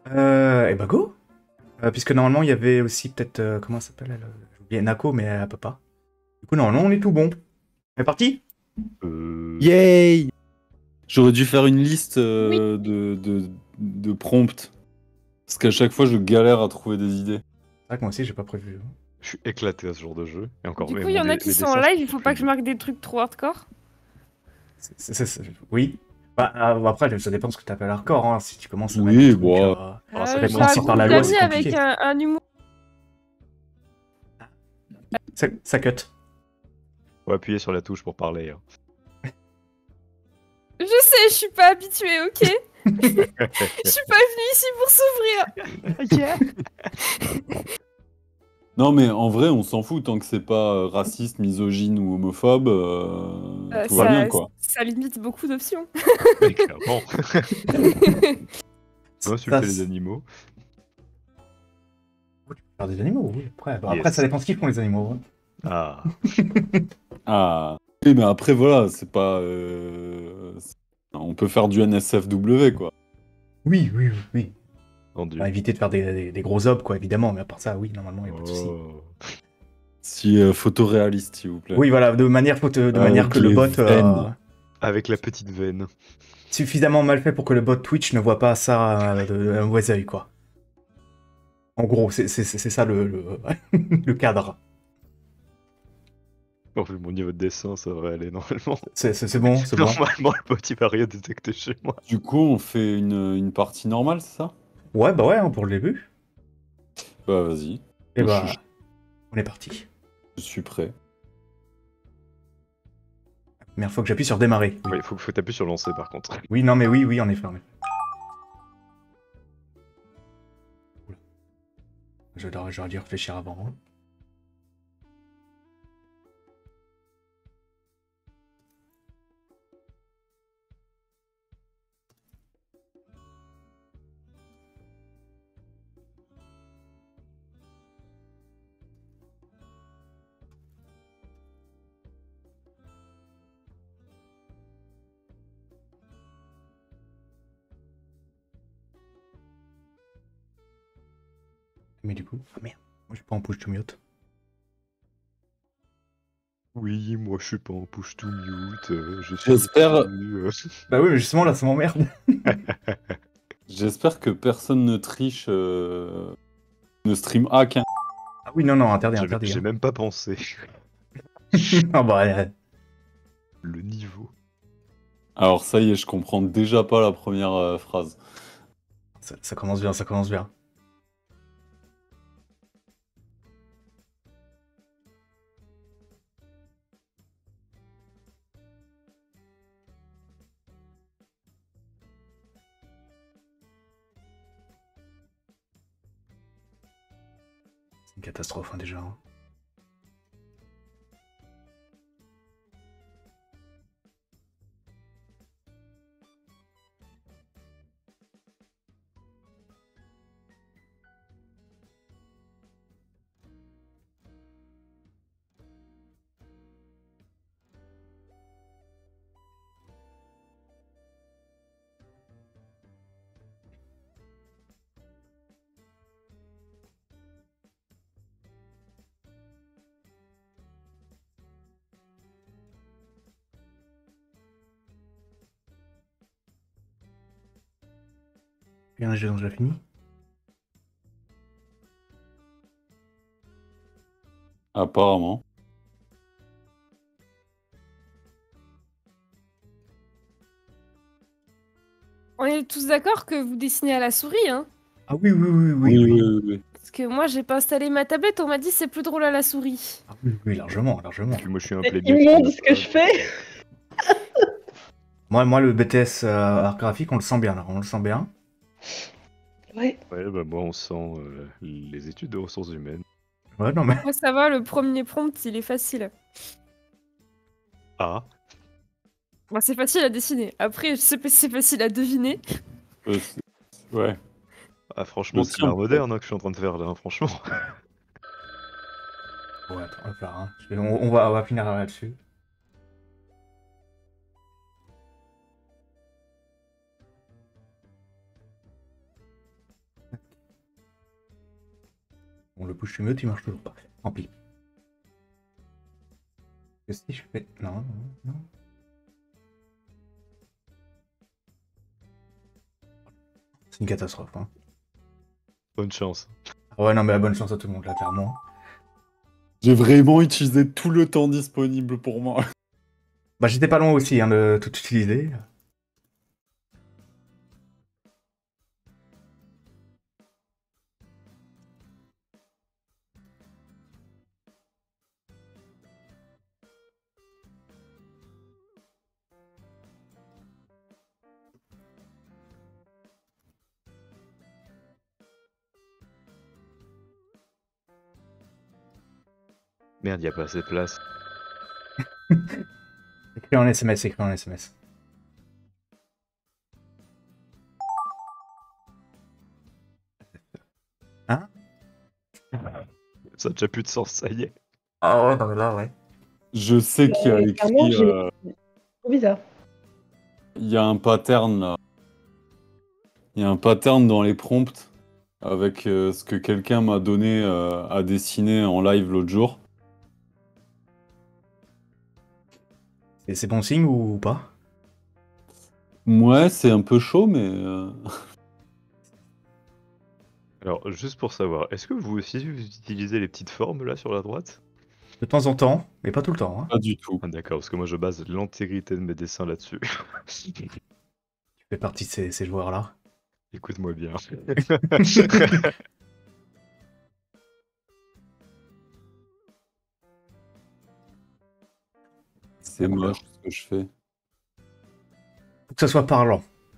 Et bah go. Puisque normalement, il y avait aussi peut-être... comment elle s'appelle elle J'ai oublié Nako, mais elle peut pas. Du coup, normalement, on est tout bon. On est parti. Yay! J'aurais dû faire une liste Oui. de prompts. Parce qu'à chaque fois, je galère à trouver des idées. C'est vrai que moi aussi, j'ai pas prévu. Je suis éclaté à ce genre de jeu. Et encore, Du mais coup, il y en a mes qui sont en dessins, live, je il faut peux pas plus que je marque des trucs trop hardcore. Oui. Bah, après, ça dépend de ce que tu appelles hardcore. Hein. Si tu commences à mettre Oui, des trucs... bon. ça J'ai dépend un si par groupe la loi, d'amis c'est avec compliqué. un humour. Ça cut. Faut appuyer sur la touche pour parler. Hein. Je sais, je suis pas habituée, ok. Je suis pas venue ici pour s'ouvrir. Ok. Non, mais en vrai, on s'en fout tant que c'est pas raciste, misogyne ou homophobe. Tout va bien, quoi. Ça limite beaucoup d'options. Mais clairement. Insulter les Ça, animaux. tu peux faire des animaux, oui. Après, Yes. après, ça dépend ce qu'ils font, les animaux. Hein. Ah. Ah. Oui, mais après, voilà, c'est pas. On peut faire du NSFW, quoi. Oui, oui, oui, oui. Vendu. Enfin, éviter de faire des gros obs, quoi, évidemment. Mais à part ça, oui, normalement, il n'y a pas de souci. Oh. Si photoréaliste, s'il vous plaît. Oui, voilà, de manière que le les bot... veines. Avec la petite veine. suffisamment mal fait pour que le bot Twitch ne voit pas ça d'un mauvais œil, quoi. En gros, c'est ça le cadre. Bon, vu mon niveau de dessin, ça devrait aller normalement. C'est bon, c'est bon. Normalement, le bot il va rien détecter chez moi. Du coup, on fait une partie normale, c'est ça? Ouais, bah ouais, hein, pour le début. Bah, vas-y. Et Moi, bah, on est parti. je suis prêt. Première fois que j'appuie sur démarrer. Oui. Ouais, faut taper sur lancer par contre. Oui, non, mais oui, en effet, en effet. Oula. J'aurais dû réfléchir avant. Hein. Mais du coup, ah merde, moi je suis pas en push to mute. Oui, moi je suis pas en push to mute. Je suis. J'espère- Bah oui, mais justement là, ça m'emmerde. J'espère que personne ne triche, ne stream hack. Hein. Ah oui, non, interdit, J'ai interdit. j'ai Hein. même pas pensé. Ah bah, Le niveau. Alors, ça y est, je comprends déjà pas la première phrase. ça commence bien, ça commence bien. C'est une catastrophe, hein, déjà. Hein. Bien, j'ai déjà fini. Apparemment. On est tous d'accord que vous dessinez à la souris, hein? Ah oui, Oui. Parce que moi, j'ai pas installé ma tablette, on m'a dit c'est plus drôle à la souris. Ah oui, largement, largement. Puis moi je suis un C'est plébile. immonde ce que je fais. Moi, le BTS art graphique, on le sent bien, là, on le sent bien. Ouais. Ouais, bah moi on sent les études de ressources humaines. Ouais, non, mais... Moi, ça va, le premier prompt, il est facile. Ah. Bah, c'est facile à dessiner. Après, je sais pas si c'est facile à deviner. Ouais. Ah franchement, Le c'est tien, l'art moderne hein, que je suis en train de faire là, hein, franchement. Ouais, attends, hop là, hein. On va finir là-dessus. Bon, le push to mute, il marche toujours pas. Tant pis. Que si je fais... Non, non, non. C'est une catastrophe, hein. Bonne chance. Ah ouais, non, mais bonne chance à tout le monde, là, clairement. J'ai vraiment utilisé tout le temps disponible pour moi. Bah, j'étais pas loin aussi, hein, de tout utiliser. Merde, y a pas assez de place. Écris en SMS, écris en SMS. Hein? Ça a déjà plus de sens, ça y est. Ah ouais, non, mais là, ouais. Je sais qu'il y a Clairement, écrit... trop bizarre. Il y a un pattern là. Il y a un pattern dans les prompts avec ce que quelqu'un m'a donné à dessiner en live l'autre jour. Et c'est bon signe ou pas? Ouais, c'est un peu chaud, mais... Alors, juste pour savoir, est-ce que vous aussi vous utilisez les petites formes là sur la droite? De temps en temps, mais pas tout le temps, hein. Pas du tout. Ah, d'accord, parce que moi je base l'intégrité de mes dessins là-dessus. Tu fais partie de ces joueurs-là. Écoute-moi bien. C'est moche ce que je fais. Faut que ça soit parlant.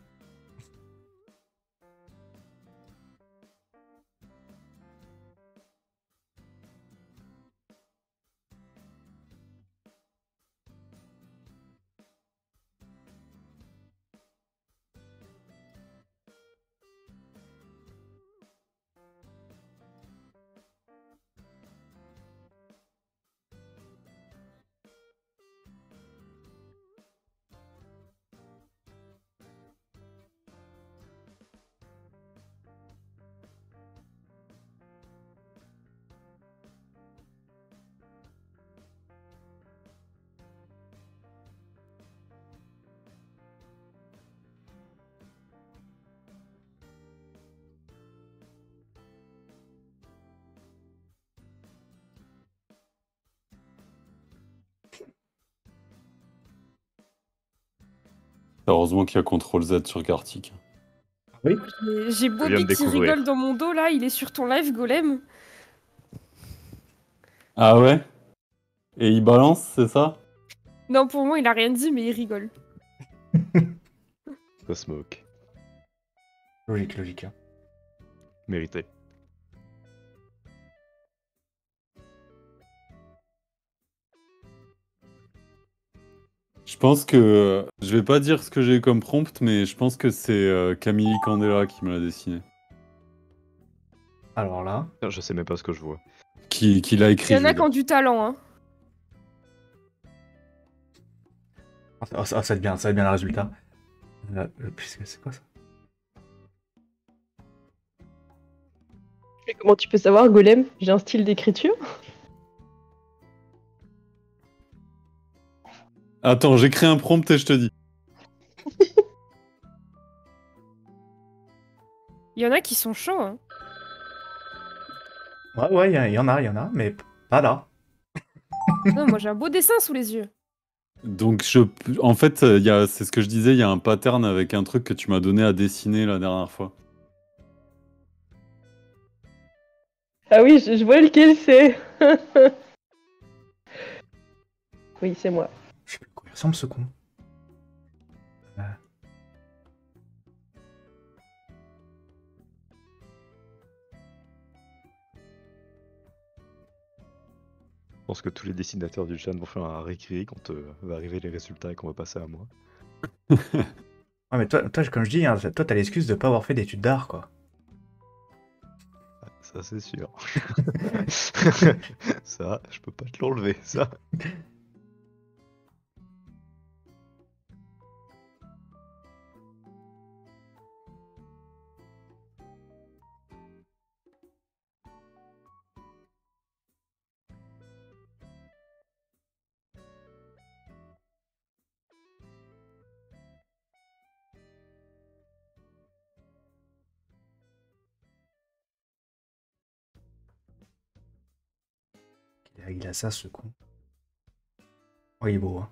Heureusement qu'il y a CTRL-Z sur Gartic. J'ai viens de Bobby qui découvrir. rigole dans mon dos là, il est sur ton live, Golem. Ah ouais? Et il balance, c'est ça? Non, pour moi, il a rien dit, mais il rigole. Ça se moque. Logique, logique. Hein. Mérité. Je pense que... Je vais pas dire ce que j'ai comme prompt, mais je pense que c'est Camille Candela qui me l'a dessiné. Alors là... Putain, je sais même pas ce que je vois. Qui l'a Il écrit, y en je a veux qui dire. ont du talent, hein. ça va être bien le résultat. C'est quoi ça? Mais comment tu peux savoir, Golem? J'ai un style d'écriture. Attends, j'écris un prompt et je te dis. Il y en a qui sont chauds, hein. Ouais, il y en a, mais pas là. Non, moi j'ai un beau dessin sous les yeux. Donc, en fait, c'est ce que je disais, il y a un pattern avec un truc que tu m'as donné à dessiner la dernière fois. Ah oui, je vois lequel c'est. Oui, c'est moi. Je sais plus à quoi il ressemble ce con. Je pense que tous les dessinateurs du chat vont faire un récrit quand va arriver les résultats et qu'on va passer à moi. Ouais, mais toi comme je dis, hein, toi t'as l'excuse de pas avoir fait d'études d'art, quoi. Ah, ça c'est sûr. Ça, je peux pas te l'enlever, ça. il a ça, ce con. Oh, il est beau, hein.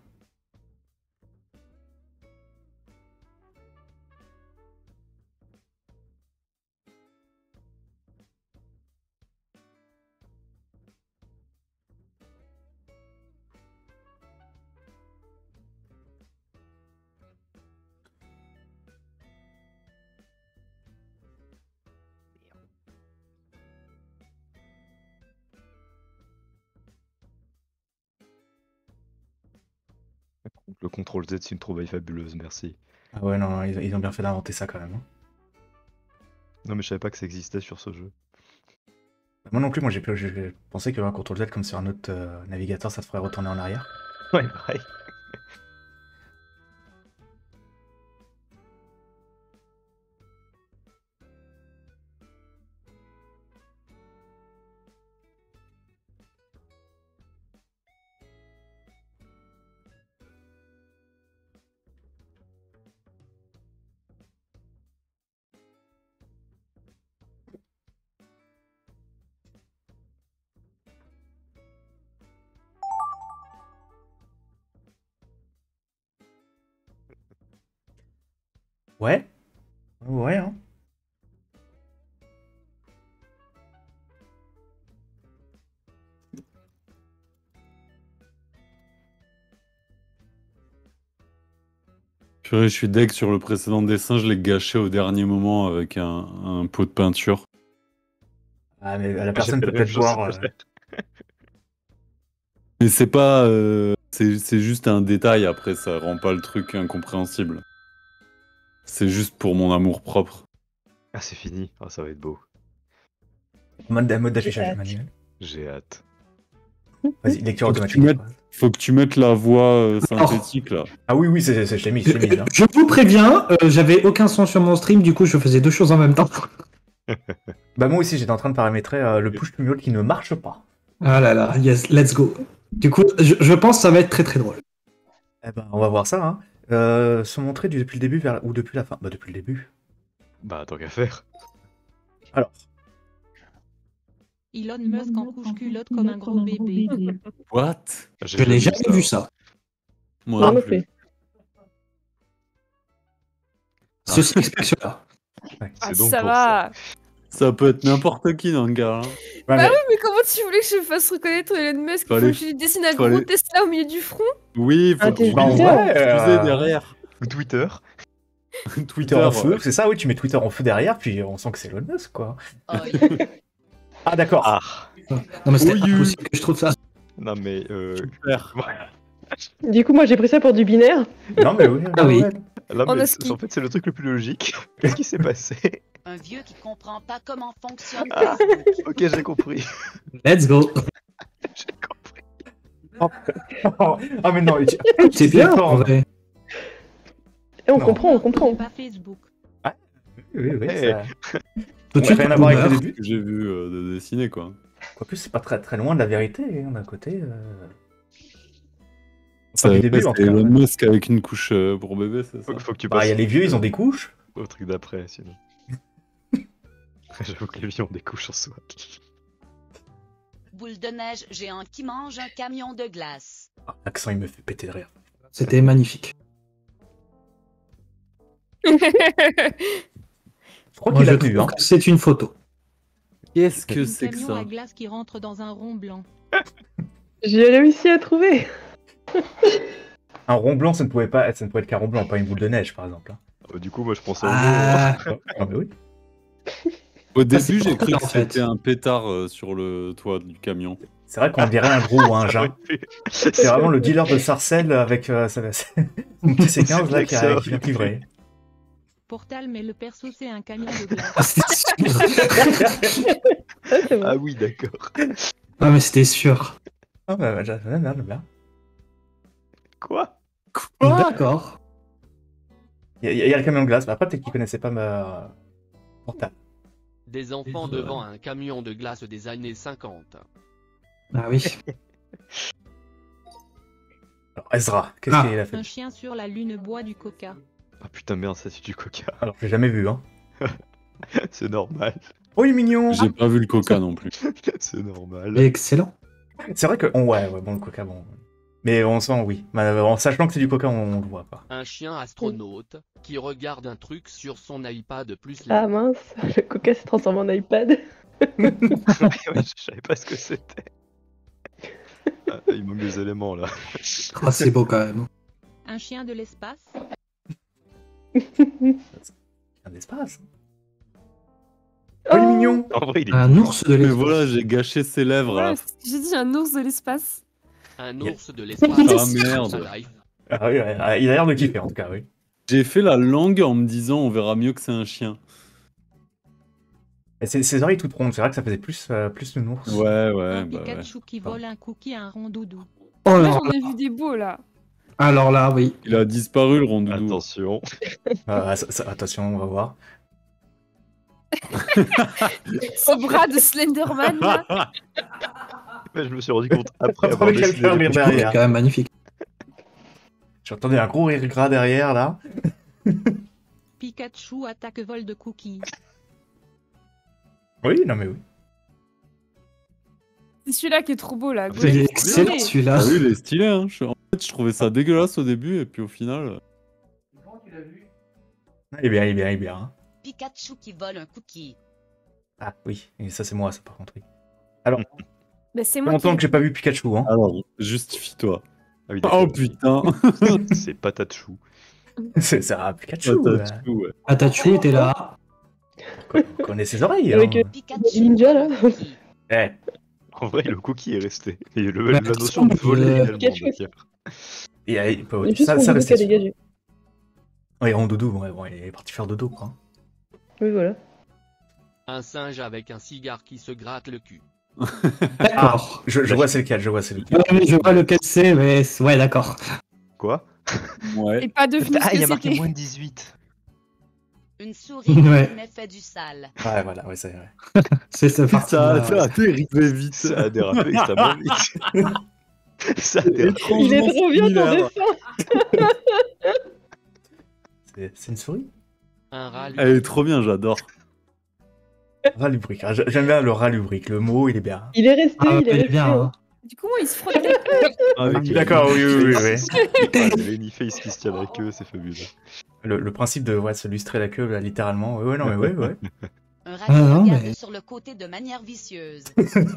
Le contrôle Z, c'est une trouvaille fabuleuse, merci. Ah ouais, non, ils ont bien fait d'inventer ça quand même, hein. Non, mais je savais pas que ça existait sur ce jeu. Moi non plus, moi j'ai pensé que un CTRL Z comme sur un autre navigateur, ça te ferait retourner en arrière. Ouais, pareil. Ouais. Ouais, hein. Purée, je suis deg sur le précédent dessin, je l'ai gâché au dernier moment avec un pot de peinture. Ah, mais la J'ai personne fait peut la même peut-être chose, voir. c'est vrai. Mais c'est pas. C'est juste un détail, après, ça rend pas le truc incompréhensible. C'est juste pour mon amour propre. Ah, c'est fini. Ah, ça va être beau. Mode d'affichage hâte. manuel. J'ai hâte. Vas-y, lecture Faut que automatique. tu mettes- Faut que tu mettes la voix synthétique là. Ah oui, oui, je l'ai mis, hein. Je vous préviens, j'avais aucun son sur mon stream, du coup je faisais deux choses en même temps. Bah moi aussi, j'étais en train de paramétrer le push to mute qui ne marche pas. Ah là là, yes, let's go. Du coup, je pense que ça va être très très drôle. Eh ben, on va voir ça, hein. Se montrer depuis le début ou depuis la fin. Bah depuis le début. Bah, tant qu'à faire. Alors. Elon Musk en couche culotte comme un gros bébé. What? Je n'ai jamais vu ça. Moi Non, non mais plus. fait. Ceci explique cela. Ah, C'est donc ça pour va. Ça peut être n'importe qui dans le gars. Hein. Ouais, Bah mais- oui, mais comment tu voulais que je me fasse reconnaître Elon Musk? Faut Fallait- que je lui dessine un fallait- gros Tesla au milieu du front. Oui, Ah, faut t'es que Bah, en Twitter. vrai, diffuser derrière. Ou Twitter. Twitter en feu, c'est ça, oui, tu mets Twitter en feu derrière, puis on sent que c'est Elon Musk, quoi. Ah d'accord. Ah. Non mais c'était Oui. impossible que je trouve ça. Non, mais. Super. Du coup, moi j'ai pris ça pour du binaire. Non mais oui. Ah oui. Là, On mais a ski. en fait, c'est le truc le plus logique. Qu'est-ce qui s'est passé? Un vieux qui comprend pas comment fonctionne Ah. Facebook. Ok, j'ai compris. Let's go. J'ai compris. Ah mais non, C'est bien en vrai. Et on Non. comprend, on comprend. Pas Facebook. Oui, oui, Hey. ça... Tout de Ça n'a suite, rien à voir avec le boomer. début. Que j'ai vu de dessiner quoi. Quoique c'est pas très très loin de la vérité, hein, d'un côté. Ça du début, en tout c'est cas, Elon ouais. Musk avec une couche pour bébé, c'est ça? Faut que tu Bah, il y a passes les vieux, ils ont des couches. au truc d'après, sinon. J'avoue que les vieux ont des couches en soi. Boule de neige géant qui mange un camion de glace. Ah, l'accent, il me fait péter de rire. C'était magnifique. Je crois Moi qu'il je a tenu, trouve hein. que c'est une photo. Qu'est-ce que Un c'est que camion ça? à glace qui rentre dans un rond blanc. J'ai réussi à trouver. Un rond blanc, ça ne pouvait être qu'un rond blanc, pas une boule de neige, par exemple. Hein. Du coup, moi, je pensais au Ah, Ah mais oui. Au c'est début, j'ai pour cru ça, que en fait. c'était un pétard sur le toit du camion. C'est vrai qu'on dirait un gros ou un jeun. C'est vraiment le dealer de Sarcelles avec son petit C15 là qui vient de livrer. Portal, mais le perso c'est un camion de glace. Ah, c'était sûr. Ah, c'est bon. Ah oui, d'accord. Ah mais c'était sûr. Ah bah, bien. Quoi? D'accord. Il y a le camion de glace, mais après peut-être qu'ils connaissaient pas ma portable. Des enfants devant un camion de glace des années 50. Ah oui. Alors Ezra, qu'est-ce Ah. qu'il a fait? Un chien sur la lune boit du coca. Ah putain, merde, ça c'est du coca. Alors j'ai jamais vu, hein. C'est normal. Oh il est mignon. J'ai pas vu le coca non plus. C'est normal. Excellent. C'est vrai que... ouais, bon, le coca, bon... Mais on sent, oui. En sachant que c'est du coca, on le voit, quoi. Un chien astronaute qui regarde un truc sur son iPad plus Ah mince, le coca s'est transformé en iPad. Ouais, je savais pas ce que c'était. Ah, il manque des éléments là. Ah, c'est beau quand même. Un chien de l'espace. Un espace. Oh, il est mignon. En vrai, il est Un ours de Mais l'espace. voilà, j'ai gâché ses lèvres là. Ouais, j'ai dit un ours de l'espace. Un ours de l'espace. Ah, merde. Sa life. Ah oui, ouais, il a l'air de kiffer, en tout cas, oui. J'ai fait la langue en me disant on verra mieux que c'est un chien. Et ses oreilles toutes rondes, c'est vrai que ça faisait plus le nounours. Ouais, Un bah ouais. Pikachu qui vole un cookie à un rondoudou. Oh Moi, là j'en ai là. vu des beaux, là. Alors là, oui. Il a disparu le rondoudou. Attention. Attention, on va voir. Ce bras de Slenderman, là. Mais je me suis rendu compte après J'entendais avoir quelqu'un décidé. rire C'est derrière. quand même magnifique. J'entendais un gros rire gras derrière, là. Pikachu attaque vol de cookies. Oui, non mais oui. C'est celui-là qui est trop beau, là. Il est excellent celui-là. Ah oui, il est stylé, hein. En fait, je trouvais ça dégueulasse au début, et puis au final... Il est bien. Hein. Pikachu qui vole un cookie. Ah oui, et ça c'est moi, ça par contre, oui. Alors, ça Bah, c'est fait moi longtemps qui... que j'ai pas vu Pikachu, hein. Alors, justifie-toi. Ah oui, Oh d'accord. putain. C'est patatchou. C'est ça, Pikachu. Patatou, ouais. Patachu était là. On connaît ses oreilles. Avec, hein. Pikachu Ninja, vole là. un cookie. Eh, En vrai, le cookie est resté. Et Bah, la notion de voler également. Pikachu d'ailleurs. il peut... Il y a juste ça son doudou qui restait. a dégagé. Oui, Rondoudou, ouais, bon, il est parti faire dodo, quoi. Oui, voilà. Un singe avec un cigare qui se gratte le cul. D'accord. Je vois c'est lequel, Ouais, mais je vois lequel c'est, mais ouais, d'accord. Quoi? Ouais. Et pas devenu Ah, ce il y que a marqué c'était. moins de 18. Une souris qui Ouais. met fait du sale. Ouais, voilà, ouais, c'est vrai. C'est cette partie. Ça a dérivé vite. Ça a dérapé extrêmement vite. Ça a dérapé. Il est trop bien ton similaire. dessin. C'est une souris. Un rat lui- Elle est trop bien, j'adore. Rat lubrique. Ah, j'aime bien le rat lubrique. Le mot, il est bien. Il est resté, Ah, il est resté. bien. Hein. Du coup, moi, il se frotte les queues. Avec D'accord, oui. Le Anyface qui se tient la queue, c'est fabuleux. Le principe de se lustrer la queue, là, littéralement. Ouais, non, mais ouais. Un rat Ah, qui non, regarde mais- sur le côté de manière vicieuse.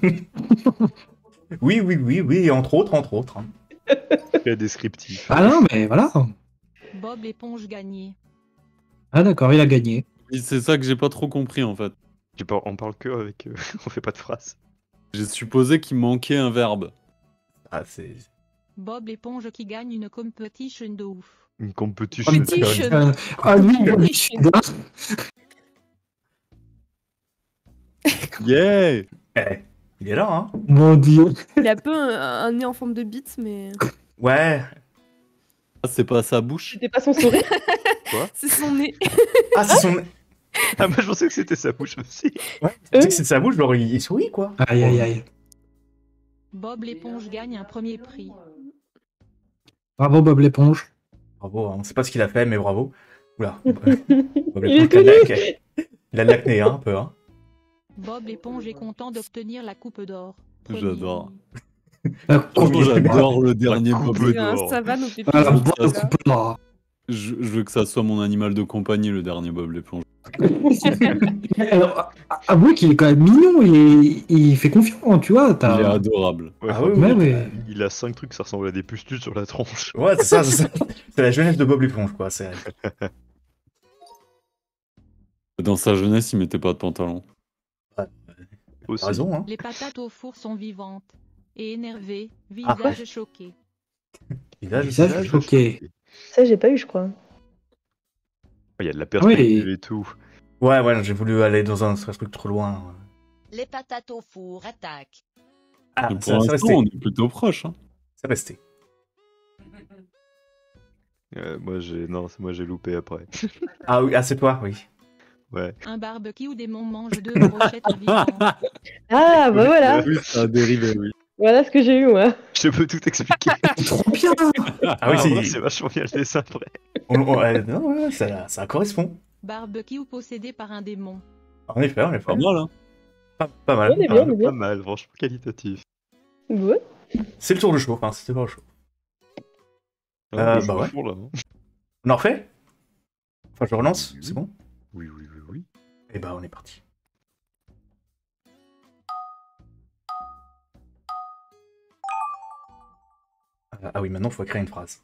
Oui, entre autres. Hein. Très descriptif. Ah non, mais voilà. Bob l'éponge gagné. Ah d'accord, il a gagné. C'est ça que j'ai pas trop compris en fait. On parle que avec. On fait pas de phrases. J'ai supposé qu'il manquait un verbe. Ah, c'est... Bob l'éponge qui gagne une competition de ouf. Une compétition. Competition. Ah lui, il est Yeah. Eh, il est là, hein. Mon dieu. Il a un peu un nez en forme de bite, mais... Ouais. Ah, c'est pas sa bouche. C'était pas son sourire. C'est son nez. Ah, c'est son... Ah, moi je pensais que c'était sa bouche aussi. Ouais, tu sais que c'est de sa bouche, genre, il sourit, quoi. Aïe aïe aïe. Bob l'éponge gagne un premier prix. Bravo Bob l'éponge. Bravo, hein. On sait pas ce qu'il a fait, mais bravo. Oula. Il est tout nu. Il a de l'acné, hein, un peu, hein. Bob l'éponge est content d'obtenir la coupe d'or. J'adore. Premier. J'adore le dernier coupe Bob. Il a un d'or. savane au pépé. Voilà, Ah, Bob ça, coupe d'or. Je veux que ça soit mon animal de compagnie, le dernier Bob l'éponge. Alors, avoue qu'il est quand même mignon, il fait confiance, tu vois. Il est T'as... adorable. Ouais, Ah oui, Ouais, ouais. Il a 5 trucs, ça ressemble à des pustules sur la tronche. Ouais, c'est ça. C'est la jeunesse de Bob l'éponge, quoi. C'est... Dans sa jeunesse, il mettait pas de pantalon. Aussi. T'as raison, hein. Les patates au four sont vivantes. Et énervées, Ah, visage choqué. Visage choqué. Ça, j'ai pas eu, je crois. Il y a de la perspective Oui. et tout. Ouais, j'ai voulu aller dans un truc trop loin. Les patates au four attaquent. Ah, Et pour c'est l'instant, resté. on est plutôt proche. Hein. C'est resté. Moi j'ai loupé après. Ah oui, c'est toi, oui. Ouais. Un barbecue où des mômes mangent 2 brochettes vivantes. Ah, bah voilà. Oui, ça a dérivé, oui. Voilà ce que j'ai eu, moi. Je peux tout expliquer. Trop bien. Ah oui, En vrai, c'est... c'est vachement bien le dessin après. Non, ça correspond. Barbecue possédé par un démon. En effet. Pas mal, hein. Pas mal. On est bien, on est bien. Pas mal, franchement qualitatif. Ouais. C'est le tour de chaud, enfin, c'était pas le chaud. Ah, bah ouais. fond, là, hein. On en refait? Enfin, je relance, Oui. c'est bon? Oui, oui, oui, oui. Et bah, on est parti. Ah oui, maintenant, il faut écrire une phrase.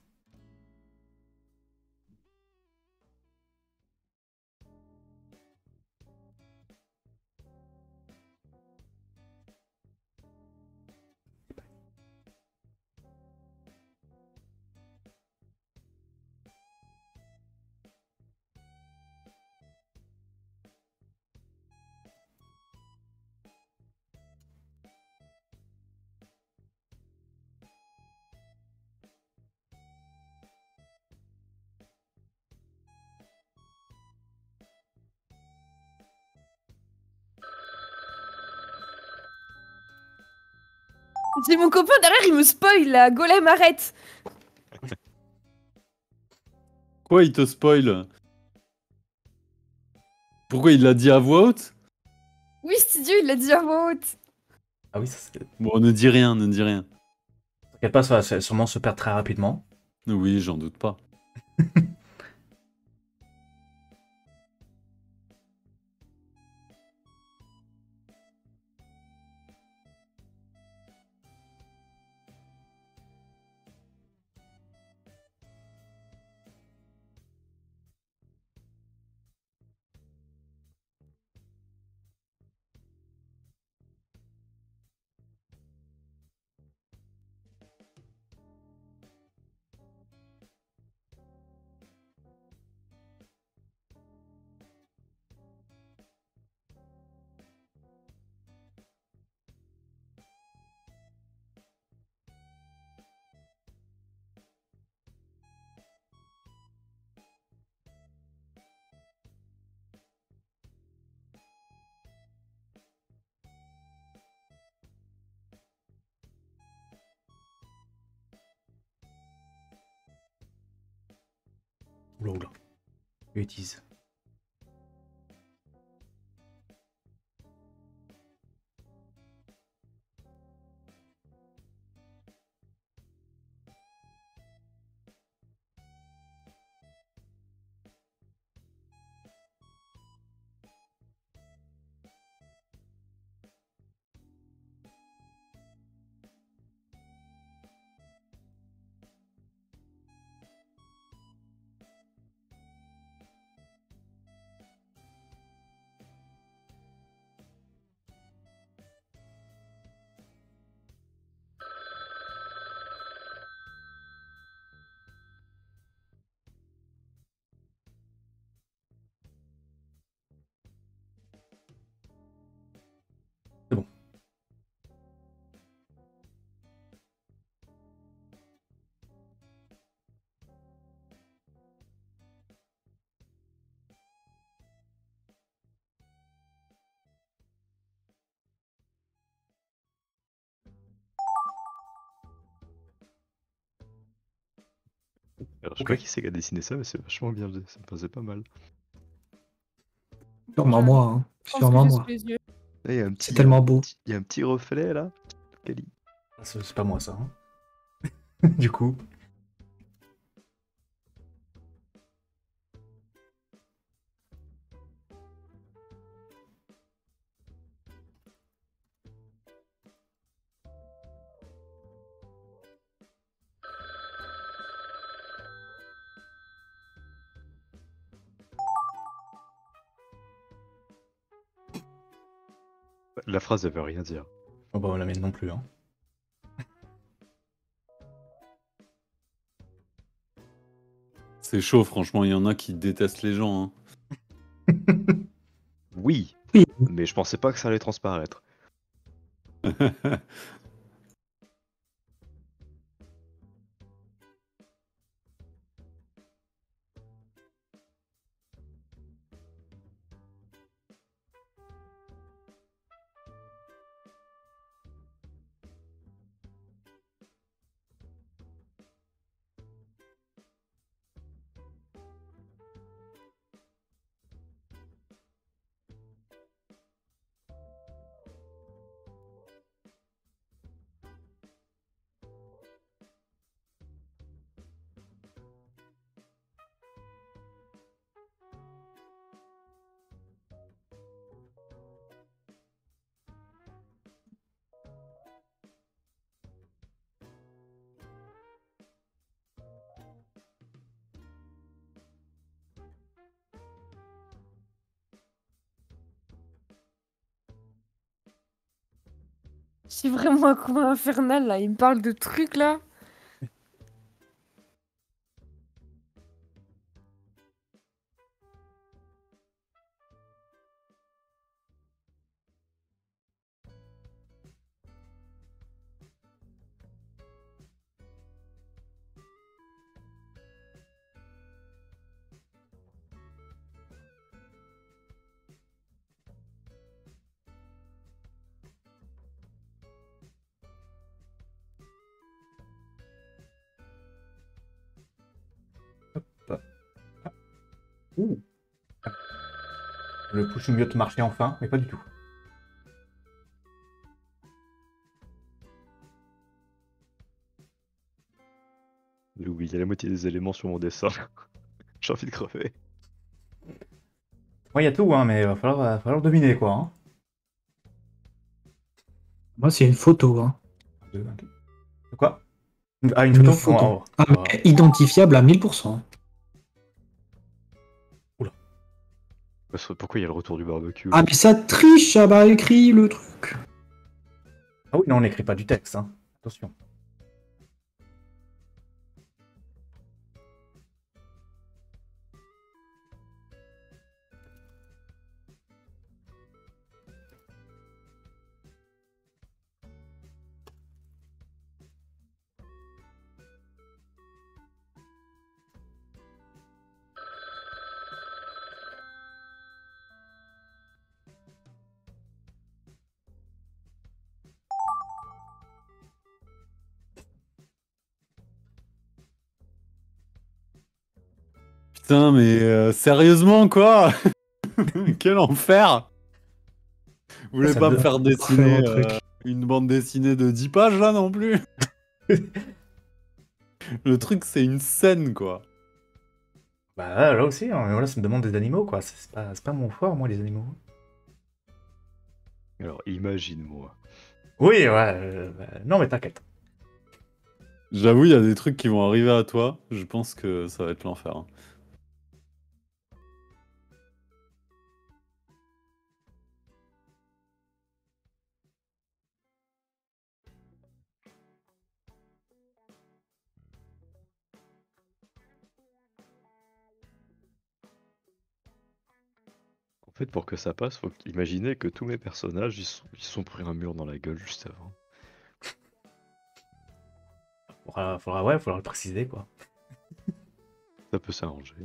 J'ai mon copain derrière, il me spoil là. Golem, arrête. Quoi, il te spoil? Pourquoi il l'a dit à voix haute? Oui, Studio, il l'a dit à voix haute. Ah oui, ça c'est... Bon, ne dis rien, ne dis rien. T'inquiète pas, ça va sûrement se perdre très rapidement. Oui, j'en doute pas. Oula, oula. Bêtise. C'est bon. Alors, je sais Ok. pas qui c'est qui a dessiné ça, mais c'est vachement bien, ça me faisait pas mal. Sûrement Je moi, hein. pense que Sûrement j'ai moi. sous les yeux. Là, il y a C'est tellement beau. Il y a un petit reflet là. Kali. Ah, c'est pas moi, ça. Hein. Du coup... La phrase, elle veut rien dire. Oh bah, la mienne non plus, hein. C'est chaud, franchement, il y en a qui détestent les gens. Oui, Oui. mais je pensais pas que ça allait transparaître. Hein. J'ai vraiment un commun infernal là, il me parle de trucs là. Ouh. Le push mute marchait enfin, mais pas du tout. Oui, il y a la moitié des éléments sur mon dessin. J'ai envie de crever. Moi, il y a tout, hein, mais il va falloir deviner, quoi. Hein. Moi, c'est une photo. Hein. De quoi? Ah, une photo, photo. Oh, Ah, mais identifiable à 1000%. Pourquoi il y a le retour du barbecue? Ah, mais ça triche, ça m'a écrit le truc. Ah oui, non, on n'écrit pas du texte, hein. Attention. Putain, mais sérieusement, quoi? Quel enfer! Vous voulez Ça pas me me faire faire dessiner un truc. une bande dessinée de 10 pages, là, non plus? Le truc, c'est une scène, quoi. Bah là aussi, hein, voilà, ça me demande des animaux, quoi. C'est pas mon fort, moi, les animaux. Alors, imagine-moi. Oui, ouais, non, mais t'inquiète. J'avoue, il y a des trucs qui vont arriver à toi. Je pense que ça va être l'enfer. Hein. En fait, pour que ça passe, faut imaginer que tous mes personnages, ils sont pris un mur dans la gueule juste avant. Faudra le préciser, quoi. Ça peut s'arranger.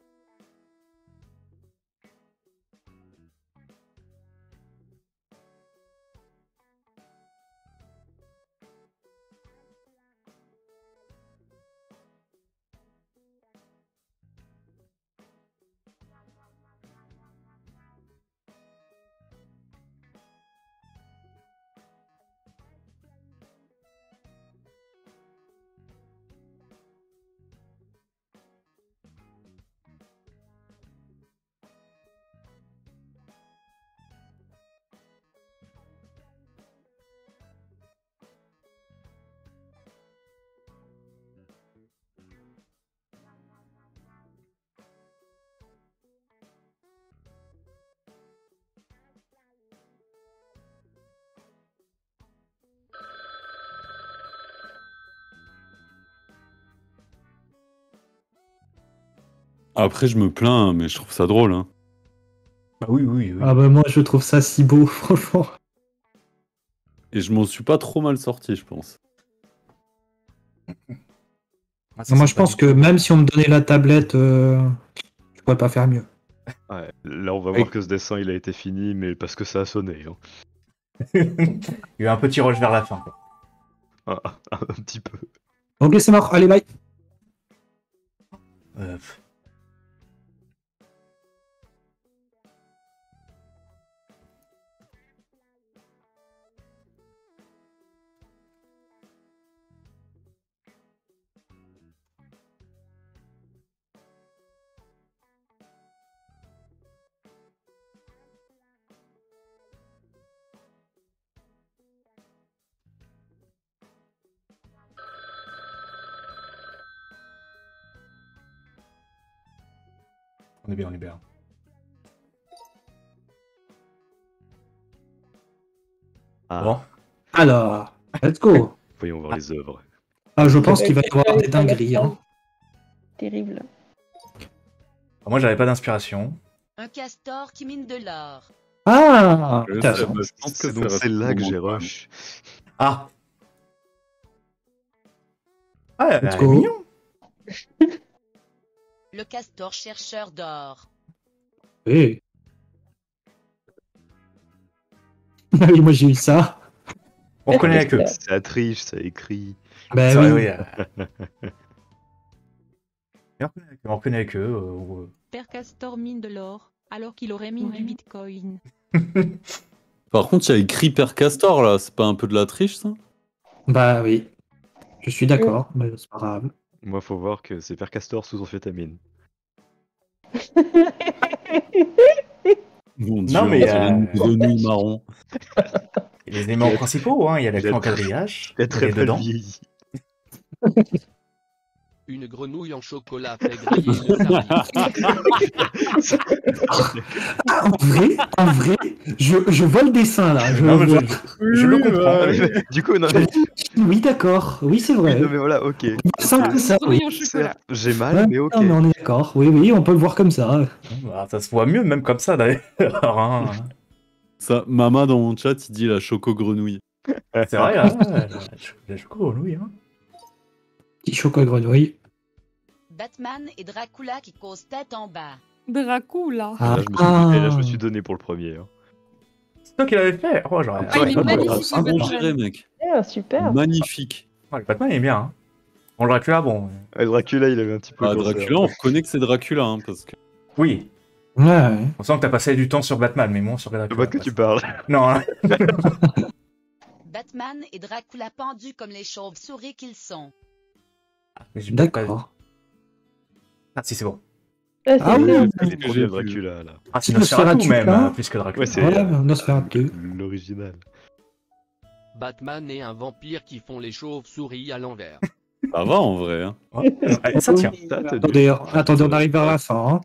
Après, je me plains, mais je trouve ça drôle. Hein. Bah oui. Ah bah moi je trouve ça si beau, franchement. Et je m'en suis pas trop mal sorti, je pense. Ah, ça Moi sent je pas pense du que tout. même si on me donnait la tablette, je pourrais pas faire mieux. Ouais, là, on va Oui. voir que ce dessin, il a été fini, mais parce que ça a sonné. Hein. Il y a eu un petit rush vers la fin, quoi. Un petit peu. Ok c'est mort, allez bye. Pff. On est bien, on est bien. Ah. Bon. Alors, let's go. Voyons voir les œuvres. Ah, je pense qu'il va y avoir des dingueries. Hein. Terrible. Moi, j'avais pas d'inspiration. Un castor qui mine de l'or. Ah, Je intéressant. sais, je pense que C'est donc ça celle-là que reste j'ai bon. rush. Ah. Ah, elle Let's est go. mignon. Le castor chercheur d'or. Oui. Oui, moi j'ai eu ça. On reconnaît la queue. C'est la triche, ça écrit. Ben C'est oui. vrai, oui. On reconnaît la queue. Père Castor mine de l'or, alors qu'il aurait mine du bitcoin. Par contre, il y a écrit Père Castor là, c'est pas un peu de la triche ça? Bah oui. Je suis d'accord, mais c'est pas grave. Moi, faut voir que c'est Père Castor sous amphétamine. Mon Dieu, Non, mais, on dirait une grenouille marron. Il y a les éléments principaux, hein. Il y a la Il queue a en quadrillage. Elle est très Et mal dedans. vieillie. Une grenouille en chocolat fait griller une sardine. Ah, en vrai, je vois le dessin là. Je Non, mais vois. je le comprends. Du coup, non, mais, Oui, d'accord. Oui, c'est vrai. non, mais voilà, ok. Simple que ça, oui. Grenouille au chocolat. Certes, j'ai mal, Ouais, mais ok. non, mais on est d'accord. Oui, oui, on peut le voir comme ça. Bah, ça se voit mieux, même comme ça, d'ailleurs. Hein. Ça, Mama dans mon chat, il dit la choco grenouille. C'est vrai, hein. La choco-grenouille, hein. Petit chocolat grenouille. Batman et Dracula qui causent tête en bas. Dracula. Ah, Et là, je me suis donné pour le premier. Hein. C'est toi qui l'avais fait. Oh, j'aurais. Ah, il est Ouais, magnifique, c'est le bon. Bon Batman. géré, mec. Ah, super. Magnifique. Ouais, le Batman il est bien. Hein. Bon, le Dracula, bon. Dracula, il avait un petit peu. Ah, le cancer. Dracula, on reconnaît que c'est Dracula, hein, parce que. Oui. ouais. On sent que t'as passé du temps sur Batman, mais moins sur Je Dracula. vois que tu parles. Non, hein. Batman et Dracula pendus comme les chauves-souris qu'ils sont. Mais j'ai pas- D'accord. Ah, si, c'est bon. Ah, c'est Ah oui, bien. Il est trop bien Dracula, là. Ah, c'est Si, Nosferatu, Nosferatu même, hein. plus que Dracula. Ouais, c'est Voilà, Nosferatu. l'original. Batman et un vampire qui font les chauves-souris à l'envers. Ça va en vrai. Hein. Ouais, ça tient. Attendez, on arrive vers la fin. Hein.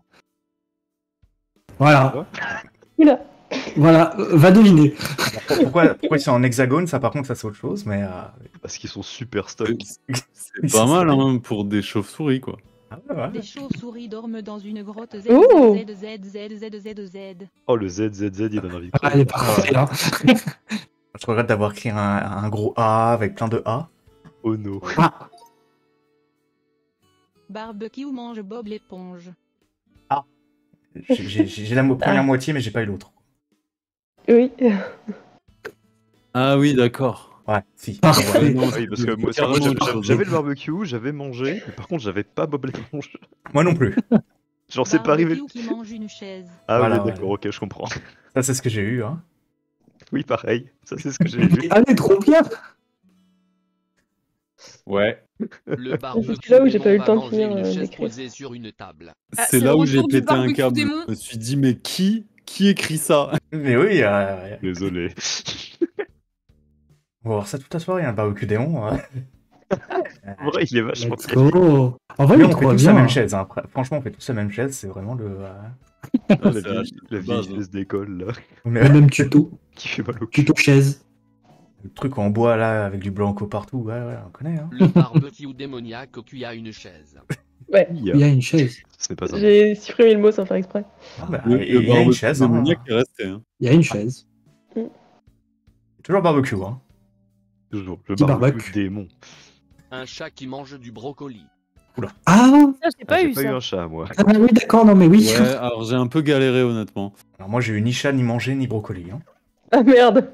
Voilà. Oula. Voilà, va deviner. Pourquoi ils sont en hexagone, ça par contre, ça c'est autre chose, mais. Parce qu'ils sont super stock. C'est pas mal hein, pour des chauves-souris, quoi. Ah, ouais, Des ouais. chauves-souris dorment dans une grotte Z, Ouh. Z, Z, Z, Z, Z, Z, Z. Oh, le ZZZ, il donne envie de Ah, elle est parfaite là. Je regrette d'avoir écrit un gros A avec plein de A. Oh no. Ah, Barbecue mange Bob l'éponge. J'ai la première moitié, mais j'ai pas eu l'autre. Oui. Ah oui, d'accord. Ouais, si. parfait. Ouais, non, Oui, parce que moi, carrément autre chose. j'avais le barbecue, j'avais mangé, mais par contre, j'avais pas Bob l'éponge. Moi non plus. Genre, c'est pas arrivé. Barbecue qui mange une chaise. Ah, Voilà, oui, d'accord, ouais. ok, je comprends. Ça, c'est ce que j'ai eu. Hein. Oui, pareil. Ça, c'est ce que j'ai vu. Ah, elle est trop bien. Ouais. Le barbecue C'est là où j'ai pas eu le va temps de manger finir, une chaise d'écrire. posée sur une table. Ah, C'est c'est là le où j'ai retour du pété un barbecue câble. démon. Je me suis dit, mais qui écrit ça? Mais oui, Désolé. on va voir ça toute la soirée, hein, le barbecue démon. Hein. En vrai, il est vachement Let's go. En vrai, Mais il est on fait trop tous la bien. même chaise. Hein. Franchement, on fait tous la même chaise. C'est vraiment le. La c'est vieille, la vieille base, hein. chaise d'école, là, Le même tuto. qui fait mal au cul. Tuto chaise. Le truc en bois là, avec du blanco partout. Ouais, ouais, on connaît. Hein. Le barbecue démoniaque qui a une chaise. Ouais. Il Il y a une chaise. Ce n'est pas un. J'ai supprimé le mot sans faire exprès. Ah, bah, Le il y a une barbecue chaise. Hein. démoniaque est resté. Hein. Il y a une chaise. Toujours barbecue. Hein. Toujours. Le Petit barbecue barbecue. démon. Un chat qui mange du brocoli. Ah, Ça, j'ai Ah, pas j'ai eu pas eu ça. un chat, moi. ah oui, d'accord, non mais oui. Ouais, alors j'ai un peu galéré, honnêtement. Alors moi, j'ai eu ni chat, ni manger, ni brocoli. Hein. Ah merde.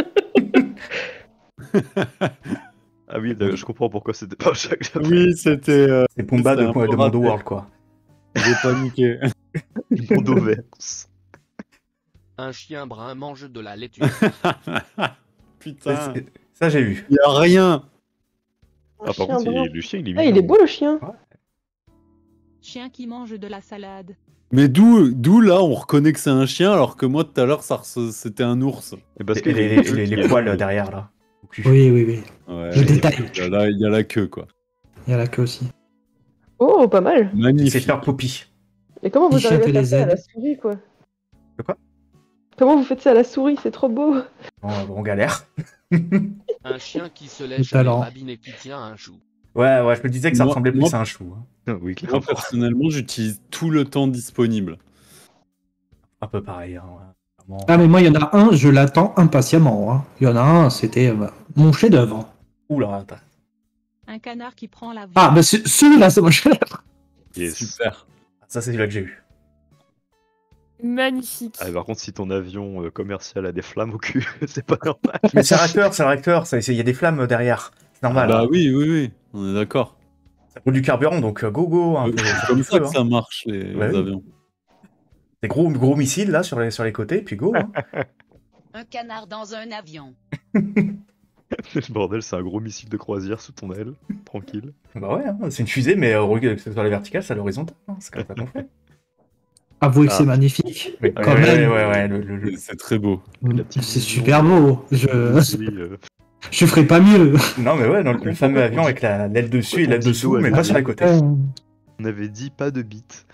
Ah oui, je comprends pourquoi c'était pas un chat que j'avais. Oui, c'était. C'est Pumba C'est de un peu Mondo raté. World, quoi. J'ai paniqué. Mondoverse. Un chien brun mange de la laitue. Putain. Ça, j'ai eu. Y a rien. Ah, par contre, le chien, il est Ah, il est mignon. beau le chien. Chien qui mange de la salade. Mais d'où là, on reconnaît que c'est un chien, alors que moi tout à l'heure, c'était un ours. Et parce Et que les poils derrière, là. Au cul. Oui, oui, oui. Ouais. Le détail. Il y a la queue, quoi. Il y a la queue aussi. Oh, pas mal. C'est Magnifique. faire Poppy. Et comment vous Petit arrivez chien à faire ça à la TLZ. souris, quoi? De quoi? Comment vous faites ça à la souris? C'est trop beau. On galère. Un chien qui se lèche Le avec talent. Rabine et qui tient un chou. Ouais, je me disais que ça Moi- ressemblait plus moi- à un chou. Hein. Oui, clairement. Moi, personnellement, j'utilise tout le temps disponible. Un peu pareil. Hein, ouais. Vraiment. Ah, mais moi, il y en a un, je l'attends impatiemment. Hein. Il y en a un, c'était mon chef-d'œuvre. Oula, attends. Un canard qui prend l'avion. Ah, bah celui-là, c'est mon chef-d'œuvre. Yes. Super. Ça, c'est celui-là que j'ai eu. Magnifique. Ah, par contre, si ton avion commercial a des flammes au cul, c'est pas normal. Mais c'est un réacteur. Il y a des flammes derrière. C'est normal. Bah hein. oui, on est d'accord. Ça coûte du carburant, donc go. Hein, C'est comme ça que ça marche, les Ouais, oui. avions. Des gros missiles là sur les côtés, puis go. Hein. Un canard dans un avion. Le bordel, c'est un gros missile de croisière sous ton aile. Tranquille. Bah ouais, hein, c'est une fusée, mais que ce soit la verticale, c'est à l'horizontale. Hein. C'est comme ça qu'on fait. Avouez que Ah. c'est magnifique. Oui, Quand même. ouais. C'est très beau. C'est super beau. Oui, Je ferai pas mieux. Non, mais ouais, dans le fameux avion avec l'aile dessus et l'aile Ton dessous, dildo mais avec pas sur les côtés. on avait dit pas de bite.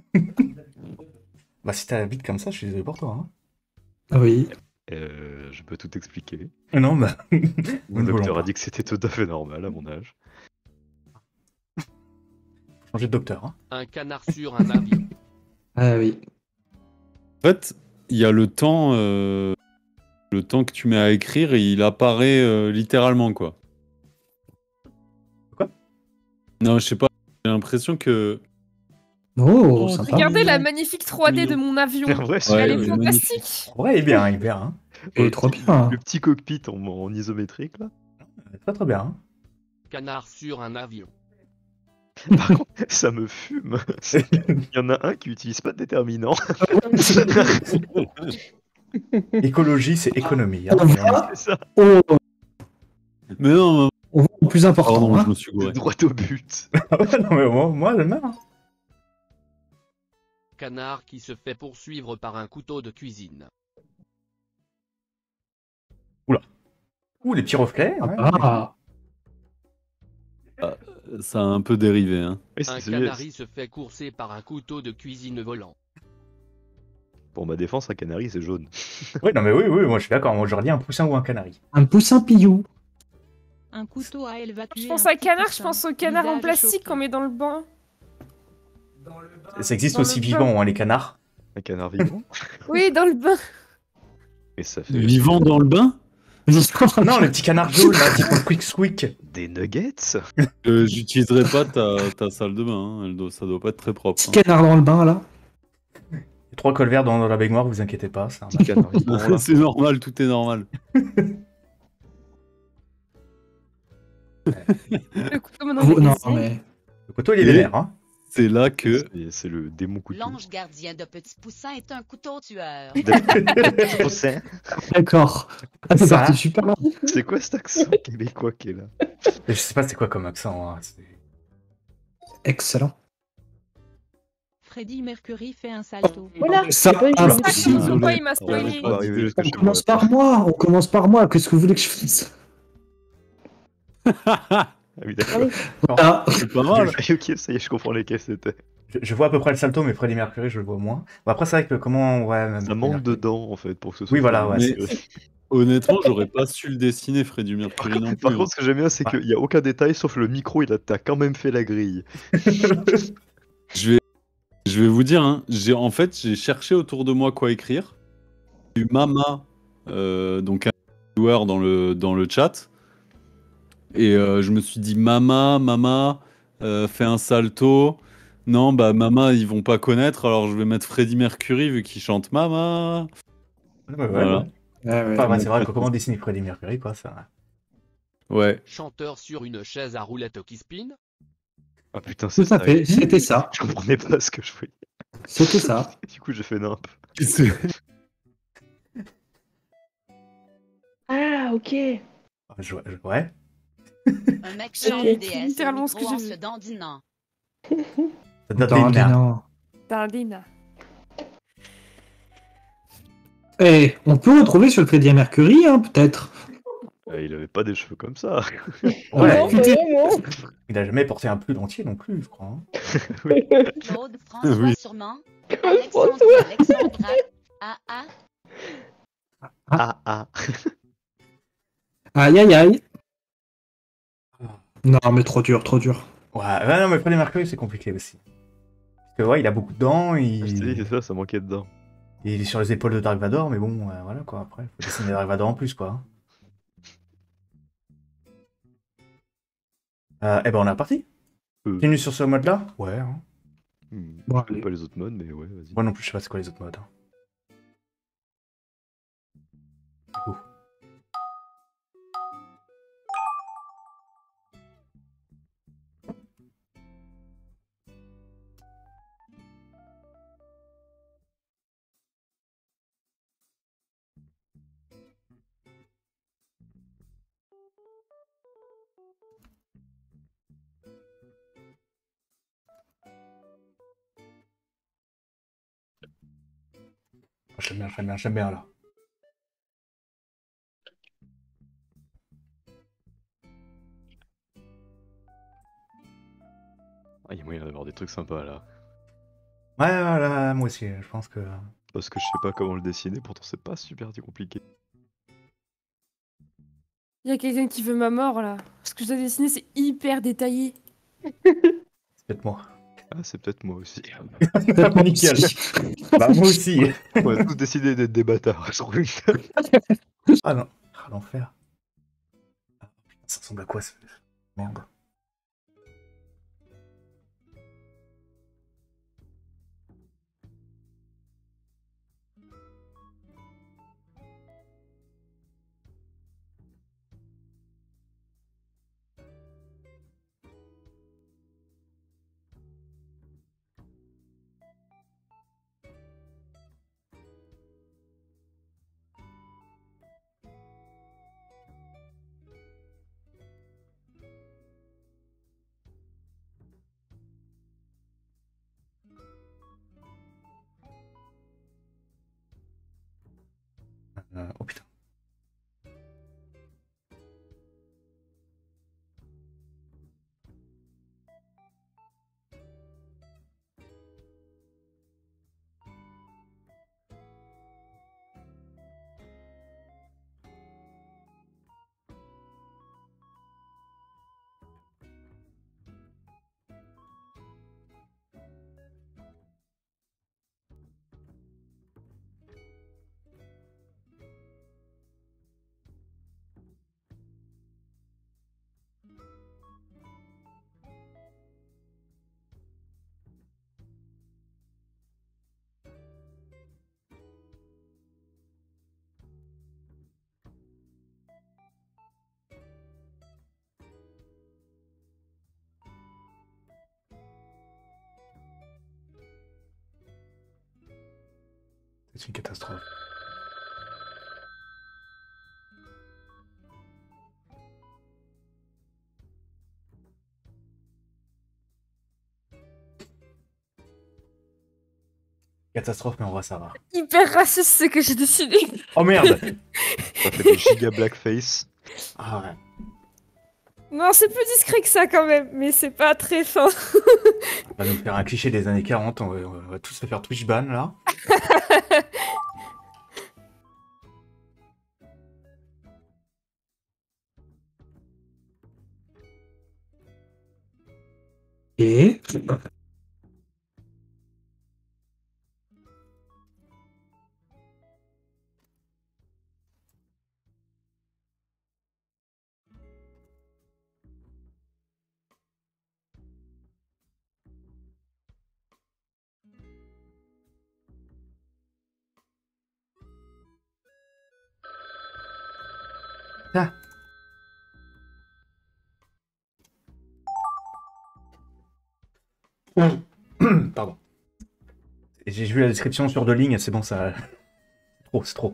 Bah, si t'as la bite comme ça, je suis désolé pour toi. Hein. Ah oui. Je peux tout expliquer. Non, bah. Mon Nous ne docteur voulons a pas. dit que c'était tout à fait normal à mon âge. Changer de docteur. Hein. Un canard sur un avion. Ah oui. En fait, il y a le temps que tu mets à écrire et il apparaît littéralement, quoi. Quoi? Non, je sais pas. J'ai l'impression que... Oh, sympa. Regardez la magnifique 3D de mon avion. En vrai, Ouais, Elle il est est fantastique. En vrai, il est bien, Hein. Et trop bien. Le petit cockpit en isométrique là. Très bien. Hein. Canard sur un avion. Par contre, ça me fume. Il y en a un qui utilise pas de déterminant. Écologie, c'est économie. Hein. On va C'est ça. au, Mais non, au plus important. pardon, hein. je me suis gouré. Droit au but. Non, mais moi j'aime bien. Hein. Canard qui se fait poursuivre par un couteau de cuisine. Ouh, les petits reflets. Ouais. Ah, Ça a un peu dérivé, hein. Oui, Un canari se fait courser par un couteau de cuisine volant. Pour ma défense, un canari c'est jaune. Oui, non, mais oui, moi je suis d'accord. Moi j'aurais dit un poussin ou un canari. un poussin pillou. Un couteau à évacuer. Je pense un à petit canard, je poussin. pense au canard en Visage plastique choqué. qu'on met dans le bain. Ça existe Dans aussi le vivant, hein, les canards. Un canard vivant. Oui, dans le bain. Et ça fait Vivant dans le bain? Non, les petits canards jaunes, là, qui font quick squeak. des nuggets. J'utiliserai pas ta salle de bain, hein. Ça doit pas être très propre. Petit canard dans le bain, là. Les 3 cols verts dans la baignoire, vous inquiétez pas. C'est un Petit canard vivant hein. là. C'est normal, tout est normal. Le couteau dans Oh, le non, vaisselle. mais. Le couteau, il est vénère, hein. C'est là que... C'est le démon couteau. L'ange gardien de petits poussins est un couteau tueur. D'accord. Ah, c'est Ça. parti super loin. C'est quoi cet accent québécois qui est là? Je sais pas c'est quoi comme accent. Hein. Excellent. Freddie Mercury fait un salto. Voilà. Ça, c'est pas une ah, chose. Ah, si. je sais pas, il m'a On spoilé. va arriver jusqu'à On chez moi. commence par moi. On commence par moi. Qu'est-ce que vous voulez que je fasse? Ah oui, d'accord. Ah, C'est pas mal. Ok, ça y est, je comprends lesquels c'était. Je vois à peu près le salto, mais Freddie Mercury, je le vois moins. Bon, après, c'est vrai que comment. Ouais, même Ça manque de dents en fait pour que ce soit. Oui, voilà, ouais. Mais- Honnêtement, j'aurais pas su le dessiner, Freddie Mercury non plus. Par hein. contre, ce que j'aime bien, c'est qu'il n'y a aucun détail sauf le micro, t'as quand même fait la grille. Je vais vous dire, hein, j'ai cherché autour de moi quoi écrire. J'ai eu Mama, donc un joueur dans le chat. Et je me suis dit, Mama, fait un salto. Non, bah Mama, ils vont pas connaître, alors je vais mettre Freddie Mercury vu qu'il chante Mama. Ouais, Voilà. Enfin, ouais, c'est vrai que comment dessiner Freddie Mercury, quoi, ça. Ouais. Chanteur sur une chaise à roulette qui spin. Ah putain, c'est tout à ça. fait. C'était ça. Je comprenais pas ce que je voyais. C'était ça. Du coup, j'ai fait nimp. Ah, ok. Ouais. Un mec chante C'est DS littéralement au ce que micro en j'ai vu. se dandinant. Ça date Dans des nerfs. non. Dardine. Eh, on peut retrouver sur le Freddie Mercury, hein, peut-être. Il avait pas des cheveux comme ça. Ouais. Non, pas vraiment. Il a jamais porté un pull entier non plus, je crois. Hein. Claude, François Oui. sûrement. François. Alexandra. Ah. Ah ah. Aïe aïe aïe. Non, mais trop dur, trop dur. Ouais, non, mais Freddie Mercury, c'est compliqué aussi. Parce que, ouais, il a beaucoup de dents, Je t'ai dit, c'est ça manquait dedans. il est sur les épaules de Dark Vador, mais bon, voilà quoi, après, faut dessiner Dark Vador en plus, quoi. Eh ben, on est reparti. Continue sur ce mode-là? Ouais. Hein. Bon, je connais pas les autres modes, mais ouais, vas-y. Moi non plus, je sais pas c'est quoi les autres modes. Hein. J'aime bien là. Ah, il y a moyen d'avoir des trucs sympas là. Ouais, voilà, moi aussi, je pense que... Parce que je sais pas comment le dessiner, pourtant c'est pas super compliqué. Il y a quelqu'un qui veut ma mort là. Ce que je dois dessiner, c'est hyper détaillé. C'est peut-être moi. Ah, c'est peut-être moi aussi. Nickel. Bah, moi aussi. On a tous décidé d'être des bâtards, je trouve. Ah non, ah, l'enfer. Ah, putain, ça ressemble à quoi ce... Merde. Oh putain. C'est une catastrophe. Catastrophe, mais en vrai, ça va. Hyper raciste ce que j'ai dessiné. Oh merde. Ça fait des giga blackface. Ah ouais. Non, c'est plus discret que ça quand même, mais c'est pas très fin. On va nous faire un cliché des années 40, on va tous se faire Twitch ban là. Et... Ah. Pardon. J'ai vu la description sur 2 lignes, c'est bon, ça... C'est trop.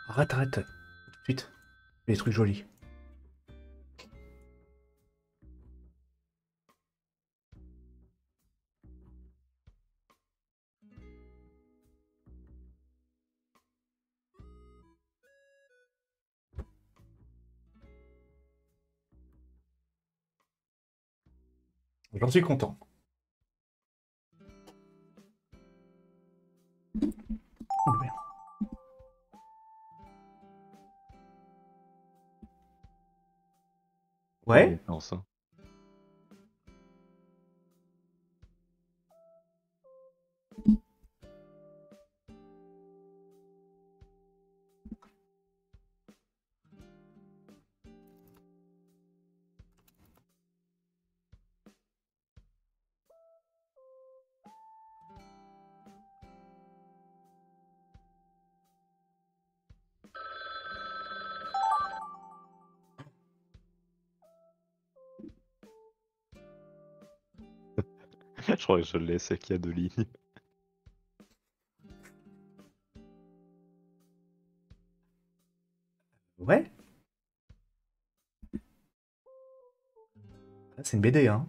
Arrête. Tout de suite. Fais des trucs jolis. J'en suis content. Oh, merde. Ouais. Non, ça. Je crois que je l'ai, c'est qu'il y a 2 lignes. Ouais. Ah, c'est une BD, hein.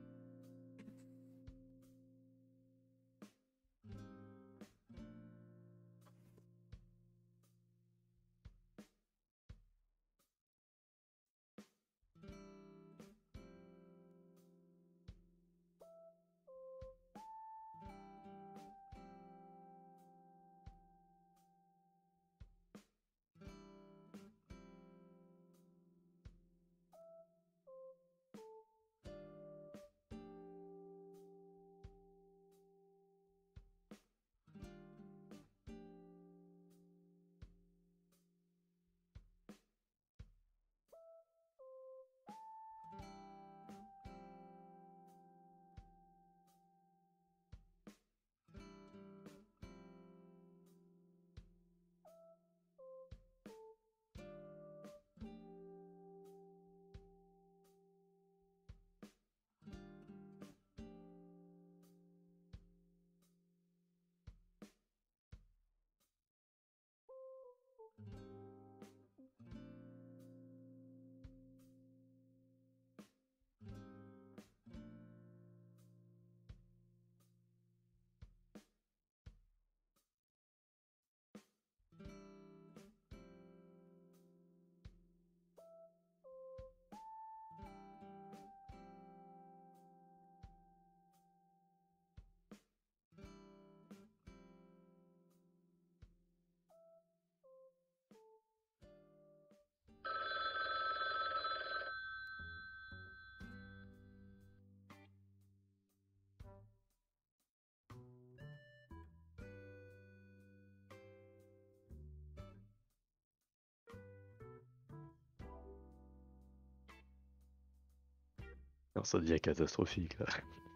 Non, ça devient catastrophique là.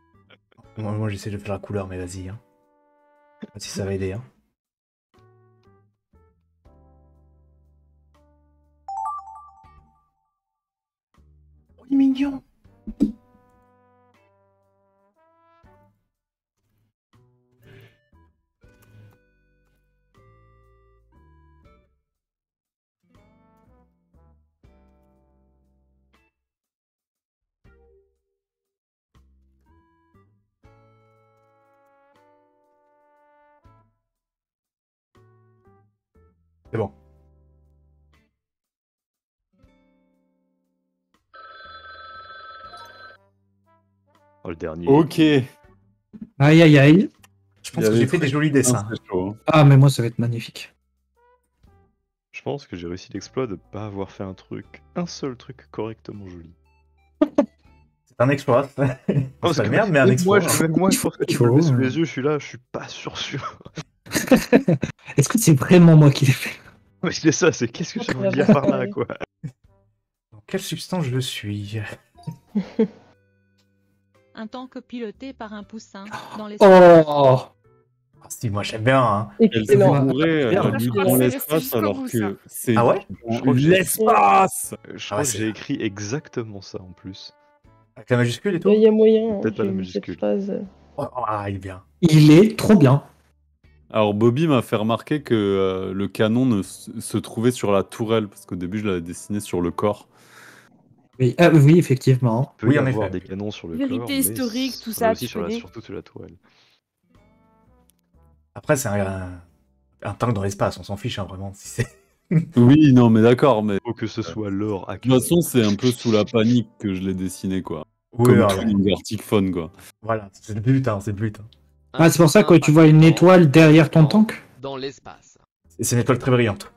Moi j'essaie de faire la couleur, mais vas-y. Hein. Si ça va aider. Hein. Oh, il est mignon. C'est bon. Oh, le dernier. Ok. Aïe aïe aïe. Je pense que j'ai fait des jolis dessins. C'est chaud, hein. Ah, mais moi, ça va être magnifique. Je pense que j'ai réussi l'exploit de pas avoir fait un seul truc correctement joli. C'est un exploit. C'est pas la merde, mais un exploit. Moi, je pense que tu peux le mets sous les yeux, je suis là, je suis pas sûr. Est-ce que c'est vraiment moi qui l'ai fait? Mais c'est ça, c'est qu'est-ce que je veux dire par là, quoi. Dans quelle substance je suis? Un tank piloté par un poussin dans les Oh! Ah, si, moi j'aime bien. Hein. Elle se Excellent. bourrait Merde. la Je lutte crois dans que c'est l'espace resté jusqu'au alors bout, que c'est Ah ouais? Je crois que j'ai- l'espace. Je crois ouais, que c'est- j'ai écrit exactement ça en plus. Avec la majuscule et tout? Il y a moyen. Peut-être pas la j'ai eu majuscule. cette phrase. Oh, ah, il est bien. Il est trop bien. Alors Bobby m'a fait remarquer que le canon se trouvait sur la tourelle, parce qu'au début je l'avais dessiné sur le corps. Oui, ah, oui, effectivement. Il peut Oui, y en avoir effet. des canons sur le Vérité corps, mais historique, tout ça ça, aussi tu sur connais. surtout sur la tourelle. Après, c'est un tank dans l'espace, on s'en fiche, hein, vraiment. Si c'est... Oui, non, mais d'accord, mais Faut que ce soit l'or de actuel. toute façon c'est un peu sous la panique que je l'ai dessiné, quoi. Oui, Comme voilà. tout dans Gartic Phone, quoi. Voilà, c'est le but, hein, c'est le but. Hein. Ah, c'est pour ça que tu vois une étoile derrière ton tank. Dans l'espace. Et c'est une étoile très brillante.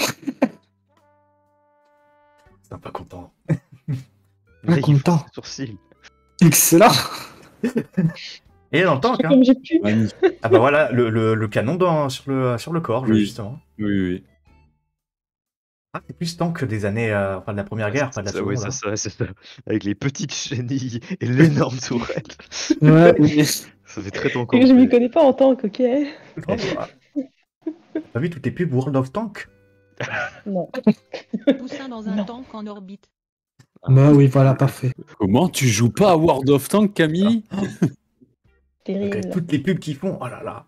C'est un pas content. Pas content. Sourcil. Excellent. Et dans le tank, hein. Comme j'ai pu. Magnifique. Ah bah voilà, le canon sur le corps, Oui. justement. Oui, oui. Ah, c'est plus tank que des années, enfin de la première guerre, pas de la Ça, seconde. ouais, hein. c'est ça. Avec les petites chenilles et l'énorme tourelle. Ouais, oui. Ça fait très temps Et je m'y connais pas en tank, ok? Oh, bah. T'as vu toutes les pubs World of Tank? Non. Poussin dans un Non. tank en orbite. Bah oui, voilà, parfait. Comment tu joues pas à World of Tank, Camille? Terrible. Ok, toutes les pubs qu'ils font, oh là là.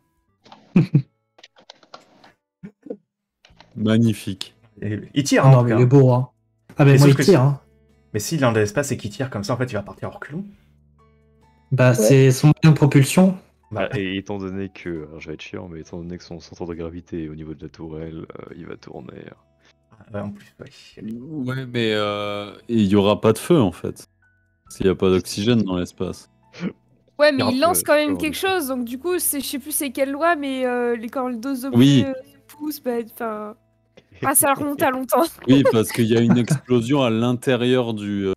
Magnifique. Et il tire, Ah hein, en non, tout mais cas. il est beau, hein. Ah, ben Mais moi, sauf il que tire, hein. Mais s'il est dans l'espace et qu'il tire comme ça, en fait, il va partir hors clou. Bah, c'est son moyen de propulsion. Bah, Et étant donné que, alors je vais être chiant, mais étant donné que son centre de gravité est au niveau de la tourelle, il va tourner. ouais, en plus, ouais. Ouais, mais il y aura pas de feu, en fait. S'il y a pas d'oxygène dans l'espace. Ouais, mais Alors, il lance quand même ouais, quelque chose, donc du coup, je sais plus c'est quelle loi, mais quand le dos d'objet Oui. se pousse, bah, enfin... Ah, ça remonte à longtemps. Oui, parce qu'il y a une explosion à l'intérieur du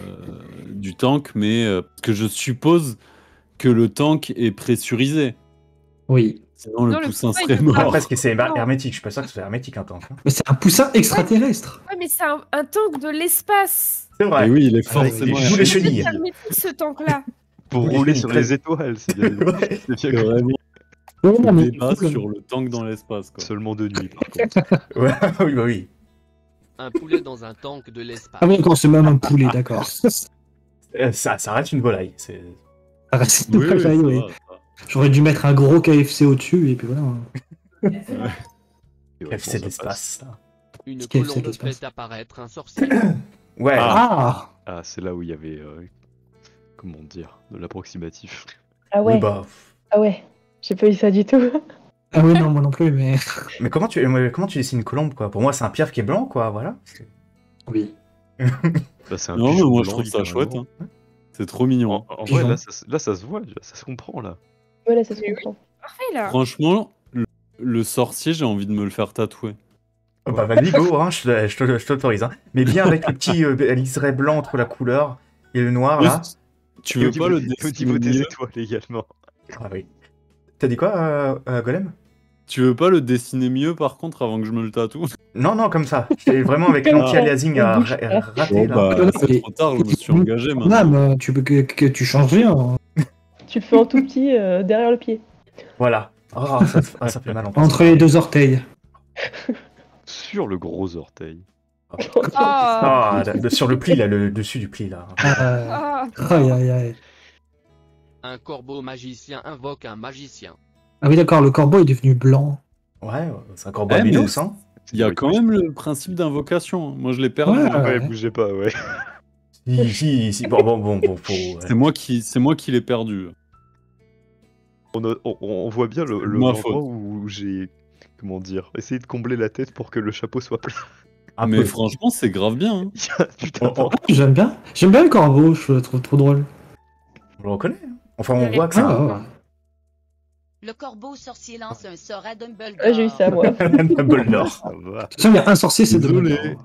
tank, mais parce que je suppose que le tank est pressurisé. Oui. Sinon, le Non, le poussin poussin, il serait peut pas. Après, mort. est-ce que c'est Non. hermétique? Je suis pas sûr que ce soit hermétique, un tank. Hein. Mais c'est un poussin extraterrestre. Ouais, mais c'est un tank de l'espace. C'est vrai. Et oui, il est Avec forcément des D'où les hermétique. chenilles. C'est hermétique, ce tank-là. Pour Oui, rouler c'est sur très- les étoiles, c'est bien. Ouais. C'est bien C'est que- vraiment Ouais, le non, mais débat cool. sur le tank dans l'espace, quoi. Seulement de nuit, par contre. Ouais, oui, bah oui. Un poulet dans un tank de l'espace. Ah oui, d'accord, c'est même un poulet, d'accord. Ça reste une volaille. C'est... Ça reste Oui, une oui, ça volaille, oui. va, ça va. J'aurais dû mettre un gros KFC au-dessus, et puis voilà. Et ouais, C'est bon, de ça passe. l'espace. ça. Une Qu'est-ce que colombe c'est que ça fait apparaître un sorcier. Ouais. Ah, Ah, c'est là où il y avait, comment dire, de l'approximatif. Ah ouais. Oui, bah. Ah ouais. J'ai pas eu ça du tout. ah oui, non, moi non plus, mais... Mais comment tu dessines une colombe, quoi? Pour moi, c'est un pierre qui est blanc, quoi, voilà. Oui. Bah, c'est un Non, mais pigeon moi je blanc, trouve ça littéralement. chouette. Hein. C'est trop mignon. En Pigeon. vrai, là, ça se voit, ça se comprend, là. Voilà, ça se comprend. Parfait, là. Franchement, le sorcier, j'ai envie de me le faire tatouer. Oh, bah, vas-y, go, hein, je t'autorise. Hein. Mais bien avec le petit liseré blanc entre la couleur et le noir, là. Tu veux pas le Au niveau dessiner des mieux? étoiles également. Ah oui. T'as dit quoi, Golem? Tu veux pas le dessiner mieux, par contre, avant que je me le tatoue? Non, non, comme ça. C'est vraiment avec l'anti-aliasing à rater, là. Bah, là, c'est mais- trop tard, je me suis engagé maintenant. Madame, tu veux que tu changes rien. Tu le fais en tout petit derrière le pied. Voilà. Oh, ça fait mal en plus. Entre les deux orteils. Sur le gros orteil. Ah. Ah, sur le pli, là, le dessus du pli, là. Ah, Ah. aïe, aïe, aïe. Un corbeau magicien invoque un magicien. Ah oui, d'accord, le corbeau est devenu blanc. Ouais, c'est un corbeau Ouais, mais- albinos, hein. Il y a quand même le principe d'invocation. Moi, je l'ai perdu. Ouais. hein. Ouais, bougez pas, ouais. Si. Bon, faut... C'est moi qui l'ai perdu. On voit bien le Ma endroit faute. où j'ai, comment dire, essayé de combler la tête pour que le chapeau soit plat. un Mais peu. franchement, c'est grave bien. hein. Il y a putain On J'aime bien le corbeau, je le trouve trop drôle. le reconnaît. Hein. Enfin, on voit que c'est Ah, un... ouais. Le corbeau sorcier lance un sort à Dumbledore. Ouais, j'ai eu ça, moi. Dumbledore. Ça va. De toute façon, il y a un sorcier, c'est Désolé. Dumbledore.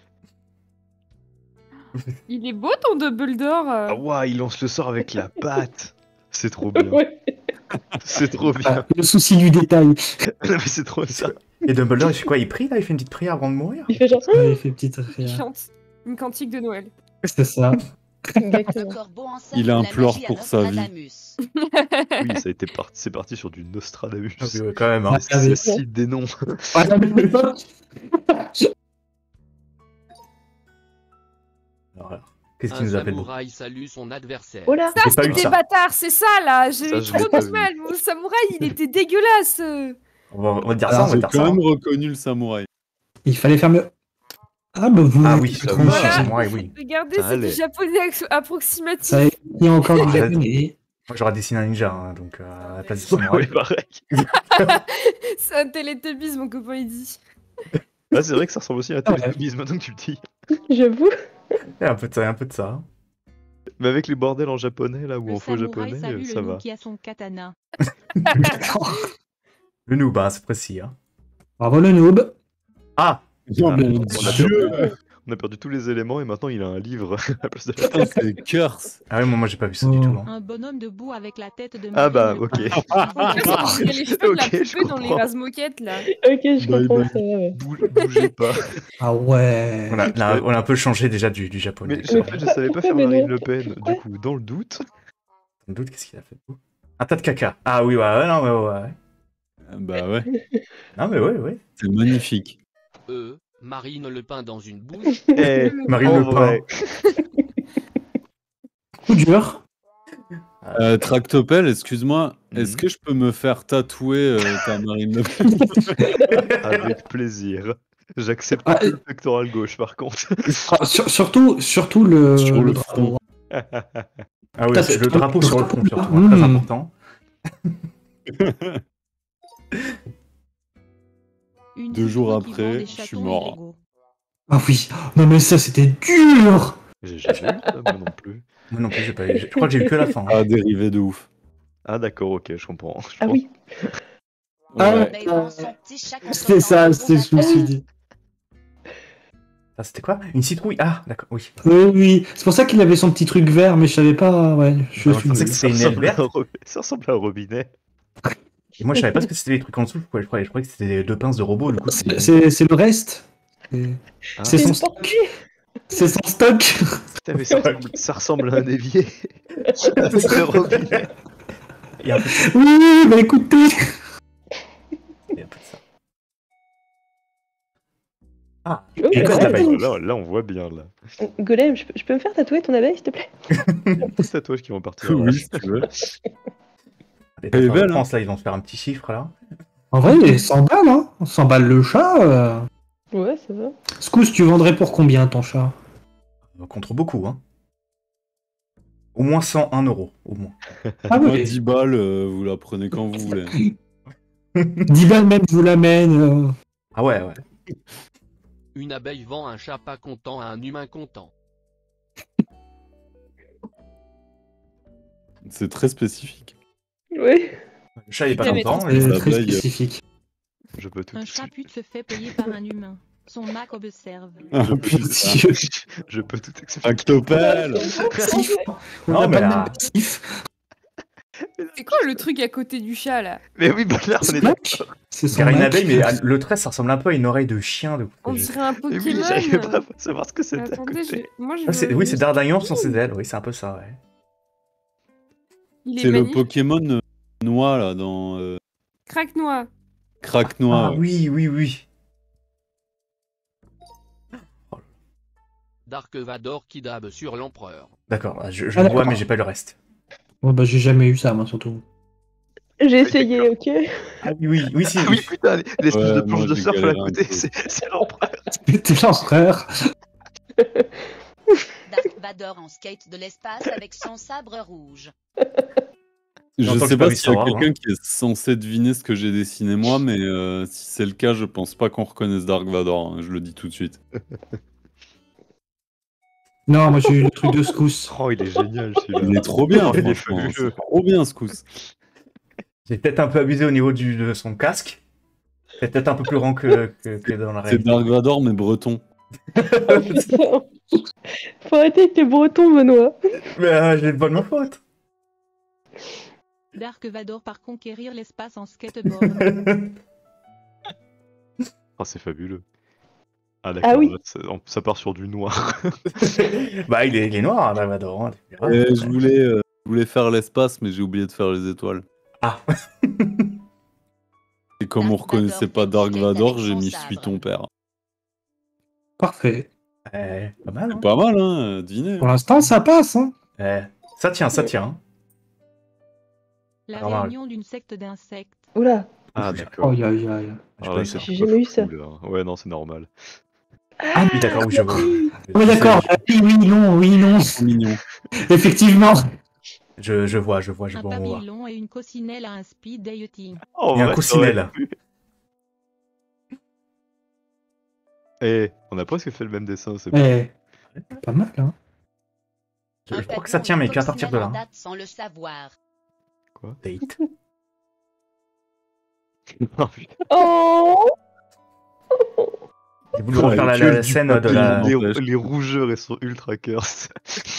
Il est beau ton Dumbledore. Ah ouais, il lance le sort avec la patte. C'est trop bien. Ouais. C'est trop bien. Ah, le souci du détail. Non, mais c'est trop ça. Et Dumbledore, il fait quoi? Il prie, là? Il fait une petite prière avant de mourir? Il fait genre. Ouais, il fait petite Il rire. chante une cantique de Noël. C'est ça. Le Exactement. corbeau encercle Il la implore magie à pour sa vie. Nostradamus. Oui, ça a été c'est parti sur du Nostradamus. Ah oui, ouais, quand même, hein. Ah, oui. C'est si des noms. Ah, non, mais pas. Alors, là. Qu'est-ce qui Un nous appelle beau? samouraï salue son adversaire. Oh là. Ça, J'ai pas eu c'était ça. bâtard, c'est ça là. J'ai Ça, eu je trop l'ai pas de vu. mal. Mon samouraï, il était dégueulasse. On va dire Alors, ça, on va J'ai dire quand ça. même Hein. reconnu le samouraï. Il fallait faire mieux. Ah bah vous. Ah oui, ça tranché. va. Voilà. samouraï, oui. Regardez, Ça c'est du allait. japonais approximatif. Ça il y a encore du Arrête. japonais. Moi, j'aurais dessiné un ninja, hein, donc à la place du Ouais, samouraï. pareil. C'est un télétubbies, mon copain il dit. Ah, c'est vrai que ça ressemble aussi à un Ah ouais. télécubisme, maintenant que tu le dis. J'avoue. Il y a un peu de ça, il y a un peu de ça. Mais avec les bordels en japonais, là, ou Le en faux samouraï japonais, salue ça le va. loup qui a son katana. Le noob, hein, c'est précis. Hein. Bravo le noob. Ah, Oh Ah, mon on, a dieu. on a perdu tous les éléments et maintenant il a un livre à la place de la Putain, c'est curse. ah ouais, moi j'ai pas vu ça du tout. Hein. Un bonhomme debout avec la tête de Ah bah, Marine Le ok. Pen. Il y a les cheveux de la Ok, je poupée dans les comprends. rase-moquettes là. Ok, je Bye comprends bye. ça. Ouais. Bougez pas. Ah ouais. On a un peu changé déjà du japonais. Mais en fait, je savais pas faire Mais Marine non. Le Pen. Pourquoi Du coup, dans le doute. Sans doute, qu'est-ce qu'il a fait? Un tas de caca. Ah oui, ouais, non, mais ouais. Bah ouais, Non, mais ouais. c'est magnifique. Marine Le Pen dans une bouche. Eh, Marine en Le vrai. Coup dur. Tractopelle, excuse-moi, est-ce Mhm. que je peux me faire tatouer ta Marine Le Pen? Avec plaisir. J'accepte Ah, que le pectoral gauche, par contre. Ah, surtout le. Sur le drapeau. Ah oui, Ça, c'est c'est- le drapeau sur le front, surtout, hein, très important. Une 2 jours citrouille qui vend après, des je suis chatons mort. illégaux. Ah oui. Non mais ça c'était dur. J'ai jamais vu ça, moi non plus. Moi non plus, j'ai pas eu. Je crois que j'ai eu que la fin. hein. Ah, dérivé de ouf. Ah, d'accord, ok, je comprends. Ah oui. Ah, Ouais. Mais dans son petit chat C'était ça, content, je me suis dit. Ah, c'était quoi? Une citrouille? Ah, d'accord, oui. Oui. C'est pour ça qu'il avait son petit truc vert, mais je savais pas. Ouais, je Ah, suis je pensais nul. que c'était une aile verte. Ça ressemble à un robinet. Et moi, je savais pas ce que c'était les trucs en dessous. Je croyais que c'était 2 pinces de robot, du coup. C'est le reste. C'est Ah, c'est C'est son une stock. portée. C'est son stock. putain, mais ça ressemble à un évier. Le robinet. Il y a un peu de ça. Oui, bah écoutez. Il y a un peu de ça. Ah, Oh, et quoi, ouais. cette abeille? Là, on voit bien, là. Golem, je peux me faire tatouer ton abeille, s'il te plaît? Des tatouages qui vont partir. Oui, si tu veux. Les Elle est tatoueurs belle, de France, là, ils vont se faire un petit chiffre, là. En vrai, 100 balles, hein. 100 balles le chat. Ouais, ça va. Scous, tu vendrais pour combien ton chat? Contre beaucoup, hein. Au moins 101 €, au moins. Ah Moi, oui. 10 balles, vous la prenez quand vous voulez. 10 balles même, je vous l'amène. Ah ouais. Une abeille vend un chat pas content à un humain content. C'est très spécifique. Oui. Le chat, il est pas Mais content. C'est les très abeilles, spécifique. Je peux tout. Un chat pute se fait payer par un humain. Son Mac observe. Ah, Mon putain. Dieu. Je peux tout expliquer. Tractopelle. Passif. On Non, n'a mais pas le là- même passif. C'est quoi le truc à côté du chat là? Mais oui, bah là, on est C'est d'accord. Mac. C'est son Car une Mac. abeille, mais le trait, ça ressemble un peu à une oreille de chien. On dirait un Mais oui, Pokémon. j'arrivais pas à savoir ce que c'était. à Attendez, côté. moi je Ah, veux- oui, c'est D'Artagnan sans ses ailes. Oui, c'est un peu ça, ouais. Il est C'est le magnifique. Pokémon noix, là, dans Craque-noix. Craque Noir. Ah oui. Dark Vador qui dabe sur l'empereur. D'accord, je Ah, le vois, d'accord. mais j'ai pas le reste. Bon, bah, j'ai jamais eu ça, moi, surtout. J'ai essayé, ok? Ah oui, si. Ah oui, putain, l'espèce Ouais, de planche moi, de j'ai surf à galéré un côté, peu. c'est l'empereur. T'es l'empereur. Dark Vador en skate de l'espace avec son sabre rouge. Je J'entends que sais j'ai pas pas vu s'il y ça, a hein. quelqu'un qui est censé deviner ce que j'ai dessiné moi, mais si c'est le cas, je pense pas qu'on reconnaisse Dark Vador, hein, je le dis tout de suite. Non, moi, j'ai eu le truc de Scous. Oh, il est génial celui-là. Il est trop bien, Il est franchement. fabuleux. C'est trop bien, ce coup. J'ai peut-être un peu abusé au niveau de son casque. C'est peut-être un peu plus grand que dans la C'est réalité. Dark Vador, mais breton. Faut arrêter avec tes bretons, Benoît. Mais j'ai pas de ma faute. Dark Vador part conquérir l'espace en skateboard. Oh, c'est fabuleux. Ah d'accord, Ah oui. ça part sur du noir. Bah, il est noir, Dark Vador. Hein, tu verras. Je voulais faire l'espace, mais j'ai oublié de faire les étoiles. Ah, Et comme on Dark reconnaissait Vador pas fait Dark skate Vador, avec j'ai son mis sabre. Suis ton père. Parfait. Pas mal, hein. C'est pas mal, hein, dîner. Pour l'instant, ça passe. Hein. Ça tient, ça tient. Hein. La Pas mal. réunion d'une secte d'insectes. Oula, Ah, d'accord. Aïe, aïe, aïe. J'ai Ah, pas là, eu c'est ça. j'ai pas jamais eu ça. cool, hein. Ouais, non, c'est normal. Ah, Oui, d'accord, oui, je vois. oui, d'accord. Oui, oui, non. Trop mignon. Effectivement. Je vois Un où on va. papillon et une coccinelle à un speed dating. Oh, Il y a un ouais, coussinelle. Eh, on a presque fait le même dessin, c'est Eh, pas mal, hein. Je crois que ça tient, mais qu'à partir de là. Date sans le savoir. quoi? Date. Oh, putain. Oh J'ai voulu refaire la scène de la. Les rougeurs, elles sont ultra curse.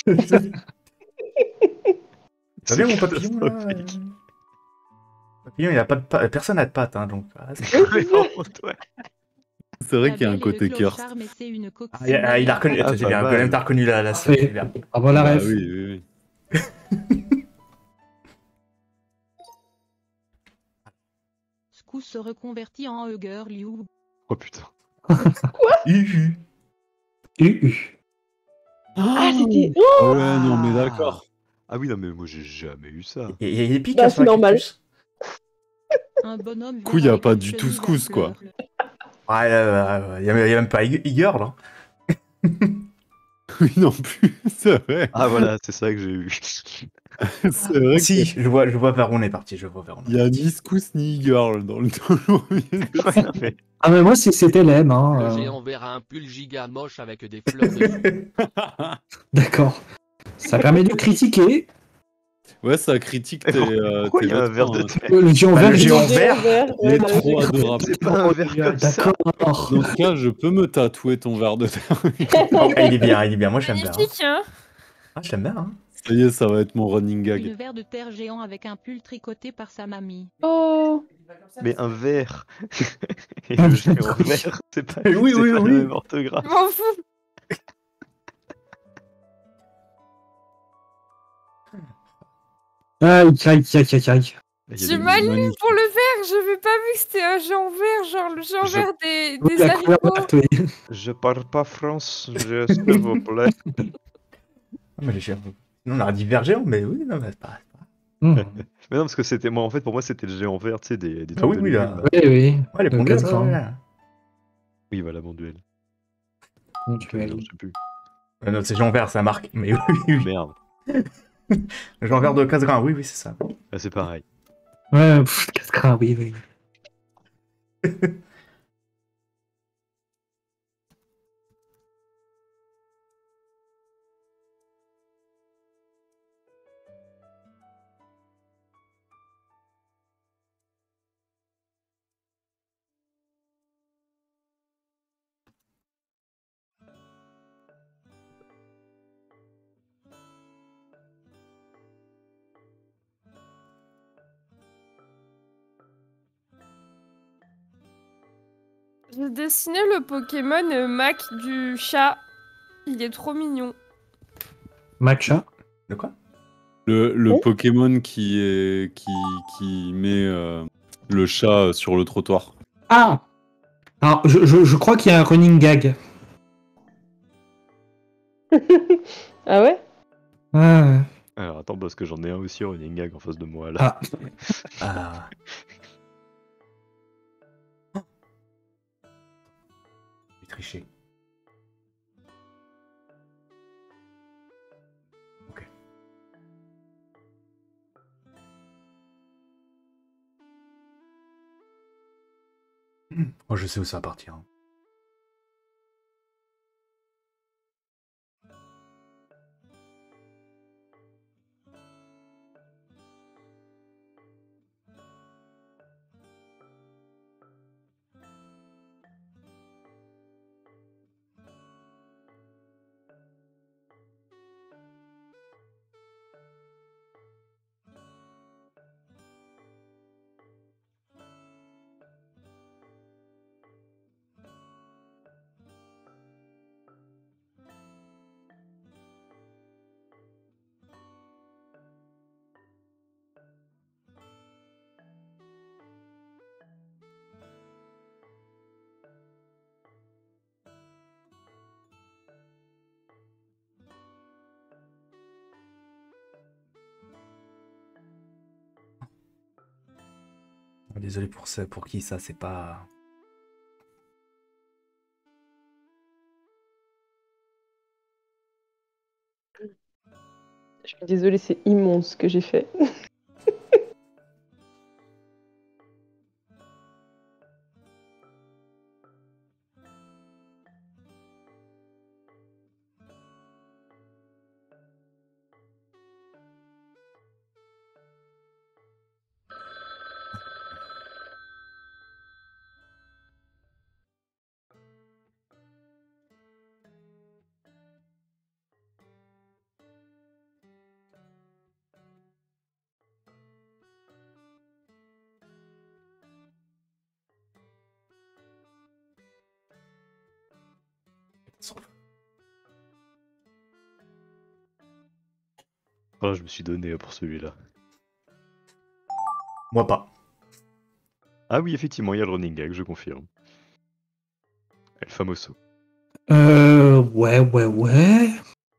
Ça vient mon papillon là Papillon, il a pas de pattes. Personne n'a de pattes, hein, donc. C'est vrai La qu'il y a un belle et le côté curse. clochard, mais c'est une Il coccinelle. a reconnu. Ah, C'est pas bien. mal. Quand même, t'as reconnu la scène. Oui. C'est bien. Ah, bon, la Ah ref. oui, oui. Scous se reconvertit en Hugger Liu. Oh putain. Uhu. Ah, c'était. Ouais, non, mais d'accord. Ah oui, non, mais moi j'ai jamais eu ça. Il y a des pics Bah, là, c'est sur la normal. cactus. Un bonhomme. Du coup, il y a pas du tout Scous, quoi. Ouais, il y a même pas Igor là. Oui, non plus, c'est vrai. Ah voilà, c'est ça que j'ai eu. C'est vrai Si, je vois vers où on est parti. Je vois vers où on est qu'il y a ni Scous ni girl dans le Ouais, non, mais- Ah, mais moi, c'était l'aime. Le Hein. géant vert a un pull giga moche avec des fleurs dessus. D'accord. Ça permet de critiquer. Ouais, ça critique tes, Pourquoi tes il y a un verre vêtements, de hein. terre? Le géant Bah, vert. le il- géant vert. Il est bah, trop adorable. C'est pas un verre comme ça. D'accord. Dans ce cas, je peux me tatouer ton verre de terre. Oh, il est bien. Moi, j'aime bien. Magnifique, hein. Ah, j'aime bien. Hein. Ça y est, ça va être mon running Une gag. verre de terre géant avec un pull tricoté par sa mamie. Oh Mais un verre. Et le géant vert, c'est pas, Oui, c'est oui, pas oui. la même orthographe. Je m'en fous. Aïe. Il y a J'ai des- mal lu magnifiques. pour le vert. J'avais pas vu que c'était un géant vert, genre le géant Je- vert des Oui, la couleur haricots. verte, oui. Je parle pas France, s'il vous plaît. Ah, mais les géants. Non, on aurait dit vert géant, mais oui, non, mais c'est pas. Hmm. Mais non, parce que c'était moi, en fait, pour moi, c'était le géant vert, tu sais, des Ah trucs oui, de oui, là. légumes. Oui, oui. Ouais, les Le pongaises, quatre, ouais. hein. Oui, voilà, mon duel. Bon, Je sais plus. Non, c'est géant vert, ça marque. Mais oui. Merde. Géant vert de Casgrain, oui, c'est ça. Ah, c'est pareil. Ouais, Cascra, oui. J'ai dessiné le Pokémon Mac du chat. Il est trop mignon. Matcha. De quoi? Le Oh. Pokémon qui met le chat sur le trottoir. Ah. Alors, je crois qu'il y a un running gag. Ah ouais Ah. Alors, attends, parce que j'en ai un aussi running gag en face de moi, là. Ah. Ah. J'ai triché. Ok. Oh, je sais où ça va partir. Hein. Désolé pour ça, pour qui ça, c'est pas... Je suis désolée, c'est immonde ce que j'ai fait. Oh, je me suis donné pour celui-là. Moi pas. Ah oui, effectivement, il y a le running gag, je confirme. El Famoso. Ouais.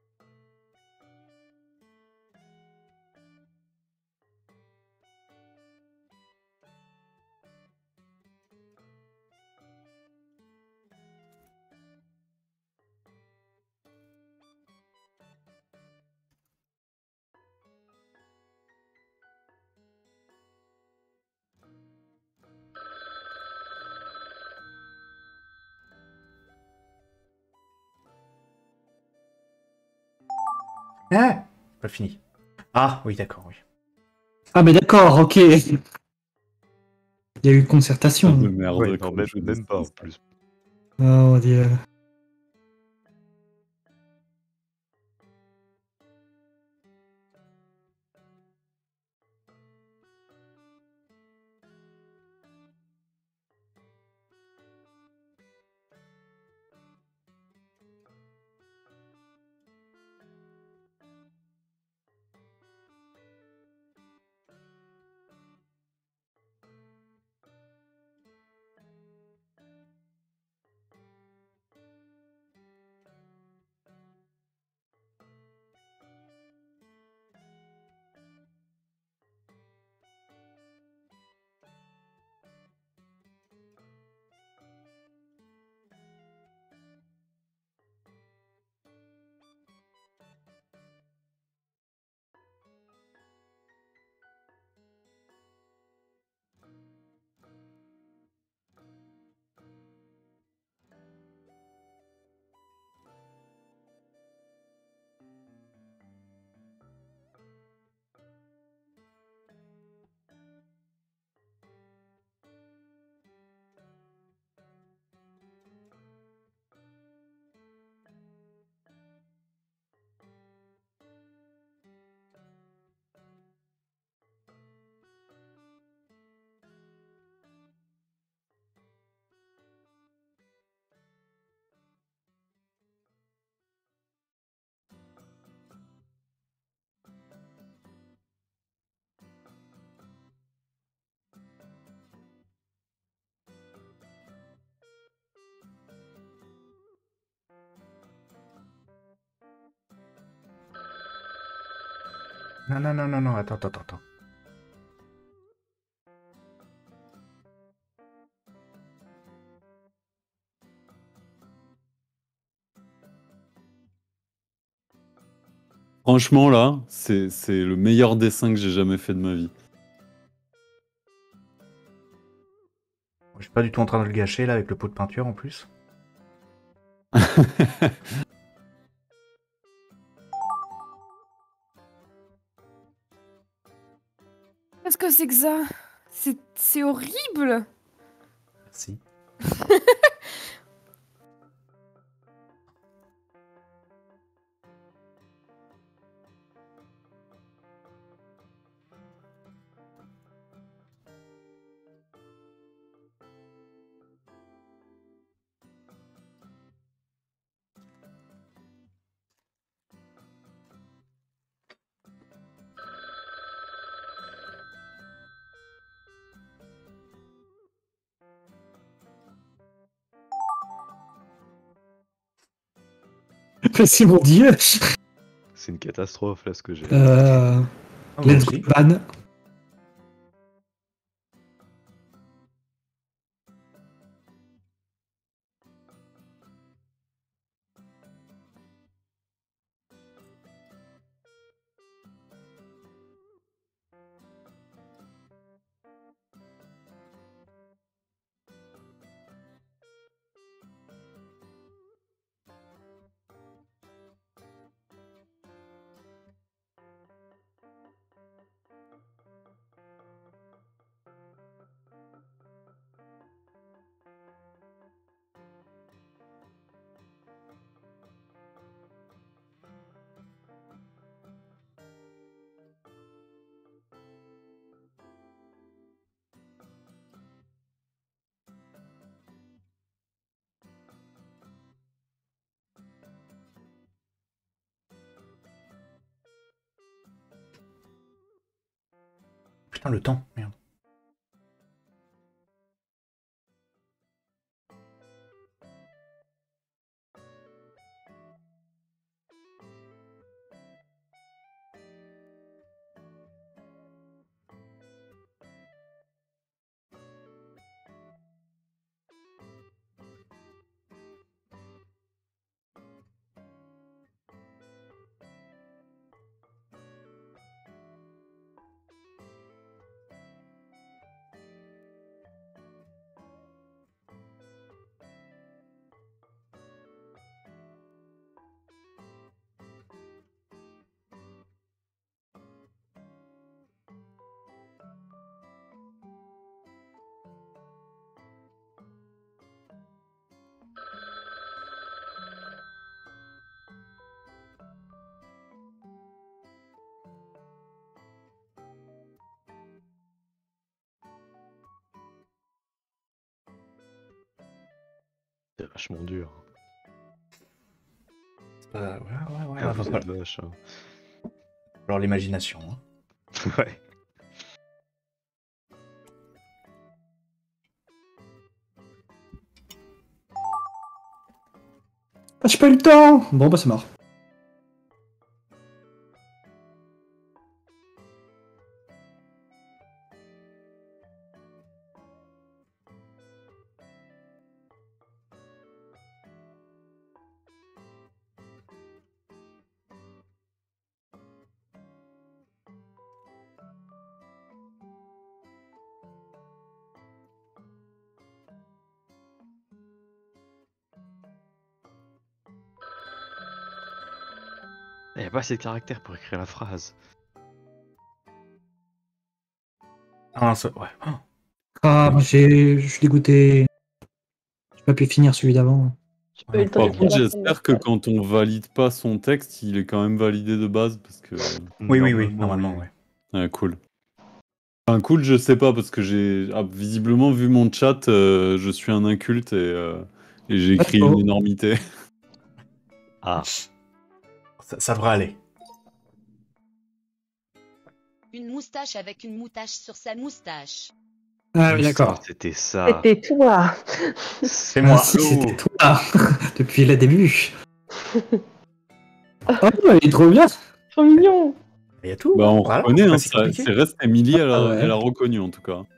Ah, pas fini. Ah, oui, d'accord, oui. Ah, mais d'accord, ok. Il y a eu concertation. De merde. Ouais, Non, même pas en plus. Oh mon dieu. Non, attends. Franchement, là, c'est le meilleur dessin que j'ai jamais fait de ma vie. Je suis pas du tout en train de le gâcher, là, avec le pot de peinture, en plus. Qu'est-ce que c'est que ça? C'est horrible. Merci. C'est mon dieu. C'est une catastrophe là ce que j'ai. Ah, moi Let's go aussi. ban. putain, le temps, merde. C'est vachement dur. Ouais, Ah, va vous êtes vache. Hein. Alors l'imagination. Hein. Ouais. Ah, j'ai pas eu le temps. Bon, bah c'est mort. Il n'y a pas assez de caractère pour écrire la phrase. Ah, ça, ouais. Oh. Ah, moi je suis dégoûté. J'ai pas pu finir celui d'avant. J'ai pas eu le temps Par d'écrire contre, la phrase. j'espère que quand on valide pas son texte, il est quand même validé de base parce que. Oui, normalement, ouais. Ah, cool. Enfin, cool, je sais pas parce que j'ai visiblement vu mon chat, je suis un inculte et j'ai écrit une énormité. Ah. Ça devrait aller. Une moustache avec une moustache sur sa moustache. Ah oui, d'accord. C'était ça. C'était toi. C'est moi. Ah, si, c'était toi. Depuis le début. Oh, il est trop bien. Trop mignon. Il y a tout. Bah, on voilà, reconnaît, hein, c'est compliqué. c'est reste Emily, elle Ah ouais. a reconnu en tout cas.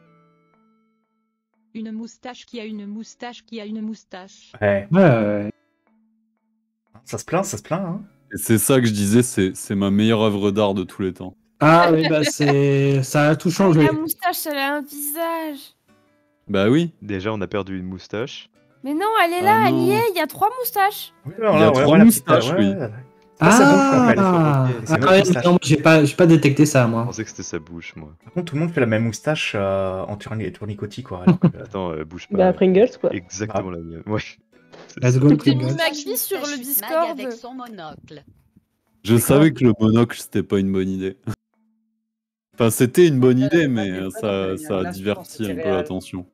Une moustache qui a une moustache qui a une moustache. Ouais. Ouais. Ça se plaint, hein. Et c'est ça que je disais, c'est ma meilleure œuvre d'art de tous les temps. Ah oui, bah ça a tout changé. La moustache, elle a un visage. Bah oui. Déjà, on a perdu une moustache. Mais non, elle est là, Ah elle y non. est, il y a 3 moustaches. Oui, Il y a trois moustaches, oui. Ça, ça bon, je rappelle. Ah, C'est une autre ouais, moustache. non, j'ai pas détecté ça, Je moi. pensais que c'était sa bouche, moi. Par contre, tout le monde fait la même moustache en tournicotis, quoi. Alors que, Attends, bouge pas. Bah, Pringles, quoi. Exactement la mienne. Ouais. Let's go, J'ai Pringles. mis Maggie sur le Mag Discord. avec son monocle. Je savais que le monocle, c'était pas une bonne idée. Enfin, c'était une bonne idée, mais ça a diverti un peu l'attention.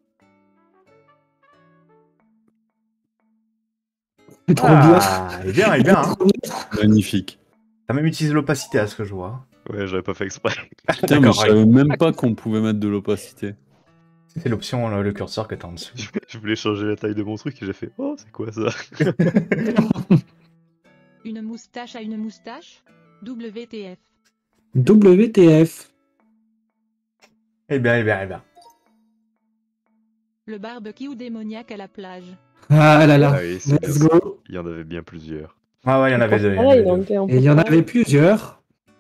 C'est trop bien. il est bien, hein. Magnifique. T'as même utilisé l'opacité à ce que je vois. Ouais, j'avais pas fait exprès. Putain, mais je savais même pas qu'on pouvait mettre de l'opacité. C'est l'option, le curseur que t'as en dessous. Je voulais changer la taille de mon truc et j'ai fait oh, c'est quoi ça? Une moustache à une moustache. WTF. WTF. Eh bien. Le barbecue démoniaque à la plage. Ah là là. Ah oui, c'est Let's bien ça. go. Il y en avait bien plusieurs. Ah ouais, il y en avait deux. Pareil, donc, on Et il y en peut pas- avait plusieurs.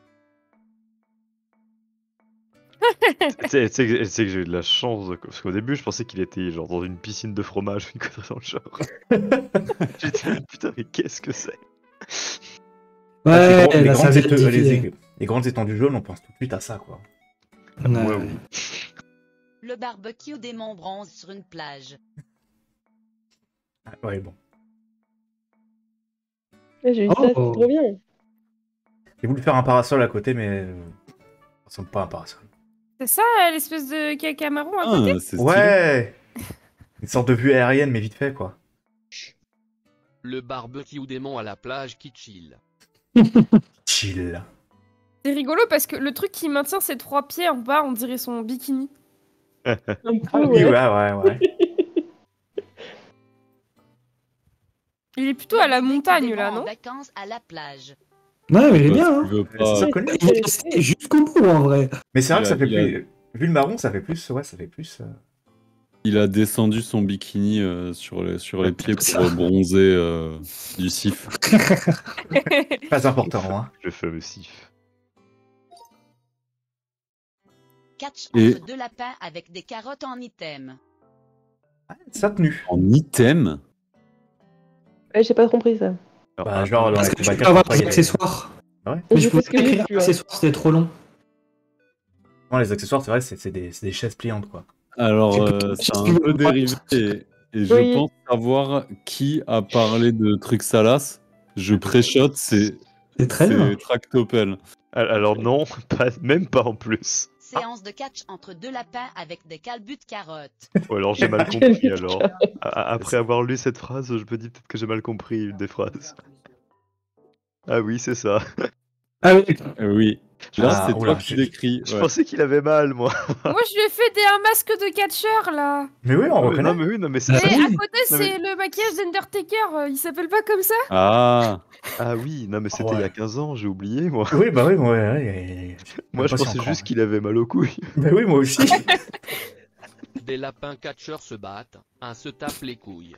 Tu sais que j'ai eu de la chance, parce qu'au début je pensais qu'il était genre dans une piscine de fromage ou une connerie dans le genre. J'étais là, putain, mais qu'est-ce que c'est? Ouais, les, là, ça grandes va être difficile. les grandes étendues jaunes, on pense tout de suite à ça, quoi. Moi, Ouais. oui. Le barbecue des monts bronze sur une plage. Ouais, bon. Ouais, j'ai eu ça, Oh. c'était trop bien. J'ai voulu faire un parasol à côté, mais ça ressemble pas à un parasol. C'est ça, l'espèce de caca marron à côté? Ah, c'est stylé. Ouais. Une sorte de vue aérienne, mais vite fait, quoi. Le barbecue démon à la plage qui chill. Chill. C'est rigolo parce que le truc qui maintient ses 3 pieds en bas, on dirait son bikini. Un peu, Oui, ouais. ouais. Il est plutôt à la montagne là, En non? vacances à la plage. Ouais, mais il est Parce bien. qu'il Hein. veut C'est pas- ça connu. Il est resté jusqu'au bout en vrai. Mais c'est vrai Il que ça a- fait il a- plus. Vu le marron, ça fait plus. Ouais, ça fait plus. Il a descendu son bikini sur les pieds pour Ça. bronzer du sif. Pas important, hein. Le fameux sif. Catch Et- entre 2 lapins avec des carottes en item. Ça tenu. En item. Ouais, j'ai pas compris ça. Bah, genre dans Parce les que tu combats peux avoir parfois, des il y a accessoires. Ouais. Mais Je je sais pouvais ce que pas j'ai écrire vu, ouais. accessoires, c'était trop long. Non, les accessoires, c'est vrai, c'est des chaises pliantes, quoi. Alors, Tu peux- c'est tu un veux peu pas- dérivé et je Oui. pense savoir qui a parlé de trucs salaces. Je pré-shot, c'est C'est très bien. Tractopelle. Alors non, même pas en plus. Séance de catch entre 2 lapins avec des calbutes carottes. Ou alors j'ai mal compris alors. Après avoir lu cette phrase, je me dis peut-être que j'ai mal compris une des phrases. Ah oui, c'est ça. Ah oui, d'accord. Oui. Là, Ah, c'est oula, toi qui j'ai- l'écris. Je ouais. pensais qu'il avait mal, moi. Moi, je lui ai fait un masque de catcheur là. Mais oui, on reconnaît. Non, mais oui, non, mais c'est Ah, ça. Et oui. à côté, Non, mais- c'est le maquillage d'Undertaker. Il s'appelle pas comme ça? Ah, Ah oui, non, mais c'était Ouais. il y a 15 ans, j'ai oublié, moi. Oui, bah oui, ouais. Moi, je pas si pensais on juste croit. qu'il avait mal aux couilles. Bah oui, moi aussi. Des lapins catcheurs se battent, un se tape les couilles.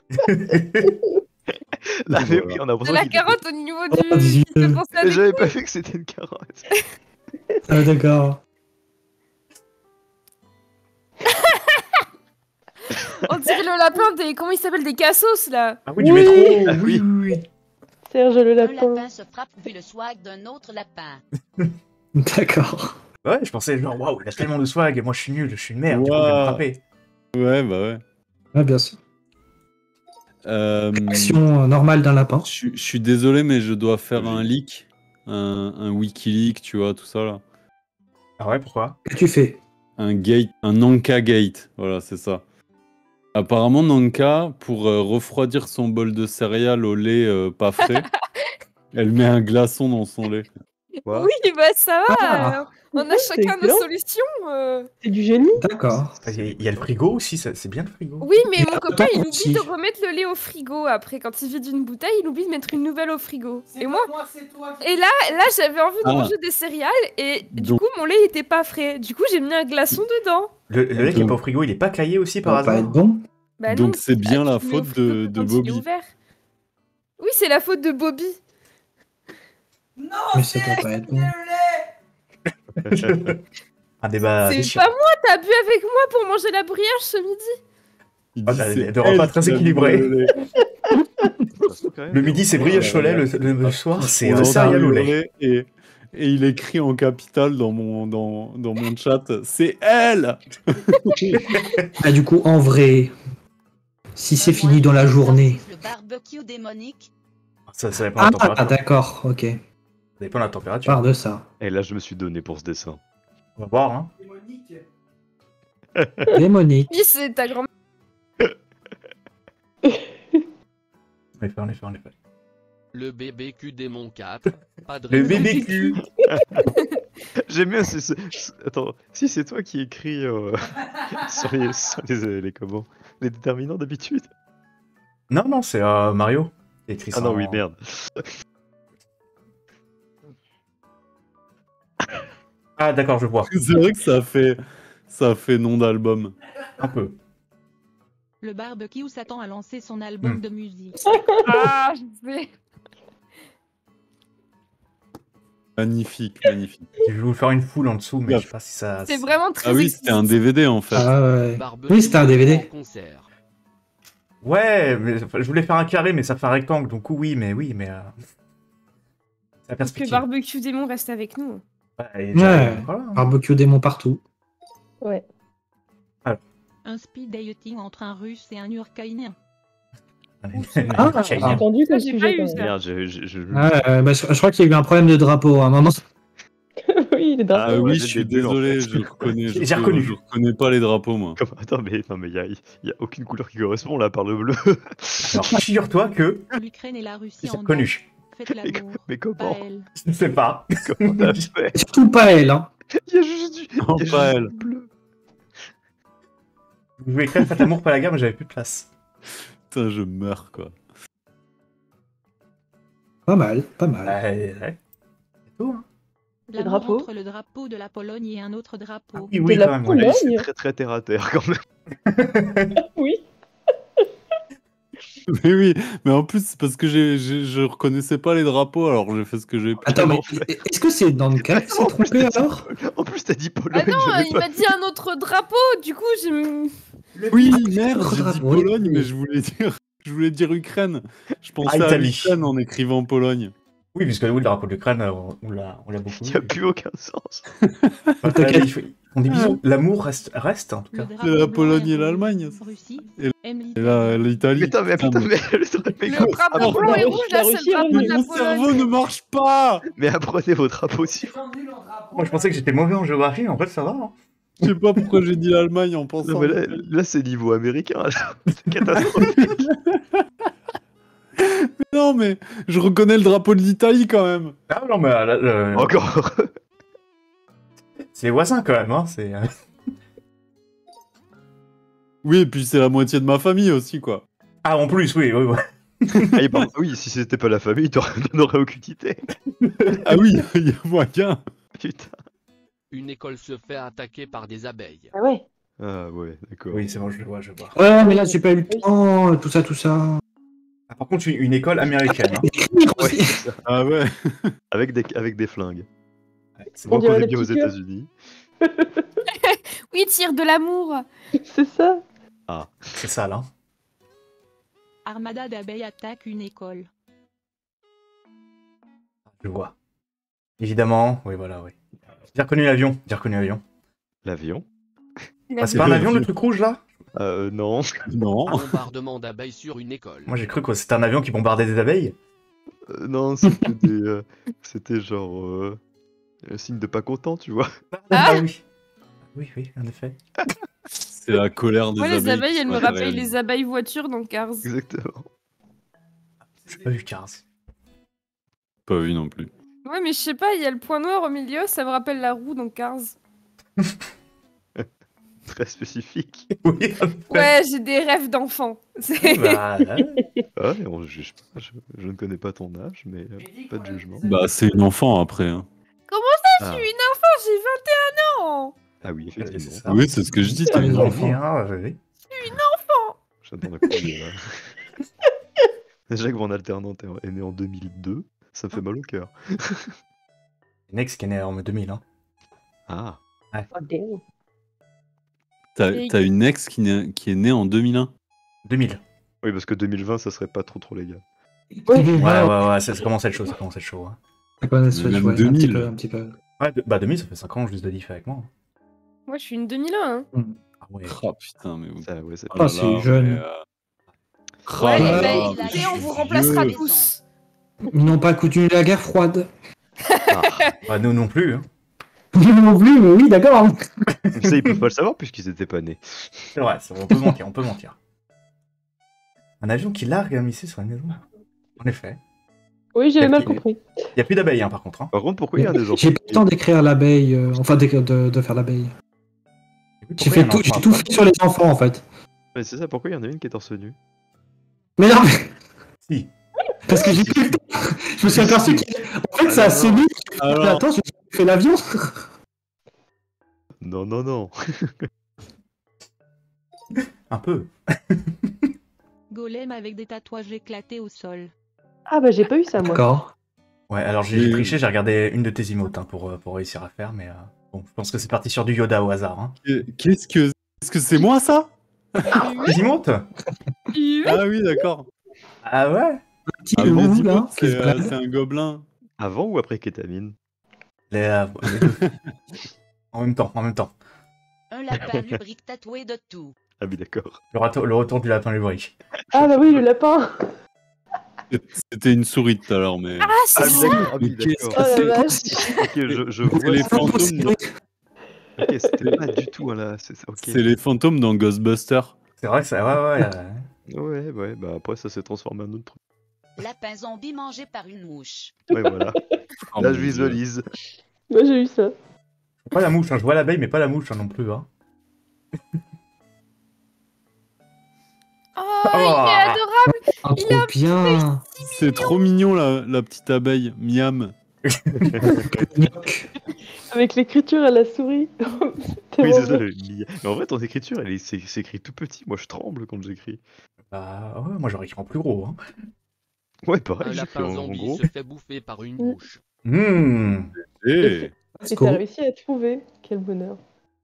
Là, mais oui, on a De l'impression la qu'il carotte au niveau Oh, du. Dieu. Ça fait penser à Mais des- j'avais pas vu que c'était une carotte. Ah, d'accord. On dirait le lapin des. Comment il s'appelle? Des cassos là. Ah oui, du Oui. métro. Ah oui. Oui. Serge le Un lapin. lapin se frappe vu le swag d'un autre lapin. D'accord. Ouais, je pensais, genre, waouh, il a tellement de swag, et moi je suis nul, je suis une merde, du coup, il va me Ouah. frapper. ouais, bah ouais. Ah, bien sûr. Je Action normale d'un lapin. suis désolé, mais je dois faire un leak. Un Wikileak, tu vois, tout ça là. Ah ouais, pourquoi? Que tu fais? Un gate, un Nanka Gate, voilà, c'est ça. Apparemment, Nanka, pour refroidir son bol de céréales au lait pas frais, elle met un glaçon dans son lait. Quoi Oui, bah ça va. Ah. On a C'est chacun nos excellent. solutions. C'est du génie. D'accord. Il y a le frigo aussi, c'est bien le frigo. Oui, mais Et mon un copain, il lapin oublie aussi. de remettre le lait au frigo après. Quand il vide une bouteille, il oublie de mettre une nouvelle au frigo. Et moi. Et là j'avais envie de Ah. manger des céréales et du Donc- coup, mon lait était pas frais. Du coup, j'ai mis un glaçon dedans. Le lait qui est pas au frigo, il est pas caillé aussi Ça par va pas hasard? être bon. Bah Donc non, c'est bien tu la le mets au faute frigo de quand il est Bobby. ouvert. Oui, c'est la faute de Bobby. Mais ça peut pas être bon. Un débat C'est déchirant. pas moi, t'as bu avec moi pour manger la brioche ce midi. Il Ah, dit, bah, c'est de repas elle très qui a équilibré. mis le lait. Le midi, c'est brioche cholet, le soir, c'est On entend céréales au lait. hurler et il écrit en capital dans mon chat, c'est elle. Ah, du coup, en vrai, si c'est fini dans la journée. Le barbecue démonique. Ça dépend de la Ah, température. d'accord, ok. Ça dépend de la température. Part de ça. Et là, je me suis donné pour ce dessin. On va voir, hein. Démonique. Oui, c'est ta grand-mère. En effet. Le BBQ démon 4. Pas de Le raison. BBQ. J'aime bien, attends, si c'est toi qui écris sur les comment les déterminants d'habitude. Non, c'est Mario. qui a écrit Ah ça non, en- oui, merde. Ah, d'accord, je vois. C'est vrai que ça fait nom d'album. Un peu. Le barbecue s'attend à lancer son album Hmm. de musique. Ah, je sais. Magnifique. Je vais vous faire une foule en dessous, mais je sais pas si ça. C'est vraiment très Ah oui, c'était un DVD en fait. Ah ouais. Barbecue Oui, c'était un DVD. en concert. Ouais, mais je voulais faire un carré, mais ça fait un rectangle, donc oui, mais. C'est la Que perspective. Barbecue Démon reste avec nous. Ouais, et Ouais. voilà. Barbecue démon partout. Ouais. Un speed dating entre un russe et un urkaïnien. Ah, J'ai entendu Ça, comme j'ai sujet pas eu quand ça. même. Merde, Bah, je crois qu'il y a eu un problème de drapeau à un moment. Oui, les drapeaux. Ah oui, ouais, je j'ai suis des bulles, en désolé, fait. je reconnais. J'ai reconnu. Je reconnais pas les drapeaux moi. Attends, mais non, mais il y a aucune couleur qui correspond là par le bleu. Alors, figure-toi que L'Ukraine et la Russie c'est en connu. Faites l'amour. Mais Pas comment elle. Je ne sais pas. Comment t'as fait? Surtout pas elle, hein. Il y a juste du. Non, il y a pas juste elle. du bleu. Je voulais écrire Faites l'amour, pas la guerre, mais j'avais plus de place. Putain, je meurs, quoi. Pas mal, pas mal. Ouais. C'est tout, hein. L'amour drapeaux. entre le drapeau de la Pologne et un autre drapeau. Oui, oui, De la quand même. Ouais. Pologne. C'est très très terre à terre quand même. Oui. Mais oui, mais en plus, c'est parce que je reconnaissais pas les drapeaux, alors j'ai fait ce que j'ai pu. Attends, mais est-ce que c'est Danka qui s'est trompé alors? En plus, t'as dit Pologne. Ah non, j'avais il pas m'a dit un autre drapeau, du coup j'ai... Oui, Ah, merde, autre j'ai dit drapeau, oui. Pologne, mais je voulais dire Ukraine. Je pensais à Italie. l'Ukraine en écrivant Pologne. Oui, puisque oui, le drapeau de l'Ukraine, on l'a beaucoup. Il n'y a plus aucun sens. Enfin, on dit bisous. L'amour reste, en tout cas. C'est la Pologne et l'Allemagne. Russie. Et aime Et là, l'Italie. Putain, mais putain, putain, mais Le drapeau blanc et rouge, là, c'est le drapeau mais de la mon Pologne. cerveau ne marche pas. Mais apprenez vos drapeaux aussi. Moi, je pensais que j'étais mauvais en géographie, mais en fait, ça va. Hein. Je sais pas pourquoi j'ai dit l'Allemagne en Non, pensant. mais là c'est niveau américain. Là. C'est catastrophique. Non, mais je reconnais le drapeau de l'Italie quand même. Ah non, mais Encore. c'est les voisins quand même. Hein. C'est. Oui, et puis c'est la moitié de ma famille aussi, quoi. Ah, en plus, oui, oui, oui. Ah, bah, oui, si c'était pas la famille, t'en aurais aucune idée. Ah oui, il y a moyen. Putain. Une école se fait attaquer par des abeilles. Ah ouais. Ah ouais, d'accord. Oui, c'est bon, je le vois, je vois. Ouais, mais là, j'ai pas eu le temps, tout ça. Ah, par contre, une école américaine. Hein. Écrire Ouais, aussi. c'est ça. Ah ouais. Avec des flingues. Ouais, c'est Moi, On bon. dirait qu'on est des bien aux petits cœurs. États-Unis. Oui, tire de l'amour. C'est ça. C'est ça, là. Armada d'abeilles attaque une école. Je vois. Évidemment, oui, voilà, oui. J'ai reconnu l'avion. J'ai reconnu l'avion. L'avion. Ah, c'est pas un avion, le truc rouge, là? Non. Non. Bombardement d'abeilles sur une école. Moi, j'ai cru que c'était un avion qui bombardait des abeilles. Non, c'était des. C'était genre. Un signe de pas content, tu vois. Ah oui. Oui, oui, en effet. C'est la colère des Moi, abeilles. les abeilles, qui elles me se rappellent réalisent. les abeilles voitures dans Cars. Exactement. J'ai pas vu Cars. Pas vu non plus. Ouais, mais je sais pas, il y a le point noir au milieu, ça me rappelle la roue dans Cars. Très spécifique. Oui, en effet. Ouais, j'ai des rêves d'enfant. C'est- Bah, Ah, et on juge pas. Je ne connais pas ton âge, mais pas de jugement. Bah, c'est une enfant après. Hein. Ah, Je suis une enfant, j'ai 21 ans. ah oui, c'est effectivement. ça. Oui, c'est ce que je dis. Ah, t'es une les enfant. enfants. Oui. J'attends de courir, là. Jacques Van Alternant est né en 2002. Ça me fait mal au cœur. Nex qui est né en 2000. Hein. Ah. Oh, damn. T'as une ex qui est née en 2001. 2000. Oui, parce que 2020, ça serait pas trop légal. Ouais, ouais, ça commence à être chaud, ça commence à être chaud. Hein. C'est pas Switch, Même ouais, 2000. un petit peu. Ouais, bah 2000, ça fait 5 ans juste de diff avec moi. Moi, je suis une 2001. Hein. Ah ouais. Oh putain, mais vous. Ça, ouais, c'est Oh Ah, là c'est là, jeune. mais, oh Ouais, là et là, bah mais écoutez, je on suis vous remplacera vieux. tous. Ils n'ont pas connu la guerre froide. Bah nous non plus. Hein. Non plus, mais oui, d'accord. Mais ça, ils peuvent pas le savoir puisqu'ils étaient pas nés. C'est vrai, on peut mentir, on peut mentir. Un avion qui largue un missile sur la maison. En effet. Oui, j'avais mal Capitaine. compris. Il n'y a plus d'abeilles, hein, par contre. Hein. Par contre, pourquoi il y a des enfants J'ai pas le temps d'écrire l'abeille, enfin de faire l'abeille. J'ai Pourquoi il y en a tout, un j'ai point tout après fait sur les enfants en fait. Mais c'est ça, pourquoi il y en a une qui est torse nu? Mais non, mais... Si. Parce que j'ai plus le temps. Je me suis aperçu qu'en fait, ça a sémé. Alors- Attends, j'ai fait l'avion. Non, non, non. Un peu. Golem avec des tatouages éclatés au sol. Ah bah j'ai pas eu ça moi. D'accord. Ouais, alors j'ai triché, j'ai regardé une de tes emotes hein, pour réussir à faire, mais bon, je pense que c'est parti sur du Yoda au hasard. Hein. Est-ce que c'est moi ça? Tes emotes Ah oui, d'accord. Ah ouais. Petit Ah, loup vas-y, là. qui se c'est balade. c'est un gobelin. Avant ou après kétamine? Les deux. En même temps, en même temps. Un lapin lubrique tatoué de tout. Ah oui, d'accord. Le retour du lapin lubrique. Ah bah oui, le lapin. C'était une souris tout à l'heure, mais. Ah, c'est ça. d'accord. Ah, oui, Mais qu'est-ce d'accord. Oh que la c'est vache. Ok, je C'est vois. les ça. fantômes dans... Ok, c'était pas du tout là. C'est ça, ok. C'est les fantômes dans Ghostbusters. C'est vrai que ça. Ouais, ouais. Ouais, ouais, bah après ça s'est transformé en autre truc. Lapin zombie mangé par une mouche. Ouais, voilà. Oh, Là, mon je Dieu. visualise. Moi, j'ai eu ça. Pas la mouche, hein. Je vois l'abeille, mais pas la mouche hein, non plus. Hein. Oh, il est adorable. Ah, trop bien. C'est trop mignon la petite abeille, miam. Avec l'écriture à la souris. Oui, c'est ça le mi. Mais en vrai, ton écriture, c'est écrit tout petit. Moi, je tremble quand j'écris. Bah ouais, moi j'aurais écrit en plus gros. Hein. Ouais, Un pareil, j'ai fait lapin en zombie gros. se fait bouffer par une mouche. Mmh. Eh. Et t'as réussi à trouver. Quel bonheur.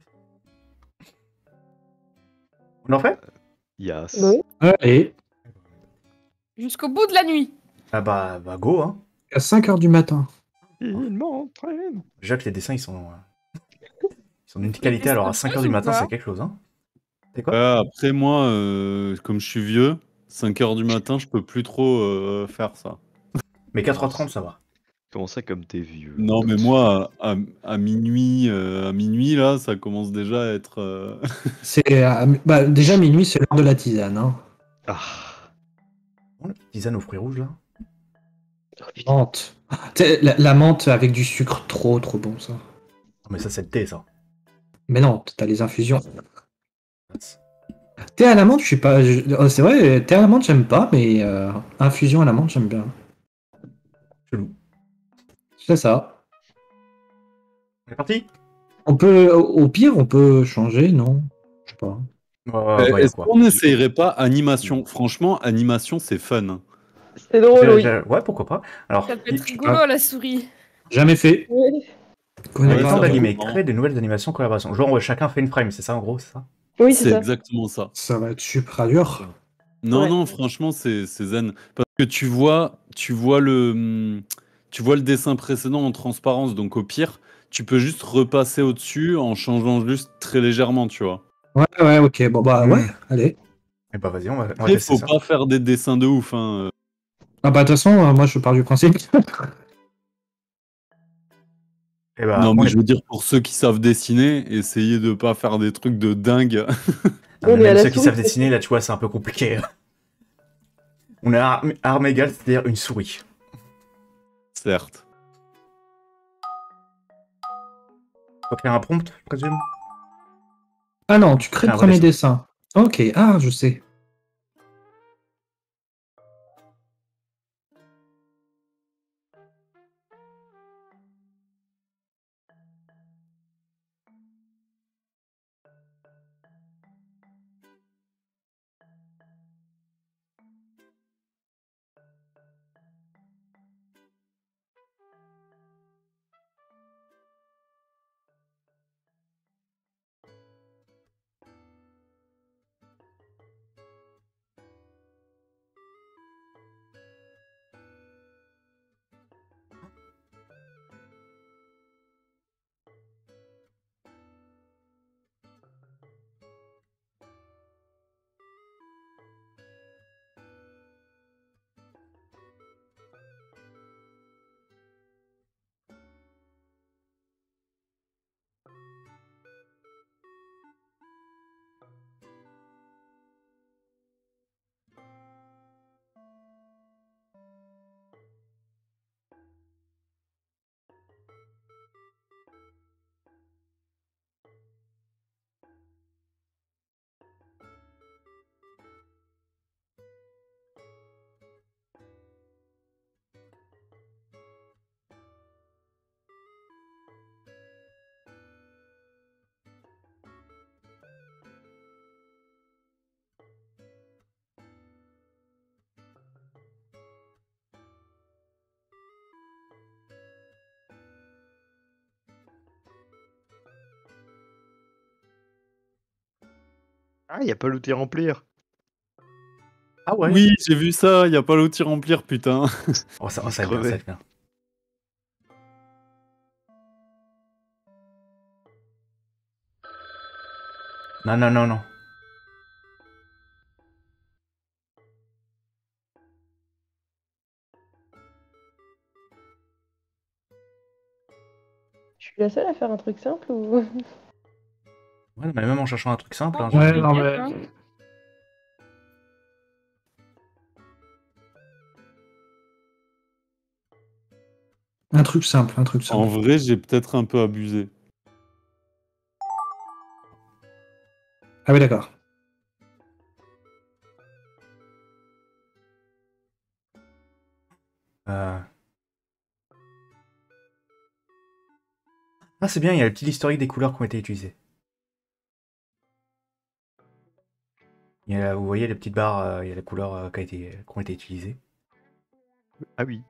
On en fait Yes. Oui. Allez, Jusqu'au bout de la nuit. Ah bah go hein. à 5h du matin. Il m'entraîne. Déjà que les dessins ils sont d'une qualité, alors à 5h du matin c'est quelque chose hein. C'est quoi Après moi, comme je suis vieux, 5h du matin, je peux plus trop faire ça. Mais 4h30 ça va. Comment ça, comme t'es vieux? Non, mais moi, à minuit, là, ça commence déjà à être. C'est bah, déjà minuit, c'est l'heure de la tisane. Hein. Ah. Bon, la petite tisane aux fruits rouges là. Menthe. T'sais, la menthe avec du sucre, trop bon ça. Oh, mais ça c'est le thé ça. Mais non, t'as les infusions. Thé à la menthe, je suis pas. C'est vrai, thé à la menthe, j'aime pas, mais infusion à la menthe, j'aime bien. Chelou. C'est ça. On est parti On peut, au pire, on peut changer, non? Je sais pas. ouais, Est-ce quoi. qu'on n'essayerait pas animation? Franchement, animation, c'est fun. C'est drôle, oui. Ouais, pourquoi pas. Alors, Ça peut être rigolo, la souris. Jamais fait. Oui, Connais le Ouais, temps pas. ça d'animer, va. créer de nouvelles animations collaboration. Genre chacun fait une frame, c'est ça en gros, c'est ça oui c'est ça. exactement ça. Ça va être super dur. Non, Ouais. non, franchement, c'est zen. Parce que tu vois le dessin précédent en transparence, donc au pire, tu peux juste repasser au-dessus en changeant juste très légèrement, tu vois. Ouais, ok, bon bah ouais, allez. Et bah vas-y, on va Après, tester faut ça. pas faire des dessins de ouf, hein. Ah bah de toute façon, moi je pars du principe. Et bah, Non, on mais est- je veux dire, pour ceux qui savent dessiner, essayez de pas faire des trucs de dingue. Ah, mais On est à même la ceux qui souris, savent c'est dessiner, là tu vois, c'est un peu compliqué. On est à arme égale, c'est-à-dire une souris. Certes. Faut créer un prompt, je présume. Ah non, tu crées Crée le un vrai premier dessin. Ok, ah, je sais. Ah, y a pas l'outil remplir. Ah ouais. Oui, j'ai vu ça, y a pas l'outil remplir, putain. Oh, ça Il va être bien, ça va crevait. être bien. Non, non, non, non. Je suis la seule à faire un truc simple ou. Ouais, mais même en cherchant un truc simple. Hein, Ouais, j'ai- non, mais. Un truc simple, un truc En simple. vrai, j'ai peut-être un peu abusé. Ah oui, d'accord. Euh, Ah, c'est bien, il y a le petit historique des couleurs qui ont été utilisées. Vous voyez les petites barres, il y a les couleurs qui ont été utilisées. Ah oui.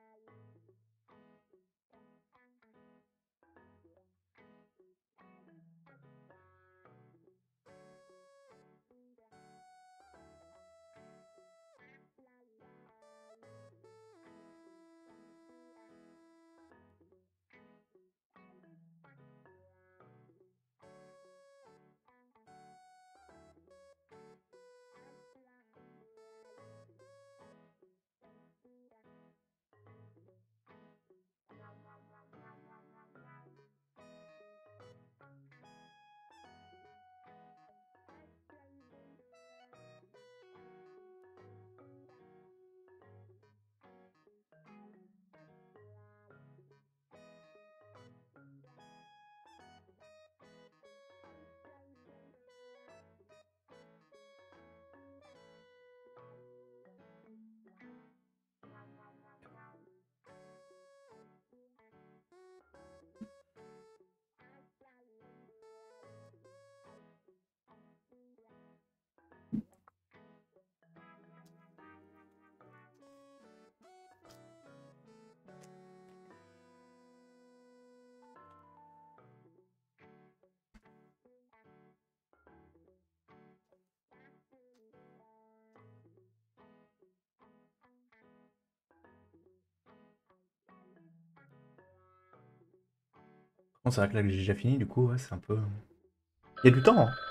Bon, c'est vrai que là, j'ai déjà fini, du coup, ouais, c'est un peu... Il y a du temps, hein.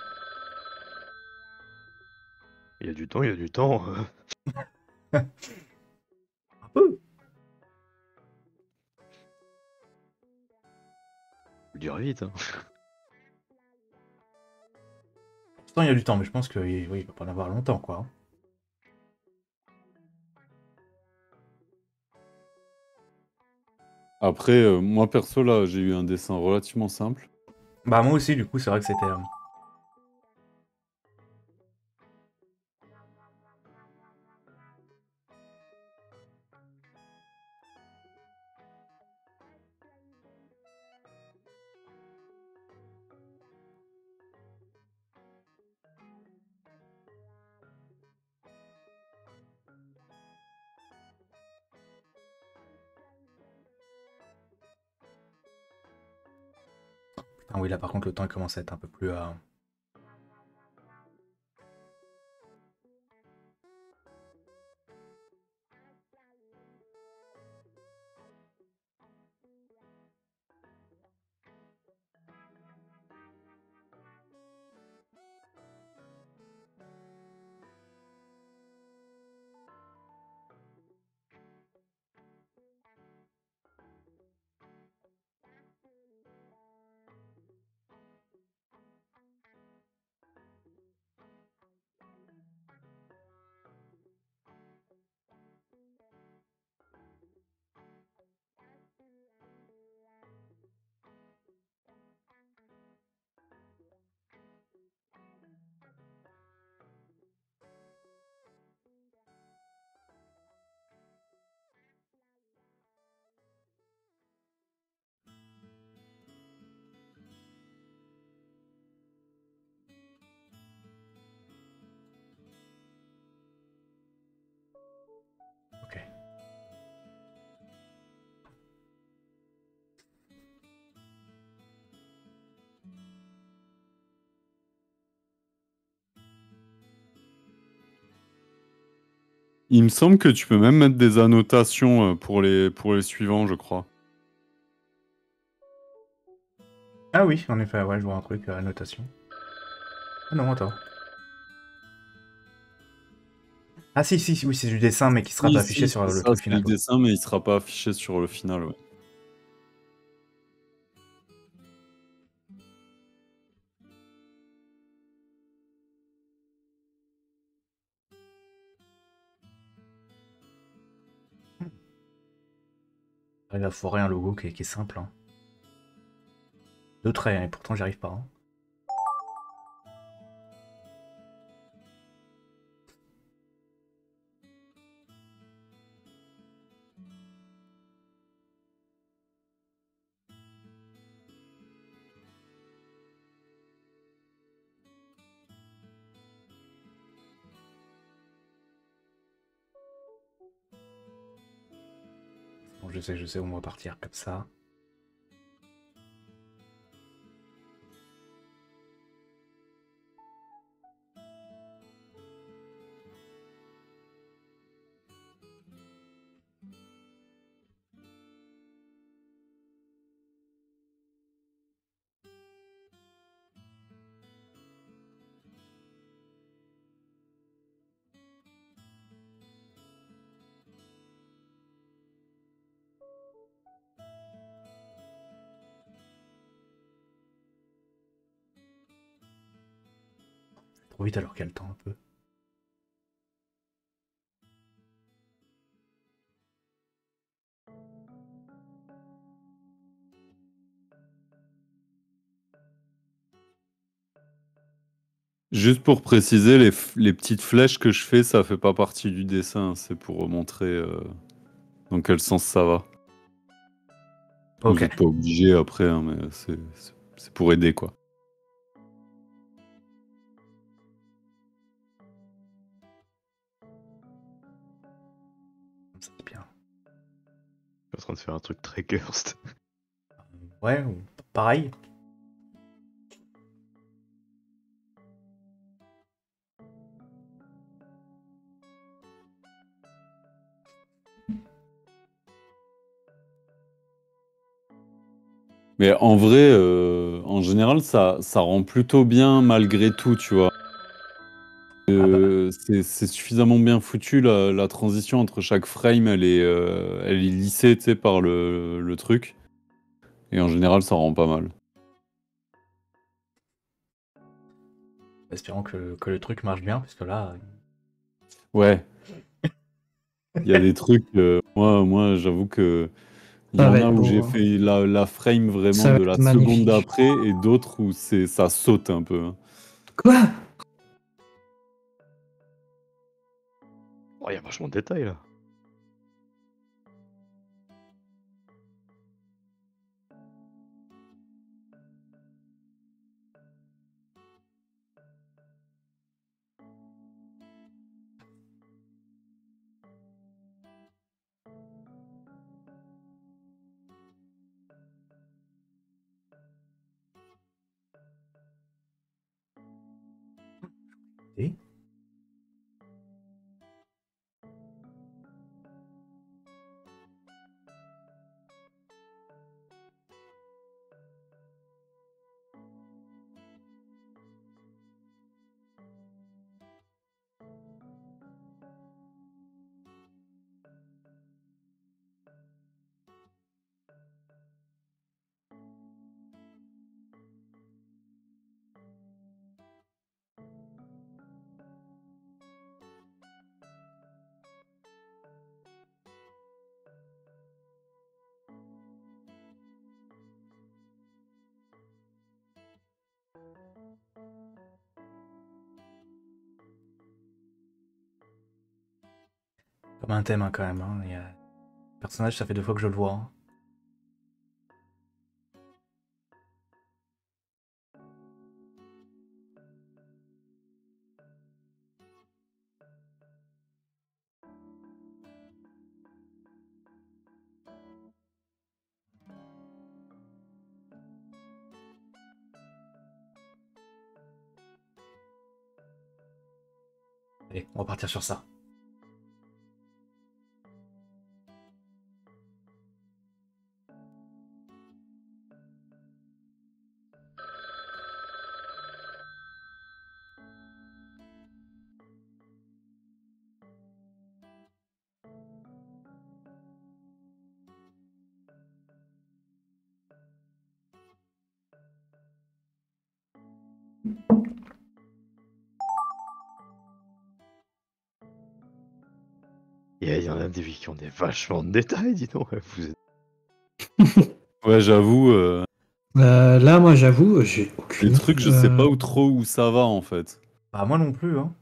Il y a du temps, il y a du temps. Un peu. Faut le dire vite. Hein. Pourtant, il y a du temps, mais je pense que oui, il va pas en avoir longtemps, quoi. Après, moi perso, là, j'ai eu un dessin relativement simple. Bah, moi aussi, du coup, c'est vrai que c'était... Putain, oui, là, par contre, le temps, il commence à être un peu plus... Ok. Il me semble que tu peux même mettre des annotations pour les suivants, je crois. Ah oui, en effet, ouais, je vois un truc, annotation. Ah non, attends. Ah si, si, oui, c'est du dessin, mais qui sera Oui, pas affiché si, sur c'est le ça, truc c'est le final. Ouais. dessin, mais il sera pas affiché sur le final, ouais. J'arrive à foirer un logo qui est simple. Hein. 2 traits, hein, et pourtant j'y arrive pas. Hein. Bon, je sais où on va partir comme ça. Trop vite alors qu'il y a le temps un peu. Juste pour préciser, les petites flèches que je fais, ça fait pas partie du dessin. C'est pour montrer dans quel sens ça va. Vous Ok. n'êtes pas obligé après, hein, mais c'est pour aider, quoi. C'est bien. Je suis en train de faire un truc très cursed. Ouais, ou pareil. Mais en vrai, en général, ça rend plutôt bien malgré tout, tu vois. C'est suffisamment bien foutu, la transition entre chaque frame, elle est lissée, tu sais, par le truc. Et en général, ça rend pas mal. Espérons que le truc marche bien, parce que là... Ouais. Il y a des trucs, moi j'avoue que il y Ça en va a être où beau, j'ai hein. fait la frame vraiment Ça va de la être seconde magnifique. d'après et d'autres où ça saute un peu. Hein. Quoi? Oh, il y a vachement de détails là. Et comme un thème, hein, quand même. Hein. Il y a... Le personnage, ça fait 2 fois que je le vois. Hein. Allez, on va partir sur ça. Il y en a des qui ont des vachement de détails, dis donc. Vous êtes Ouais, j'avoue, Là, moi, j'avoue, j'ai aucune. les trucs, je sais pas où trop où ça va en fait. Bah, moi non plus, hein.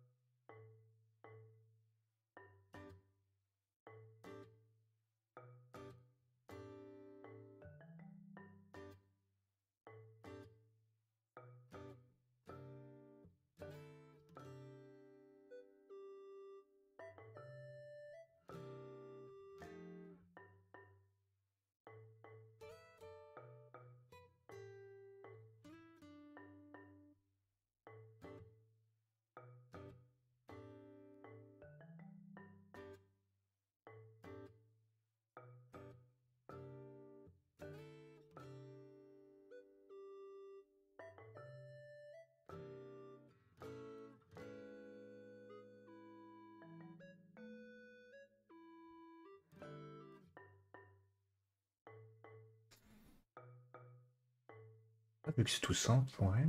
Vu que c'est tout simple, ouais.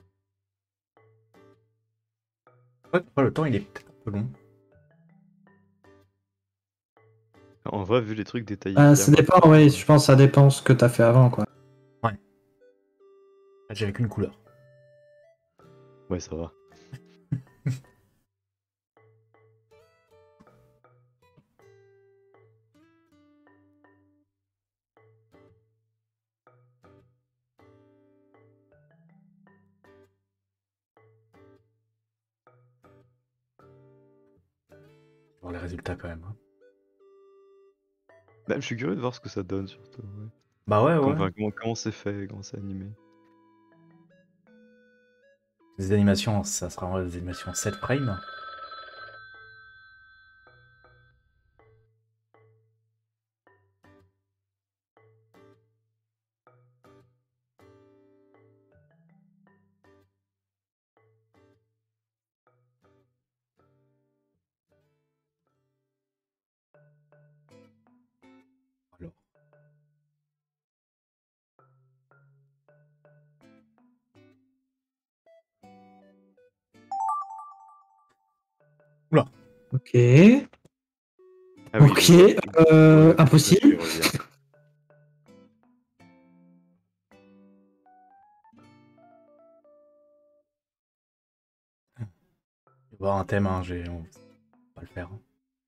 Ouais, le temps il est peut-être un peu long. En vrai, vu les trucs détaillés. Ça dépend, ouais, je pense que ça dépend ce que t'as fait avant, quoi. Ouais. J'avais qu'une couleur. Ouais, ça va. Voir les résultats quand même. Hein. Même, je suis curieux de voir ce que ça donne surtout. Ouais. Bah ouais, ouais. Enfin, comment c'est fait, comment c'est animé. Les animations, ça sera des animations 7 frames. Alors. Oula. Ok. Ah oui, Ok, impossible. Je vais voir un thème, hein, on va pas le faire. Hein.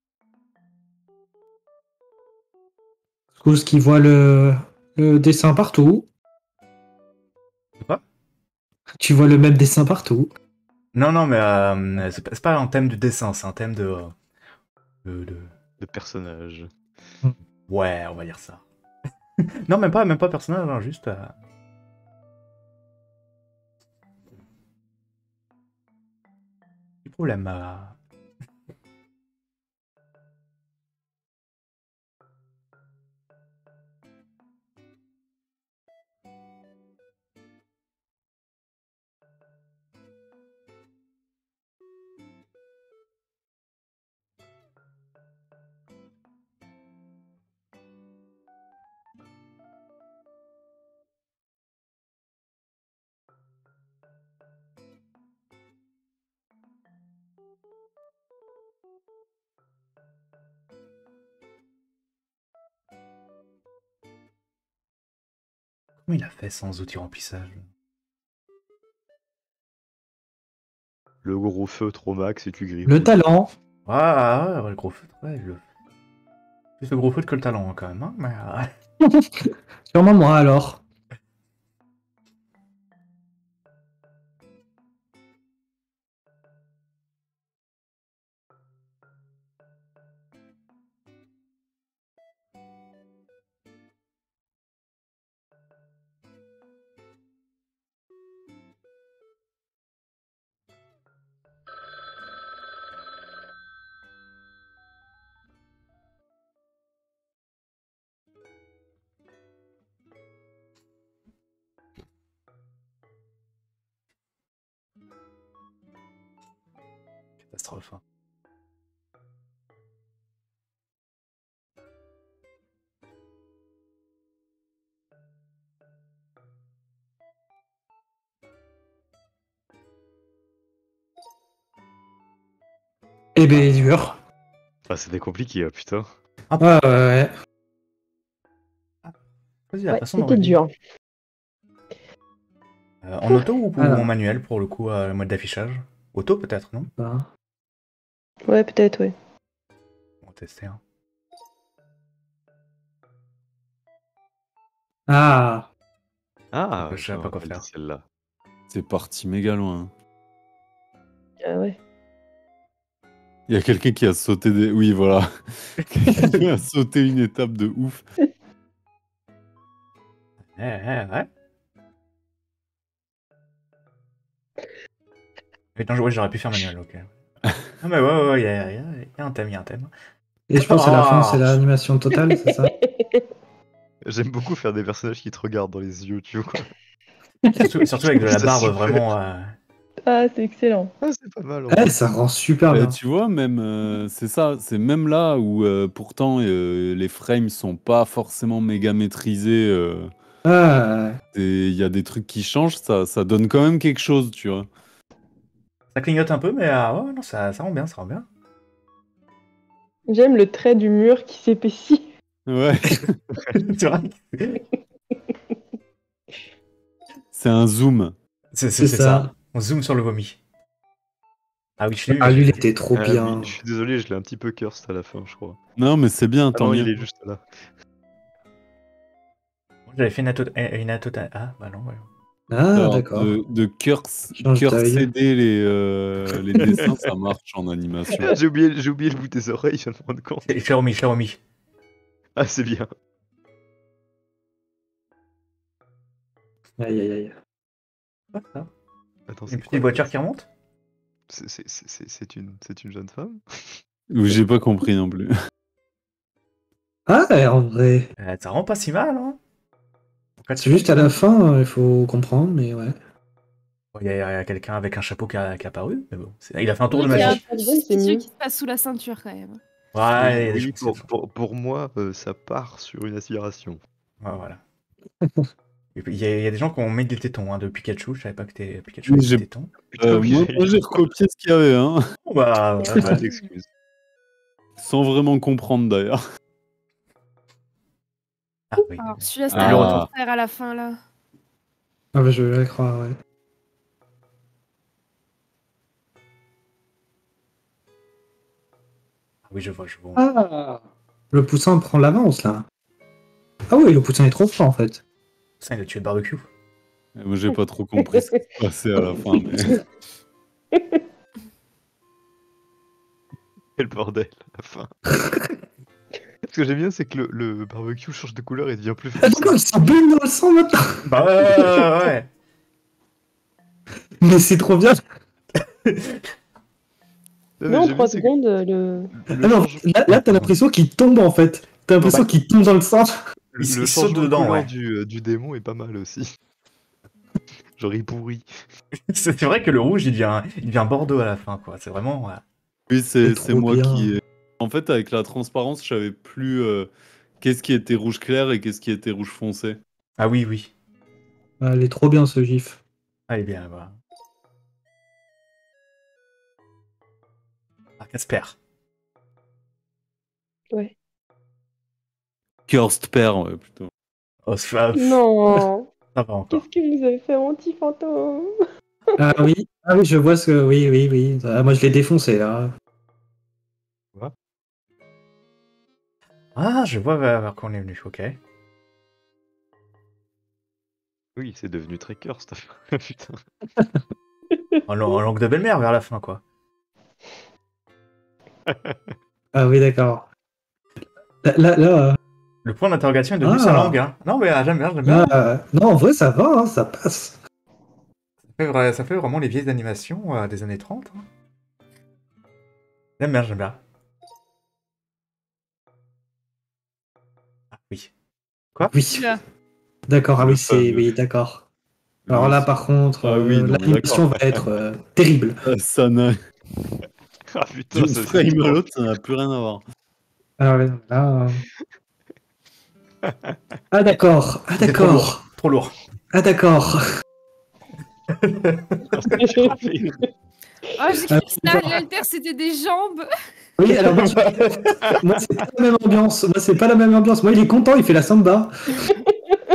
Scouse qui voit le dessin partout. Quoi? Tu vois le même dessin partout. Non, non, mais c'est pas un thème du dessin, c'est un thème de... De personnage. Ouais, on va dire ça. Non, même pas personnage, hein, juste... Petit problème. Comment il a fait sans outil remplissage? Le gros feutre au max et tu grippes. Le talent. Ah, ouais, le gros feutre, ouais, plus le gros feutre que le talent, hein, quand même. Hein, mais, Sûrement moi alors. Catastrophe. Hein. Eh ben, dur. Ah, c'était compliqué, putain. Ouais, ouais, ouais. Vas-y, la Ouais, façon dont c'était on dit. dur. En auto ou Alors. en manuel pour le coup, le mode d'affichage? Auto peut-être, non? Bah. Ouais, peut-être, ouais. On va tester. Hein. Ah, Ah, Je sais pas quoi elle dit faire. celle-là. C'est parti méga loin. Ah ouais. Il y a quelqu'un qui a sauté des. Oui, voilà. Quelqu'un qui a sauté une étape de ouf. Ouais. Putain, ouais, j'aurais pu faire manuel, ok. Ah, mais ouais, il y a un thème, et je pense à la fin, c'est Oh. l'animation totale, c'est ça? J'aime beaucoup faire des personnages qui te regardent dans les yeux, tu vois. Surtout avec de la Ça, barbe, super. vraiment. Ah, c'est excellent. Ah, c'est pas mal. En Ouais, fait. ça rend super bien. Tu vois, même, c'est ça, c'est même là où pourtant les frames sont pas forcément méga maîtrisés. Ah, Il y a des trucs qui changent, ça donne quand même quelque chose, tu vois. Ça clignote un peu, mais ouais, non, ça rend bien, ça rend bien. J'aime le trait du mur qui s'épaissit. Ouais, C'est vrai. c'est un zoom. C'est c'est ça. On zoome sur le vomi. Ah oui, je l'ai eu. Ah, lui, il était trop Ah, bien. oui, je suis désolé, je l'ai un petit peu cursed à la fin, je crois. Non, mais c'est bien, Ah tant non, mieux. il est juste là. J'avais fait une atota. Ah, bah non, ouais. Ah, Alors, d'accord. de Change d'œil. céder les dessins, ça marche en animation. Ah, j'ai oublié le bout des oreilles, je viens de me rendre compte. Je l'ai remis. Ah, c'est bien. Aïe, aïe, aïe. Ah, ça. Attends, Une c'est petite quoi, voiture là qui remonte? C'est une jeune femme? Ou j'ai pas compris non plus. Ah, en vrai. Ça rend pas si mal, hein. C'est juste à la fin, il faut comprendre, mais ouais. Il y a quelqu'un avec un chapeau qui a apparu, mais bon. Il a fait un tour de Oui, il y a un magie. petit c'est tissu mieux. qui se passe sous la ceinture quand même. Ouais, il y a des Oui, choses- pour moi, ça part sur une aspiration. Ouais, voilà. Il y a des gens qui ont mis des tétons hein, de Pikachu. Je savais pas que Pikachu Oui, avait j'ai- des tétons. Putain, oui, Moi, j'ai recopié ce qu'il y avait, hein. Bon, bah, ouais, Pas d'excuses. Sans vraiment comprendre d'ailleurs. Ah oui. Alors celui-là, c'était Ah. le Le retour à la fin là. Ah, bah, je vais la croire, ouais. Ah oui, je vois. Ah, le poussin prend l'avance, là. Ah oui, le poussin est trop fort, en fait. Ça, il a tué le barbecue. Moi, j'ai pas trop compris ce qui se passait à la fin. Mais... Quel bordel, à la fin. Ce que j'aime bien, c'est que le barbecue change de couleur et devient plus Ah, foncé. non, il s'en baigne dans le sang, maintenant. Bah ouais. Mais c'est trop bien. Non, en 3 secondes, Ah non, là t'as l'impression qu'il tombe, en fait. T'as l'impression qu'il tombe dans le sang. Le il saute changement dedans, de couleur ouais. du démon est pas mal aussi. Genre il pourrit. C'est vrai que le rouge, il devient bordeaux à la fin, quoi. C'est vraiment. Ouais. Oui, c'est trop moi bien. qui. En fait, avec la transparence, je savais plus qu'est-ce qui était rouge clair et qu'est-ce qui était rouge foncé. Ah oui. Ah, elle est trop bien, ce gif. Allez bien, voilà. Ah, Casper. ouais. Cursed Pair, ouais, plutôt. Oh, ça Non. va encore. Qu'est-ce que vous avez fait, mon petit fantôme? Ah oui, je vois ce que... Oui. Ah, moi, je l'ai défoncé, là. Ah, je vois vers quoi on est venu, ok. Oui, c'est devenu très cursed. Putain. En langue de belle-mère vers la fin, quoi. Ah oui, d'accord. Là... Le point d'interrogation est devenu Ah. sa langue, hein. Non, mais j'aime bien. non, en vrai, ça va, hein, ça passe. Ça fait vraiment les vieilles animations des années 30. Hein. J'aime bien. Ah oui. Quoi? Oui. Là. D'accord, ah oui, Le c'est... fameux. Oui, d'accord. Alors là, par contre, Ah oui, non, mais l'animation va d'accord. être terrible. Ça n'a. Ah putain, D'une ça frame à l'autre, ça n'a plus rien à voir. Alors là... Ah d'accord, C'est trop lourd. Ah d'accord. Oh, j'ai cru que l'alter c'était des jambes. Oui, alors moi c'est pas la même ambiance. Moi, il est content, il fait la samba.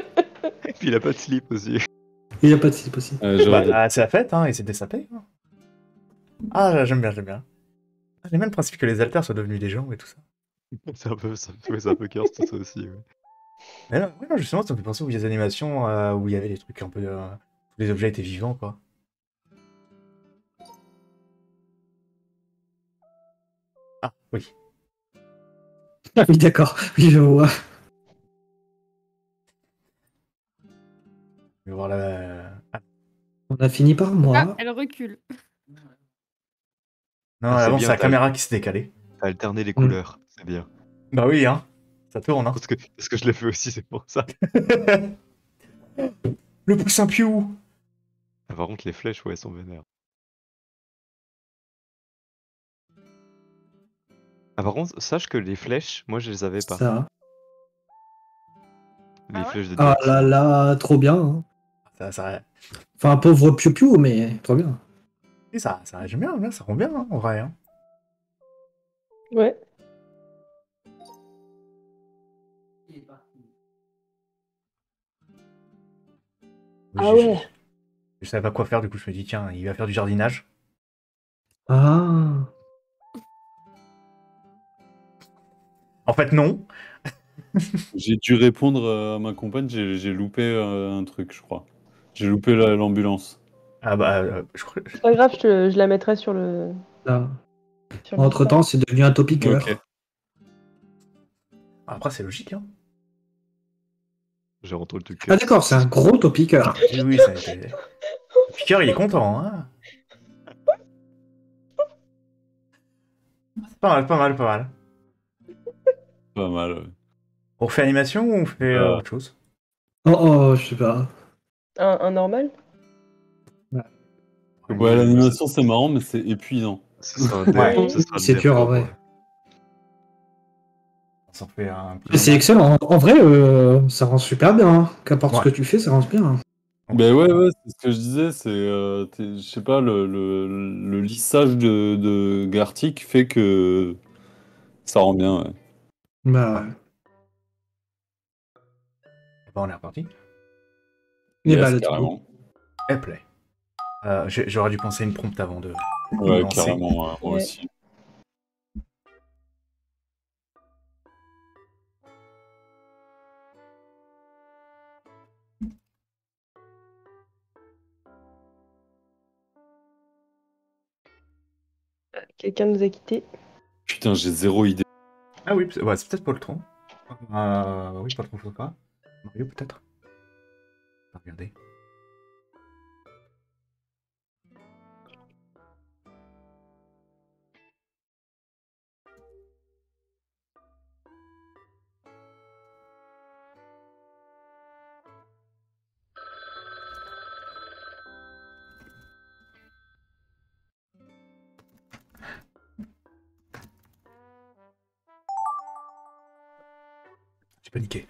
Puis il a pas de slip aussi. Il n'y a pas de slip aussi. Bah, c'est la fête, hein, et c'était sa paye. Hein. Ah, j'aime bien, j'aime bien. J'aime bien le principe que les alters soient devenus des gens et tout ça. C'est un peu, c'est un peu curse tout ça aussi. Ouais. Mais non, ouais, non, justement, ça me fait penser aux vieilles animations où il y avait des trucs un peu... où les objets étaient vivants, quoi. Ah, oui. Ah oui, d'accord. Oui, je vois. Je vais voir la... Ah, On a fini par Ah, moi. elle recule. non, Ah, c'est avant, bien, c'est la t'as- caméra qui s'est décalée. T'as alterné les couleurs, c'est bien. Bah oui, hein. Ça tourne, hein. Parce que je l'ai fait aussi, c'est pour ça. Le poussin piou. Ah, par contre, les flèches, ouais, elles sont vénères. Ah, par contre, sache que les flèches, moi, je les avais pas. Ça. Les Ah ouais flèches de Ah Diaxi. là là, trop bien. Hein. Ça... Enfin, pauvre Piu-Piu, mais trop bien. Et ça j'aime bien, ça rend bien, hein, en vrai. Hein. Ouais. Ah ouais. Je savais pas quoi faire, du coup je me dis tiens, il va faire du jardinage. Ah. En fait non. J'ai dû répondre à ma compagne, j'ai loupé un truc, je crois. J'ai loupé l'ambulance. Ah bah je crois... C'est pas grave, je la mettrai sur le. Là. Sur le Entre temps, c'est devenu un topiqueur. Ok. Après c'est logique hein. J'ai rentré le truc. Ah d'accord, c'est un gros topiqueur. Oui, oui, ça a été... Le piqueur il est content hein. Pas mal, pas mal, pas mal. Pas mal, ouais. On refait animation ou on fait autre chose? Oh, oh, je sais pas. Un normal? Ouais, l'animation c'est marrant, mais c'est épuisant. Ce sera un Ouais. dev, ce sera un C'est dev dur, en pour vrai. moi. On s'en fait un petit Mais c'est moment. excellent. En vrai, ça rend super bien. Hein. Qu'importe ce Ouais. que tu fais, ça rend bien. Hein. Ben ouais, c'est ce que je disais, c'est, je sais pas, le lissage de Gartic fait que ça rend bien, ouais. Bah, ouais. Bon, on est reparti. Et bah, Yes, let's go. carrément. Et play. J'aurais dû penser une prompt avant de Ouais, lancer. carrément, moi Ouais. aussi. Quelqu'un nous a quittés. Putain, j'ai zéro idée. Ah oui, ouais, c'est peut-être pas le tronc. Oui, pas le tronc, pas. Mario peut-être. Regardez. J'ai paniqué.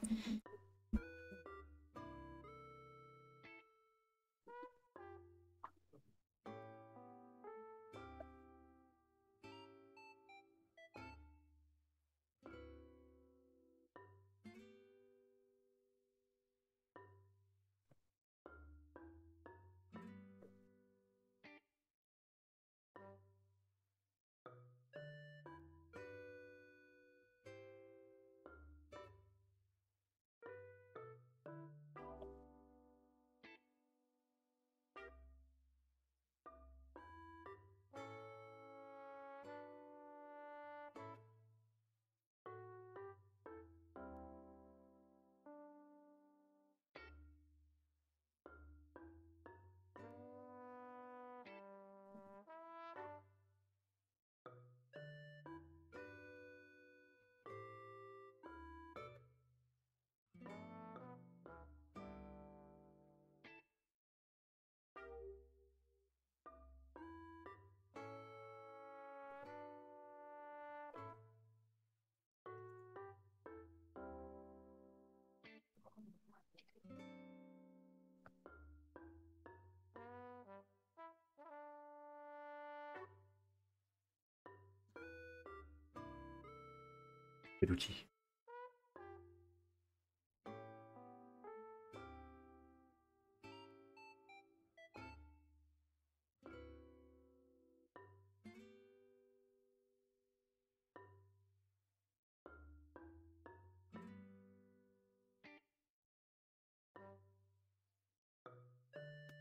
Quel outil.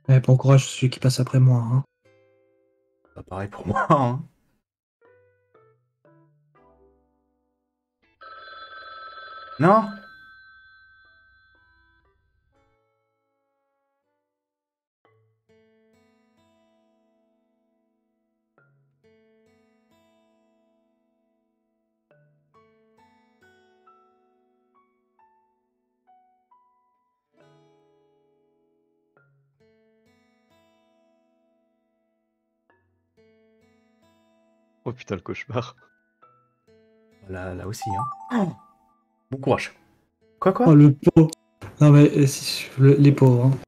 Bon courage celui qui passe après moi. Hein. Pas pareil pour moi. Hein. Non. Oh putain, le cauchemar. Là aussi. Hein. Oh, bon courage. Quoi Oh le pauvre. Non mais les pauvres. Hein.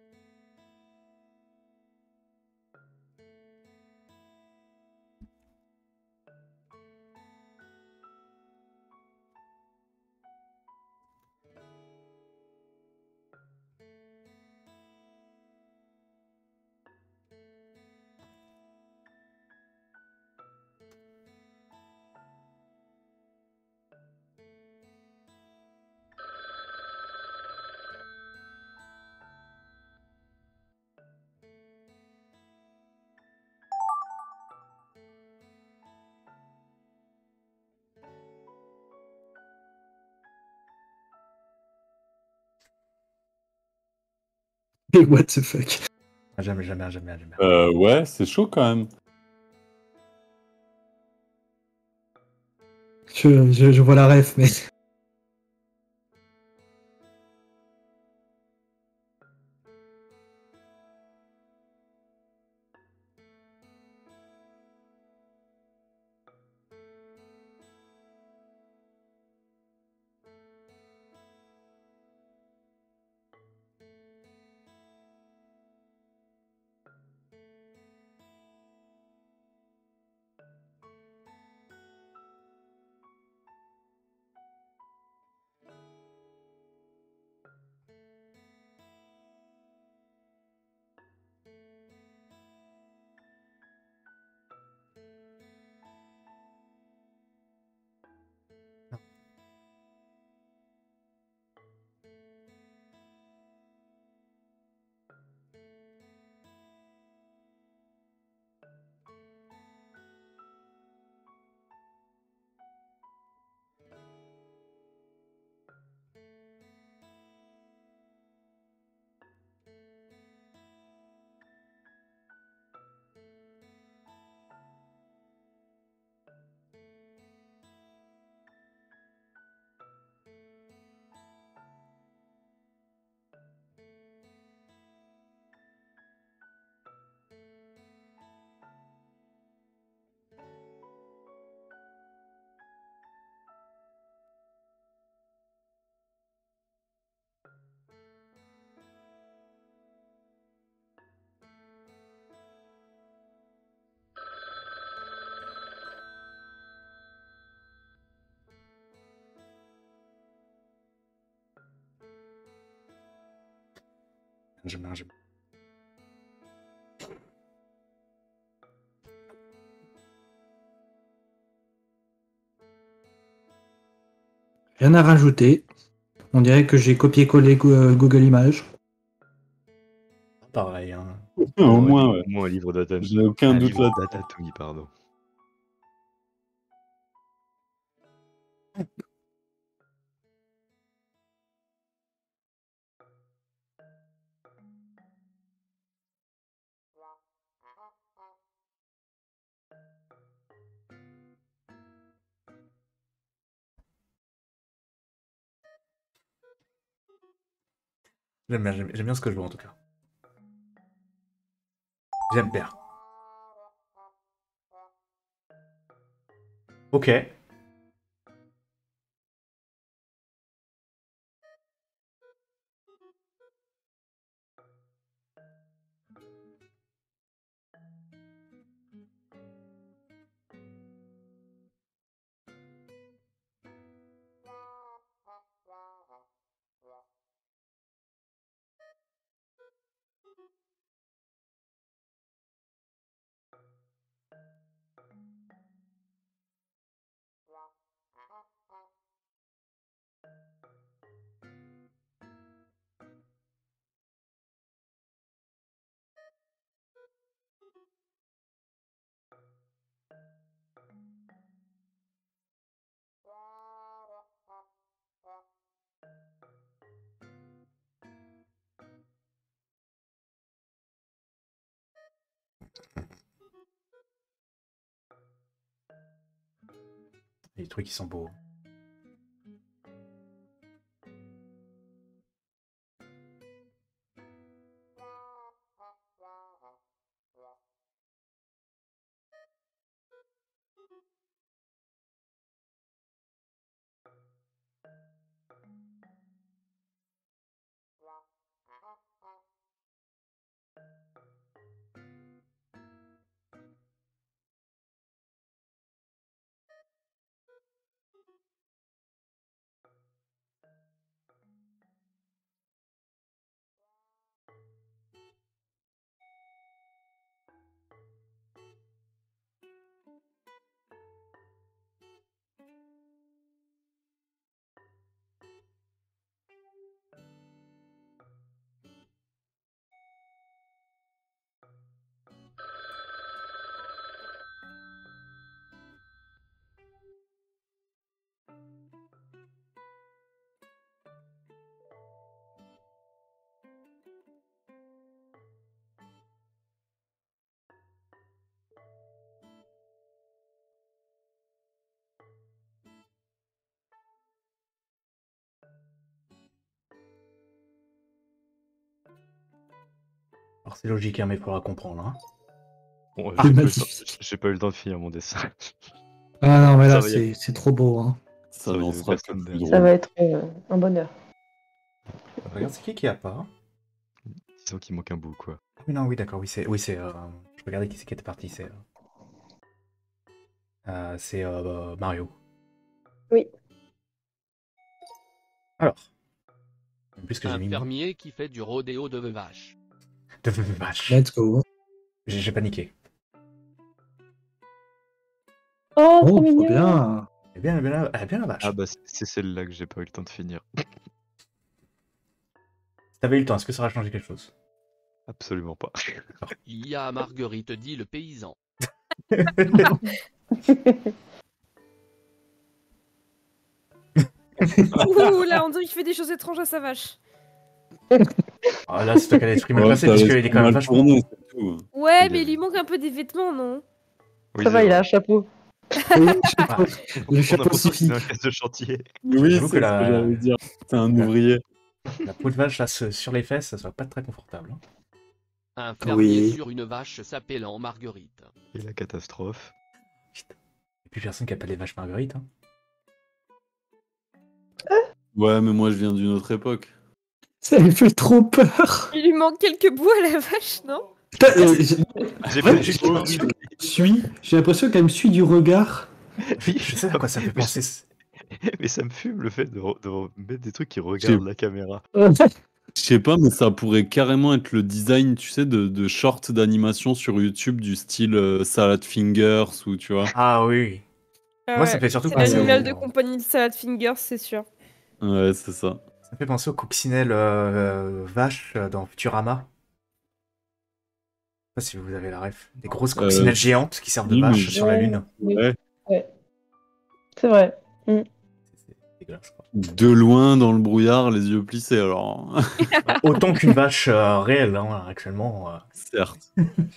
Et what the fuck. Jamais. Ouais, c'est chaud quand même. Je vois la ref, mais. Jamais. Rien à rajouter. On dirait que j'ai copié-collé Google Images. Pareil. Hein. Au moins, ouais. Au moins un livre d'anatomie. J'ai aucun doute là. D'anatomie, pardon. J'aime bien ce que je vois en tout cas. J'aime bien. Ok. Il y a des trucs qui sont beaux. Alors c'est logique, hein, mais il faudra comprendre. Hein. Bon, Ah, j'ai pas eu le temps de finir mon dessin. Ah non, mais là, Ça va y c'est trop beau. Hein. Ça va, n'en il y a sera que personne plus derrière. Ça drôle. va être un bonheur. Regarde, c'est qui a pas? Disons qu'il manque un bout, quoi. Oui, non, oui, d'accord, oui, c'est. Oui, c'est. Je regardais qui c'est qui était parti, c'est. C'est Mario. Oui. Alors. Puisque j'ai Un mis. fermier qui fait du rodéo de vaches. De vache. Let's go. J'ai paniqué. Oh, Oh, trop trop mignon. bien. Elle est bien la vache. Ah bah c'est celle-là que j'ai pas eu le temps de finir. Si t'avais eu le temps, est-ce que ça aurait changé quelque chose? Absolument pas. Il y a Marguerite, dit le paysan. Ouh là, on dirait qu'il fait des choses étranges à sa vache. Ah là, c'est toi qui as l'esprit mal Ouais, placé, ça puisqu'il laisse est quand même mal vachement. tourner, c'est tout. Ouais, Il mais a- il lui manque un peu des vêtements, non? Oui, Ça va, c'est il a vrai. un chapeau. Le On a chapeau l'impression que suffit. c'est un casse de chantier. Oui, J'avoue c'est que ce que la- j'allais dire. C'est un ouvrier. La peau de vache là, sur les fesses, ça soit pas très confortable. Hein. Un fermier Oui. sur une vache s'appelant Marguerite. Et la catastrophe. Putain. Et puis personne qui appelle les vaches Marguerite. Hein. Ouais, mais moi je viens d'une autre époque. Ça me fait trop peur. Il lui manque quelques bouts à la vache, non? Putain, J'ai Ouais, pas j'ai juste j'ai l'impression qu'elle me suit du regard. Je sais à quoi ça me fait penser. Mais ça me fume le fait de mettre des trucs qui regardent la caméra. Je sais pas, mais ça pourrait carrément être le design, tu sais, de shorts d'animation sur YouTube du style Salad Fingers ou tu vois. Ah oui. Ah Moi, ça ouais, me fait surtout c'est penser l'animal au- de compagnie de Salad Fingers, c'est sûr. Ouais, c'est ça. Ça me fait penser aux coccinelles vaches dans Futurama. Je sais pas si vous avez la ref. Des grosses coccinelles géantes qui servent de oui, mais- vaches sur la Lune. Oui. Ouais. C'est vrai. C'est dégueulasse, quoi. De loin dans le brouillard, les yeux plissés alors. Autant qu'une vache réelle, hein, actuellement. Certes.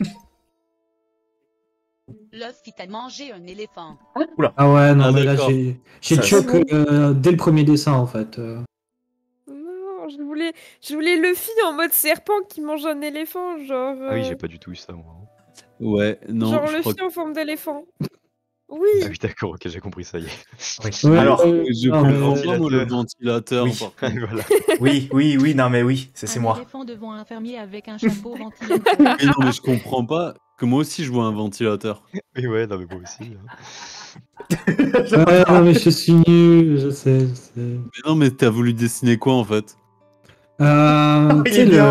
L'œuf fit à manger un éléphant. Ah ouais, non, Ah, mais là, d'accord. j'ai Ça, choc dès le premier dessin, en fait. Non, je voulais Luffy en mode serpent qui mange un éléphant, genre. Ah oui, j'ai pas du tout eu ça, moi. Ouais, non, genre je crois Luffy en forme d'éléphant. Oui. Ah oui, d'accord, ok, j'ai compris, ça y est. Oui. Ouais, Alors, je non, comprends mais- pas, moi, le ventilateur. Oui. par contre. Voilà. oui, non, mais oui, c'est Un moi. éléphant devant un fermier avec un chapeau ventilateur. Mais non, mais je comprends pas que moi aussi je vois un ventilateur. Mais ouais, non, mais moi aussi. Hein. Ouais, non, mais je suis nul, je sais. Mais non, mais t'as voulu dessiner quoi en fait? Tu Il sais, est bien.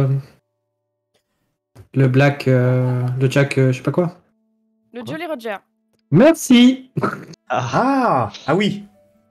le Black, le Jack, je sais pas quoi. Le Jolly Roger. Merci. Ah oui.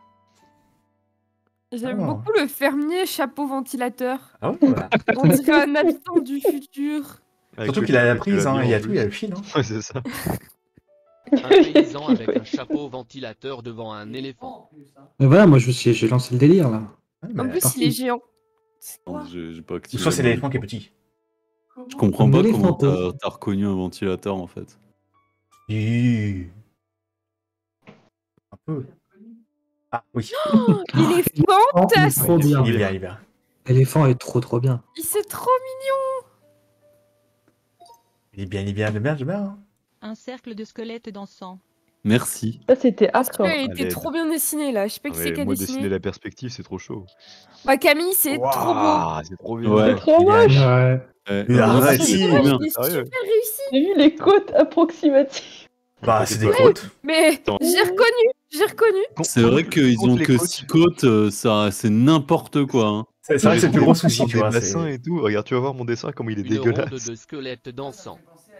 J'aime Oh. beaucoup le fermier chapeau ventilateur. Ah ouais, voilà. On dirait un habitant du futur. Avec Surtout le qu'il a la truc que tu prise, as hein, mis il y a en tout, plus. il y a le fil. Hein. Ouais, c'est ça. Un paysan avec un chapeau ventilateur devant un éléphant. Mais voilà, moi j'ai lancé le délire là. Ouais, En mais- plus, parti. il est géant. C'est Non, quoi j'ai pas Ou activé. soit c'est l'éléphant qui est petit. Je comprends Un pas comment éléphanteau. t'as reconnu un ventilateur en fait. Hi. peu. Ah oui, Il est Il est fantastique. trop bien. il est bien, il est bien. L'éléphant est trop bien. C'est trop mignon. Il est bien, il est bien, il est bien, il est bien. Hein. Un cercle de squelettes dansant. Merci. Ça, c'était hardcore. Il était Allez. trop bien dessiné là. Je sais pas qui c'est qui a Moi, dessiné. dessiner la perspective, c'est trop chaud. Bah Camille, c'est trop beau. Ah, c'est trop bien. Ouais. C'est trop Il est moche. bien. Ouais. Mais arrête, C'est si. dommage, bien. il est Sérieux. super réussi. J'ai vu les côtes approximatives. Bah, c'est des Ouais. côtes. Mais Attends. j'ai reconnu. C'est vrai qu'ils ont que 6 côtes, ça, c'est n'importe quoi. Hein. C'est vrai que c'est le plus gros souci, tu vois. Des c'est- bassins et tout. Regarde, tu vas voir mon dessin, comment il est Une ronde dégueulasse. de squelettes dansants.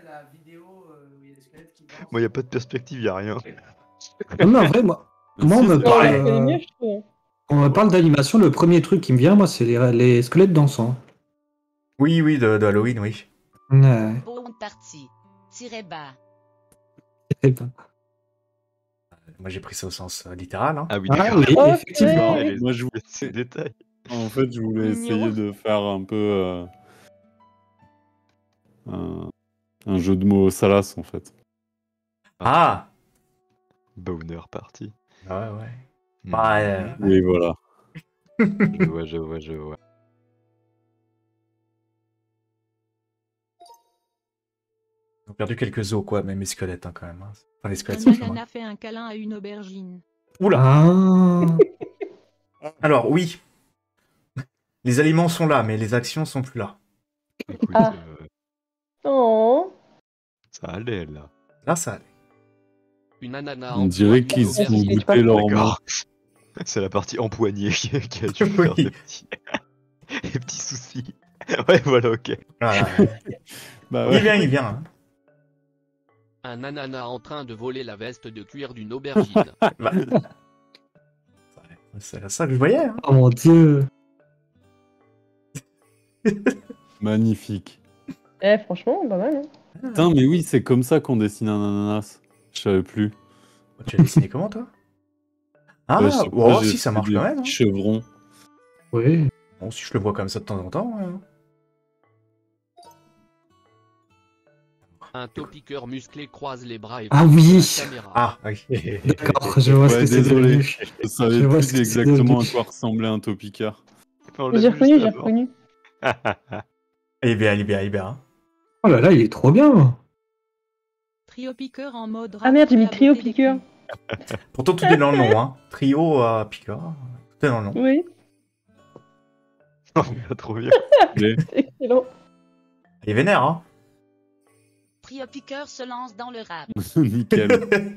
Moi, y a pas de perspective, y a rien. Non, mais en vrai, moi, on me Non, je parle, connais mieux, je trouve. on me parle d'animation. Le premier truc qui me vient, moi, c'est les squelettes dansants. Oui, oui, de Halloween, oui. Ouais. Bonne partie. Tirez bas. Eh ben. Moi, j'ai pris ça au sens littéral. Hein. Ah oui, Ah d'accord. oui, Ok. effectivement. Ouais. Moi, je Ces détails. En fait, je voulais essayer de faire un peu un jeu de mots salace, en fait. Ah Boner party. Ouais, ouais. Hmm. Bah, Oui, voilà. Je vois. ils ont perdu quelques os, quoi, même les squelettes, hein, quand même. Hein. Enfin, les squelettes, Un c'est ananas fait un câlin à une aubergine. Oula. Ah. Alors, oui. Les aliments sont là, mais les actions sont plus là. Écoute, Ah. Oh. ça allait, là. Là, ça allait. Une ananas On dirait empoigne qu'ils une ont aubergine. goûté leur mot. D'accord. C'est la partie empoignée qui a dû Oui. faire des petits soucis. Ouais, voilà, ok. Voilà. Bah Il ouais. vient, il vient. Hein. Un ananas en train de voler la veste de cuir d'une aubergine. Bah. C'est ça que je voyais. Hein. Oh mon dieu. Magnifique. Eh, franchement, pas mal. Hein. Putain, mais oui, c'est comme ça qu'on dessine un ananas. Je savais plus. Tu as dessiné comment, toi? Ah, Ouais, je sais oh, pas, j'ai si, ça fait marche des quand même. Hein. petits chevrons. Oui. Bon, si je le vois comme ça de temps en temps. Ouais. Un topiqueur musclé croise les bras et Ah fixe oui. la caméra. Ah, oui. D'accord, je vois ce Ouais, que c'est désolé. devenu. Je savais Je vois plus ce que c'est exactement à devenu. quoi ressemblait un topiqueur. On l'a J'ai vu reconnu, juste j'ai avant. reconnu. Il est bien, il est bien, il est bien. Hein. Oh là là, il est trop bien. Trio piqueur en mode Ah merde, j'ai mis la trio beauté des piqueur. culs. Pourtant, tout est dans le nom. Hein. Trio à Picard. Tout est dans le nom. Oui, Oh, mais trop bien. Mais c'est excellent. Il est vénère, hein. Trio Piqueur se lance dans le rap. Nickel.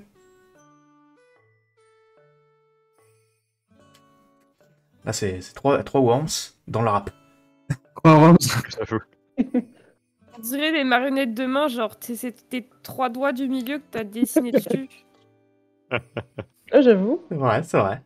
Là, c'est trois worms dans le rap. Oh, Rams. J'avoue. On dirait des marionnettes de main, genre c'est tes 3 doigts du milieu que t'as dessiné dessus. Ah, j'avoue. C'est vrai, c'est vrai.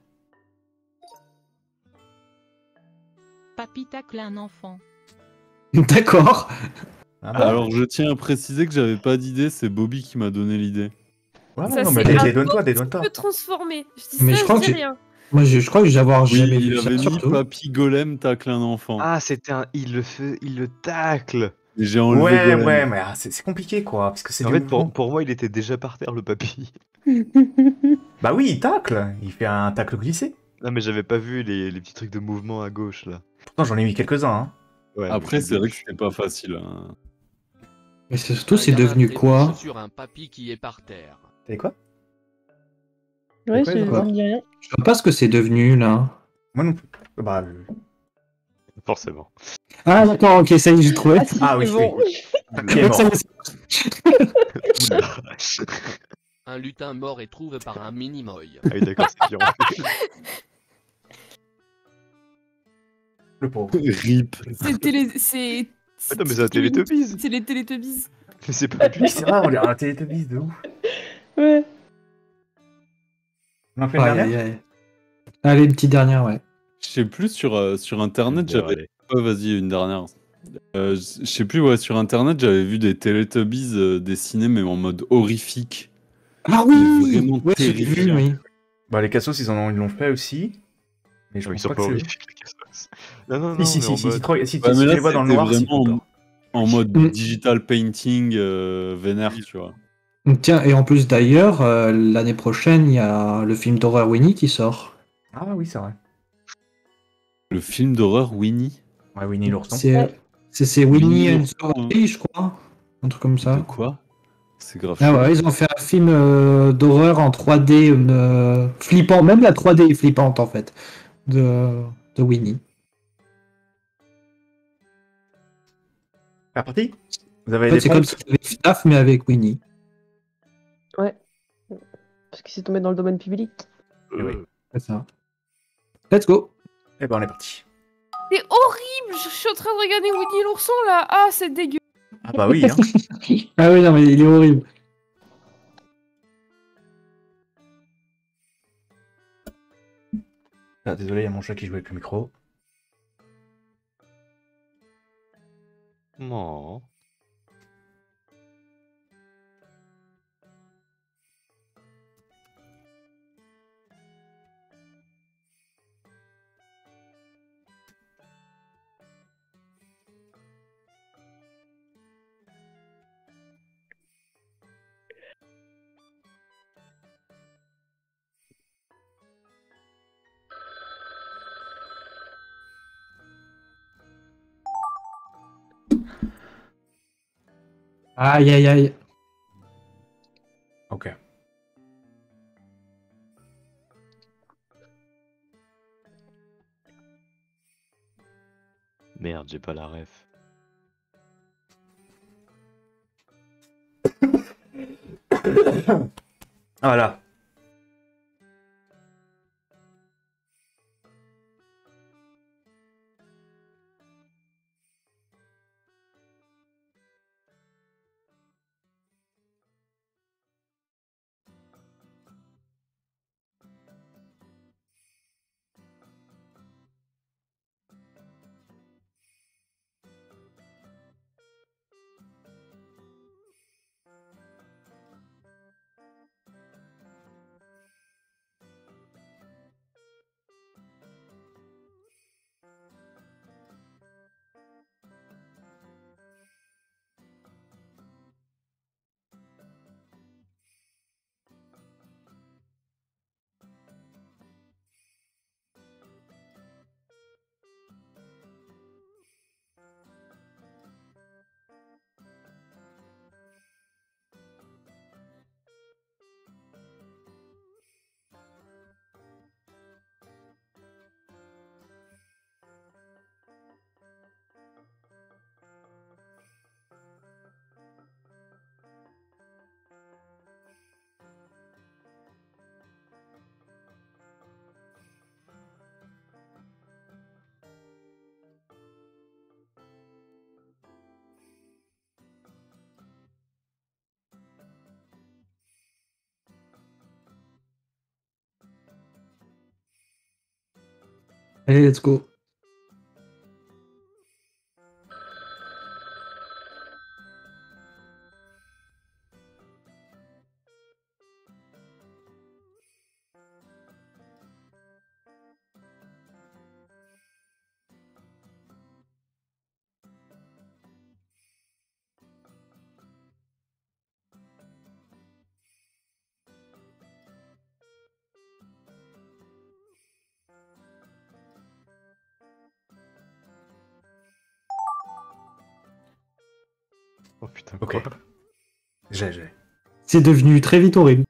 Papy tacle un enfant. D'accord. Ah, bah, Alors, je tiens à préciser que j'avais pas d'idée, c'est Bobby qui m'a donné l'idée. ouais, Ça, non, mais c'est dédouane-toi, Tu dédouane-toi. peux transformer. Je dis Mais ça, je crois je dis que rien. Moi, je crois que j'avais Oui, jamais il vu ça, avait mis surtout. Papy Golem tacle un enfant. Ah, c'était un. Il le tacle. Et j'ai enlevé Ouais, Golem. ouais, mais ah, c'est compliqué, quoi. Parce que c'est En du fait, mouvement. pour moi, il était déjà par terre, le papy. Bah oui, il tacle. Il fait un tacle glissé. Non, mais j'avais pas vu les petits trucs de mouvement à gauche, là. Pourtant, j'en ai mis quelques-uns. Hein. Ouais, Après, mais c'est vrai que c'était pas facile. Hein. Mais c'est surtout, c'est Un gamin devenu trébuche quoi? sur un papy qui est par terre. T'as dit quoi? Ouais, quoi, ça quoi me dit rien. Je vois pas ce que c'est devenu, là. Moi non plus. Bah, Forcément. Ah, d'accord, ok, ça y est, j'ai trouvé. Ah, si, Ah oui, c'est bon. qui est Ça y mort. est, Oula. Un lutin mort est trouvé par un mini-moy. Ah oui, d'accord, c'est violent. Le pauvre. RIP. C'est Attends, mais c'est un Teletubbies. C'est les Teletubbies. Mais c'est pas lui. Oui, c'est vrai, on dirait un Teletubbies de ouf. Ouais. On en fait une Aïe, dernière? aïe, aïe. Allez, une petite dernière, ouais. Je sais plus, sur Internet, j'avais... Allez. Ouais, vas-y, une dernière. Je sais plus, ouais, sur Internet, j'avais vu des Teletubbies dessinés, mais en mode horrifique. Ah Mais oui! vraiment Ouais, j'ai vu, terrifiant. oui. Bah, les Cassos, ils l'ont fait aussi. Mais je Non, ils pense sont pas pas que c'est... horrifiques, les cassos. Non, non, non. Si, mais en si, mode- si, Ouais, mais tu là, les vois dans le c'était noir, c'est vraiment pas peur. en mode Mm. digital painting vénère, tu vois. Tiens, et en plus d'ailleurs, l'année prochaine, il y a le film d'horreur Winnie qui sort. Ah oui, c'est vrai. Le film d'horreur Winnie. Ouais, Winnie l'ourson. C'est Winnie Winnie and the Ourson, je crois. Un truc comme ça. De quoi? C'est grave Ah chaud. ouais, ils ont fait un film d'horreur en 3D, flippant. Même la 3D est flippante en fait, de Winnie. C'est parti. Vous avez En fait, des c'est comme prompts? si tu avais FNAF mais avec Winnie. Ouais. Parce qu'il s'est tombé dans le domaine public. Eh oui. C'est ça. Let's go. Eh ben, on est parti. C'est horrible. Je suis en train de regarder Winnie l'ourson là. Ah, c'est dégueu. Ah bah oui, hein. Ah oui, non, mais il est horrible. Ah, désolé, il y a mon chat qui jouait avec le micro. Non. Aïe, aïe, aïe. Ok. Merde, j'ai pas la ref. Voilà. Allez, let's go. Oh putain, Ok. quoi? J'ai. C'est devenu très vite horrible.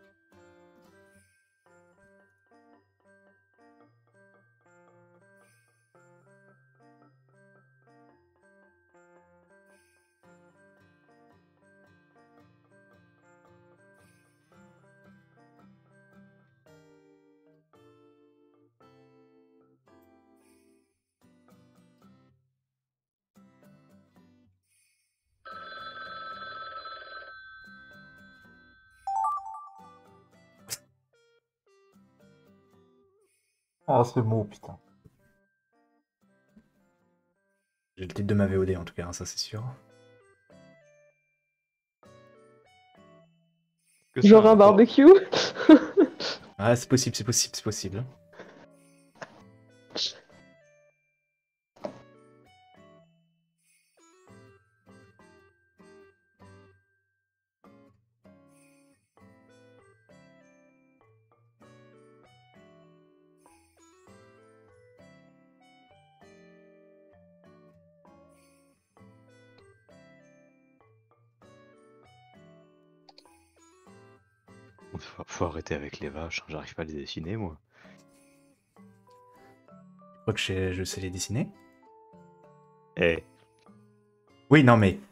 Ah, ce mot, putain. J'ai le titre de ma VOD en tout cas, hein, ça c'est sûr. Genre un barbecue. Ah, c'est possible, c'est possible, c'est possible. Faut arrêter avec les vaches, hein, j'arrive pas à les dessiner moi. Je crois que je sais les dessiner. Eh, Oui, non, mais...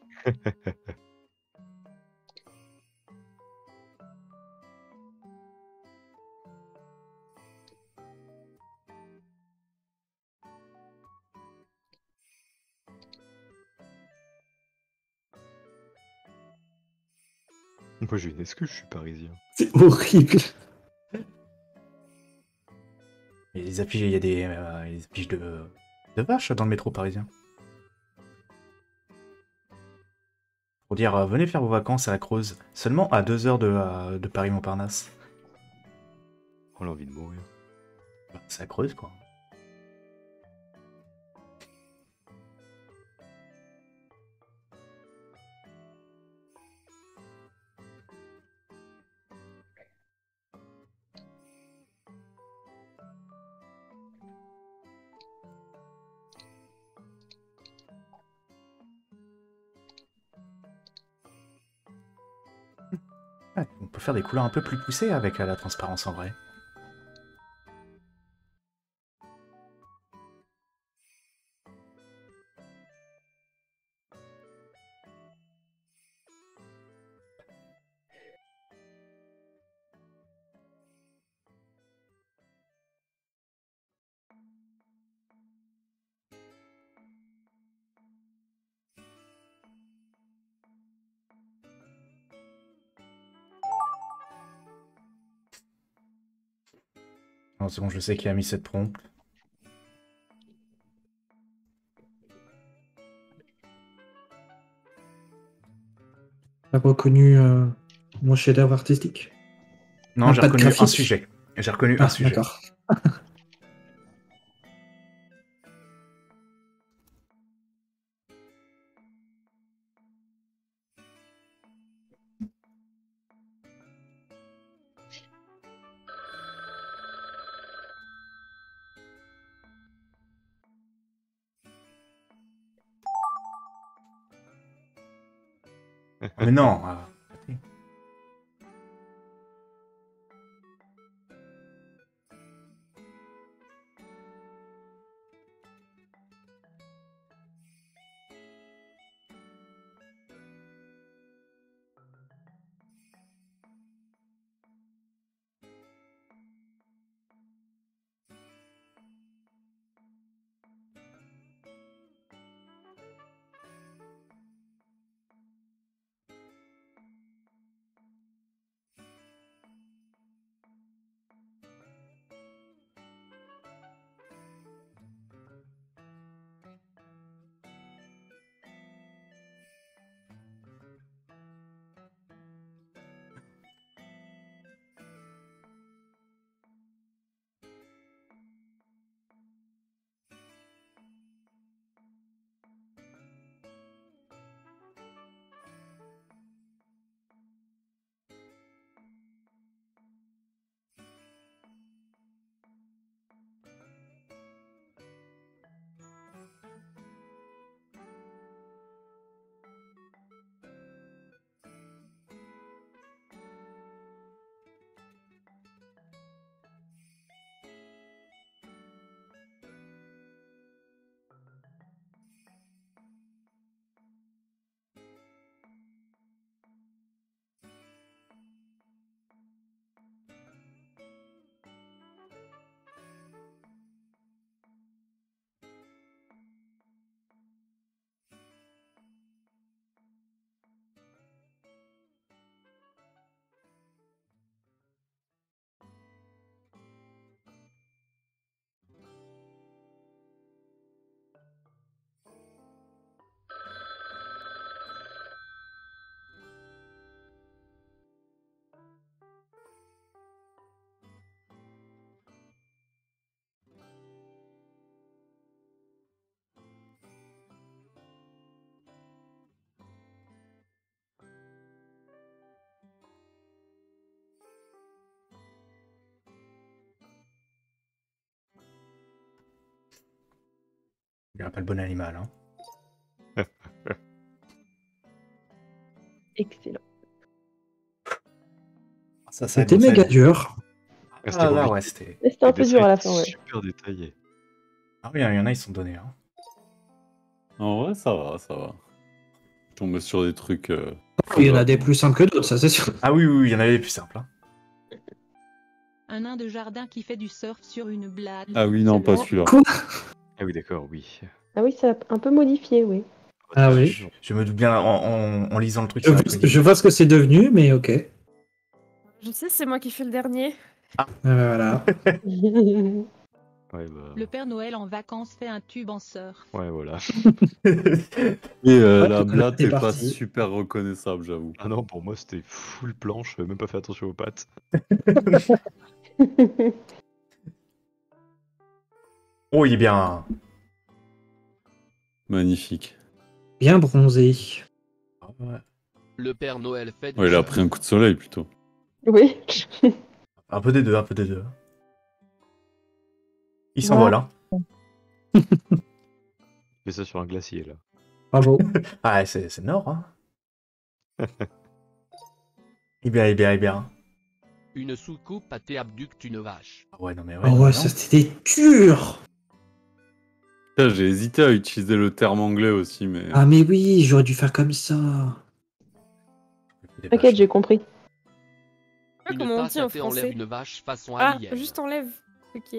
moi j'ai une excuse, je suis parisien. C'est horrible. Il y a des affiches, il y a des affiches de vaches dans le métro parisien. Pour dire, venez faire vos vacances à la Creuse. Seulement à 2 heures de Paris-Montparnasse. On a envie de mourir. C'est la Creuse, quoi. Ouais, on peut faire des couleurs un peu plus poussées avec la transparence en vrai. Non, c'est bon, je sais qui a mis cette trompe. T'as reconnu mon chef-d'œuvre artistique? Non, Ah, j'ai pas de reconnu un graphisme. sujet. J'ai reconnu Ah, un sujet. d'accord. Mais non. Il n'a pas le bon animal, hein. Excellent. Ça C'était méga dur. Ah là, ouais, c'était... Mais c'était un peu dur à la fin, ouais. Super détaillé. Ah oui, il y en a, ils sont donnés. Hein. En vrai, ça va, ça va. Je tombe sur des trucs. Il y en a des plus simples que d'autres, ça c'est sûr. Ah oui, oui, il y en avait des plus simples. Hein. Un nain de jardin qui fait du surf sur une blague. Ah oui, non, pas Seulement. celui-là. Quoi? Ah oui, d'accord, oui. Ah oui, ça a un peu modifié, oui. Ah oui. Je me doute bien en lisant le truc. Je vois ce que c'est devenu, mais ok. Je sais, c'est moi qui fais le dernier. Voilà. Ouais, bah... Le Père Noël en vacances fait un tube en surf. Ouais, voilà. Et Ouais, la blatte c'est est pas parti. super reconnaissable, j'avoue. Ah non, pour moi, c'était full planche, j'avais même pas fait attention aux pattes. Oh, il est bien. Magnifique. Bien bronzé. Ah ouais. Le Père Noël fait du Ouais, il a surf. pris un coup de soleil plutôt. Oui. Un peu des deux, un peu des deux. Il s'envole, hein. Il fait ça sur un glacier, là. Bravo. Ah, c'est le Nord, hein. Il est bien, il est bien, il est bien. Une soucoupe à thé abducte une vache. Ah ouais, non, mais ouais. Oh non, ouais, mais ça non. c'était dur. Putain, j'ai hésité à utiliser le terme anglais aussi, mais. Ah mais oui, j'aurais dû faire comme ça. Des T'inquiète, vaches. j'ai compris. Ah, Une comment on tasse dit à en thé enlève français? une vache façon Ah, alien. juste enlève. Ok.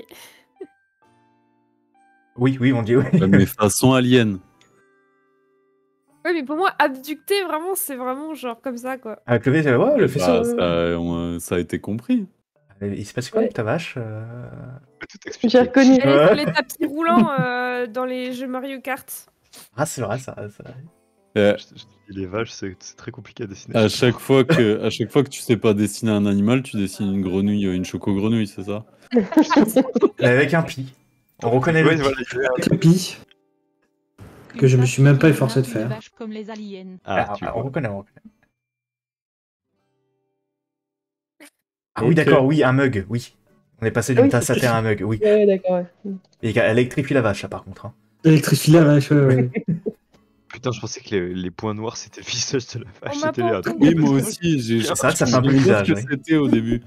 Oui, oui, on dit oui. Mais façon alien. Ouais, mais pour moi, abducter, vraiment, c'est vraiment genre comme ça, quoi. Avec le V, ouais, le faisceau. Ça a été compris. Il se passe quoi avec ta vache Tout expliqué. J'ai reconnu. Elle est Ouais. sur les tapis roulants dans les jeux Mario Kart. Ah, c'est vrai, ça. Euh, Les vaches, c'est très compliqué à dessiner. à chaque fois que tu sais pas dessiner un animal, tu dessines une grenouille, une choco-grenouille, c'est ça? Mais avec un pi. On reconnaît Ouais, le voilà, pi. Avec le pi. Que je me suis même pas efforcé de faire. Une vache comme les aliens. Ah, tu on vois. reconnaît, on reconnaît. Ah Ok. oui, d'accord, oui, un mug, oui. On est passé d'une oui, tasse à c'est thé à un mug, oui. Ouais, d'accord, ouais. Et elle électrifie la vache, ça, par contre. Hein. Électrifie la vache, ouais. Putain, je pensais que les points noirs, c'était le visage de la vache. m'a J'étais pas là, entendu. Oui, moi aussi, C'est vrai que ça fait un peu je me demandais visage, ce oui. que c'était au début.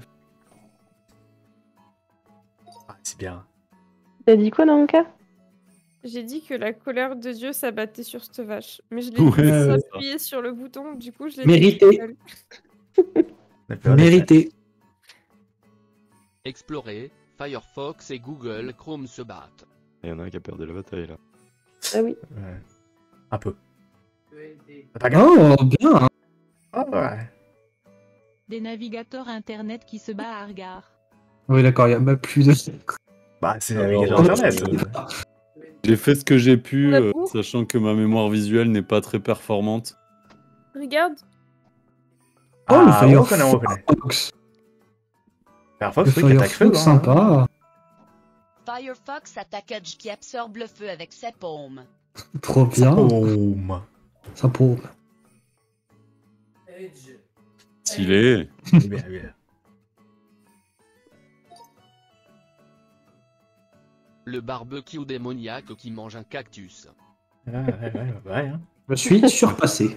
Ah, c'est bien. T'as dit quoi dans mon cas? J'ai dit que la colère de Dieu s'abattait sur cette vache. Mais je l'ai Ouais, dit c'est sans ça. appuyer sur le bouton, du coup, je l'ai Mérité. dit toute seule. Mérité. Explorer, Firefox et Google Chrome se battent. Il y en a un qui a perdu la bataille, là. Ah oui. Ouais. Un peu. Oh, bien. Ah ouais. Des navigateurs internet qui se battent à regard. Oui, d'accord, il y a même plus de. Bah, c'est Alors, navigateur internet. J'ai fait ce que j'ai pu, On a pour. sachant que ma mémoire visuelle n'est pas très performante. Regarde. Oh, le Ah, on reconnaît, on reconnaît. Firefox. Firefox, Le oui, qui attaque feu. Firefox, Hein. sympa. Firefox attaque qui absorbe le feu avec ses paumes. Trop bien. Boum. Ça pour. Stylé. Bien, bien. Le barbecue démoniaque qui mange un cactus. Ouais, hein. Je suis surpassé.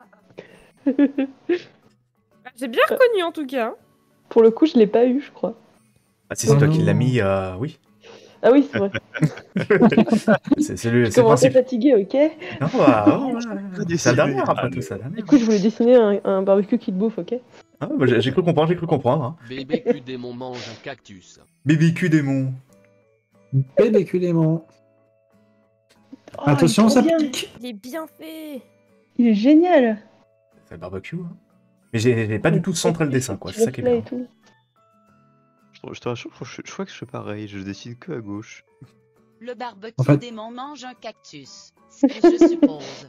J'ai bien reconnu en tout cas. Pour le coup, je l'ai pas eu, je crois. Ah, si c'est toi qui non. l'as mis, oui. Ah oui, c'est vrai. C'est le Je commençais principe. fatigué, ok. Non, bah, c'est la dernière après tout ça. Du coup, je voulais dessiner un barbecue qui te bouffe, ok. Ah, bah, j'ai cru comprendre. Hein. BBQ démon mange un cactus. BBQ démon. BBQ démon. Oh, Attention, il est ça trop bien. pique. Il est bien fait. Il est génial. C'est le barbecue. Hein. Mais j'ai pas du tout centré le dessin, quoi. C'est ça qui est bien. Et tout. Je te rassure, je crois que je fais pareil, je dessine que à gauche. Le barbecue En fait- démon mange un cactus. Ce que je suppose.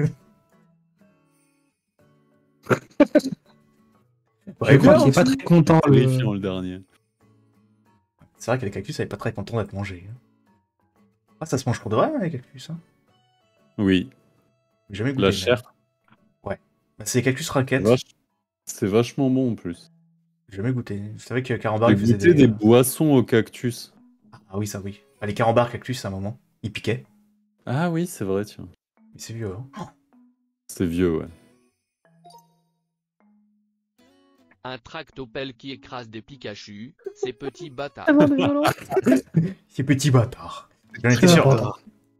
Je crois qu'il est pas très content. Terrifiant le dernier. C'est vrai que les cactus, ça n'est pas très content d'être mangé. Hein. Ah, ça se mange pour de vrai, hein, les cactus. Hein. Oui. J'ai jamais goûté. La mais- chair. Ouais. Bah, c'est les cactus raquettes. C'est vachement bon en plus. J'ai jamais goûté. Je savais que Carambar, J'ai il faisait goûté des boissons au cactus. Ah oui, ça oui. Ah, les Carambar cactus, à un moment, ils piquaient. Ah oui, c'est vrai, tiens. Mais c'est vieux, hein. C'est vieux, ouais. Un tractopelle qui écrase des Pikachu, ces petits bâtards. Tellement de violence. Ces petits bâtards. J'en étais Très sûr. important.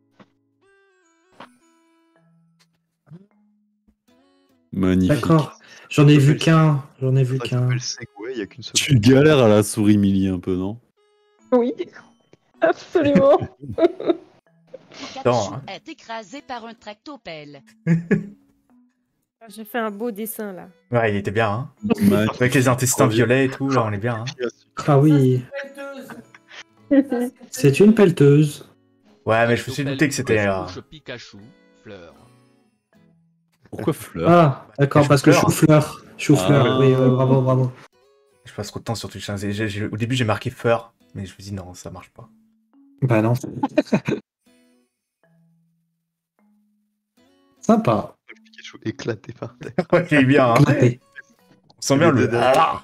Magnifique. D'accord. J'en ai vu qu'un. J'en ai vu qu'un. Le Segway, il y a qu'une seule. Tu galères à la souris Millie un peu, non? Oui, absolument. Pikachu Attends, hein. est écrasé par un tractopelle. J'ai fait un beau dessin là. Ouais, il était bien, hein. Magnifique. Avec les intestins violets et tout, là, on est bien, hein. Ah oui. C'est une pelleteuse. Ouais, mais je me suis douté que c'était... Couche Pikachu, fleur. Pourquoi fleur? Ah, d'accord, parce que Chou-fleur. chou-fleur. Ah. Oui, bravo, bravo. Je passe trop de temps sur Twitch. Hein. Au début, j'ai marqué Fur, mais je me dis non, ça marche pas. Bah non. Sympa. Le Pikachu éclaté par terre. Ouais, il est bien, hein. Éclaté. On sent bien le... Ah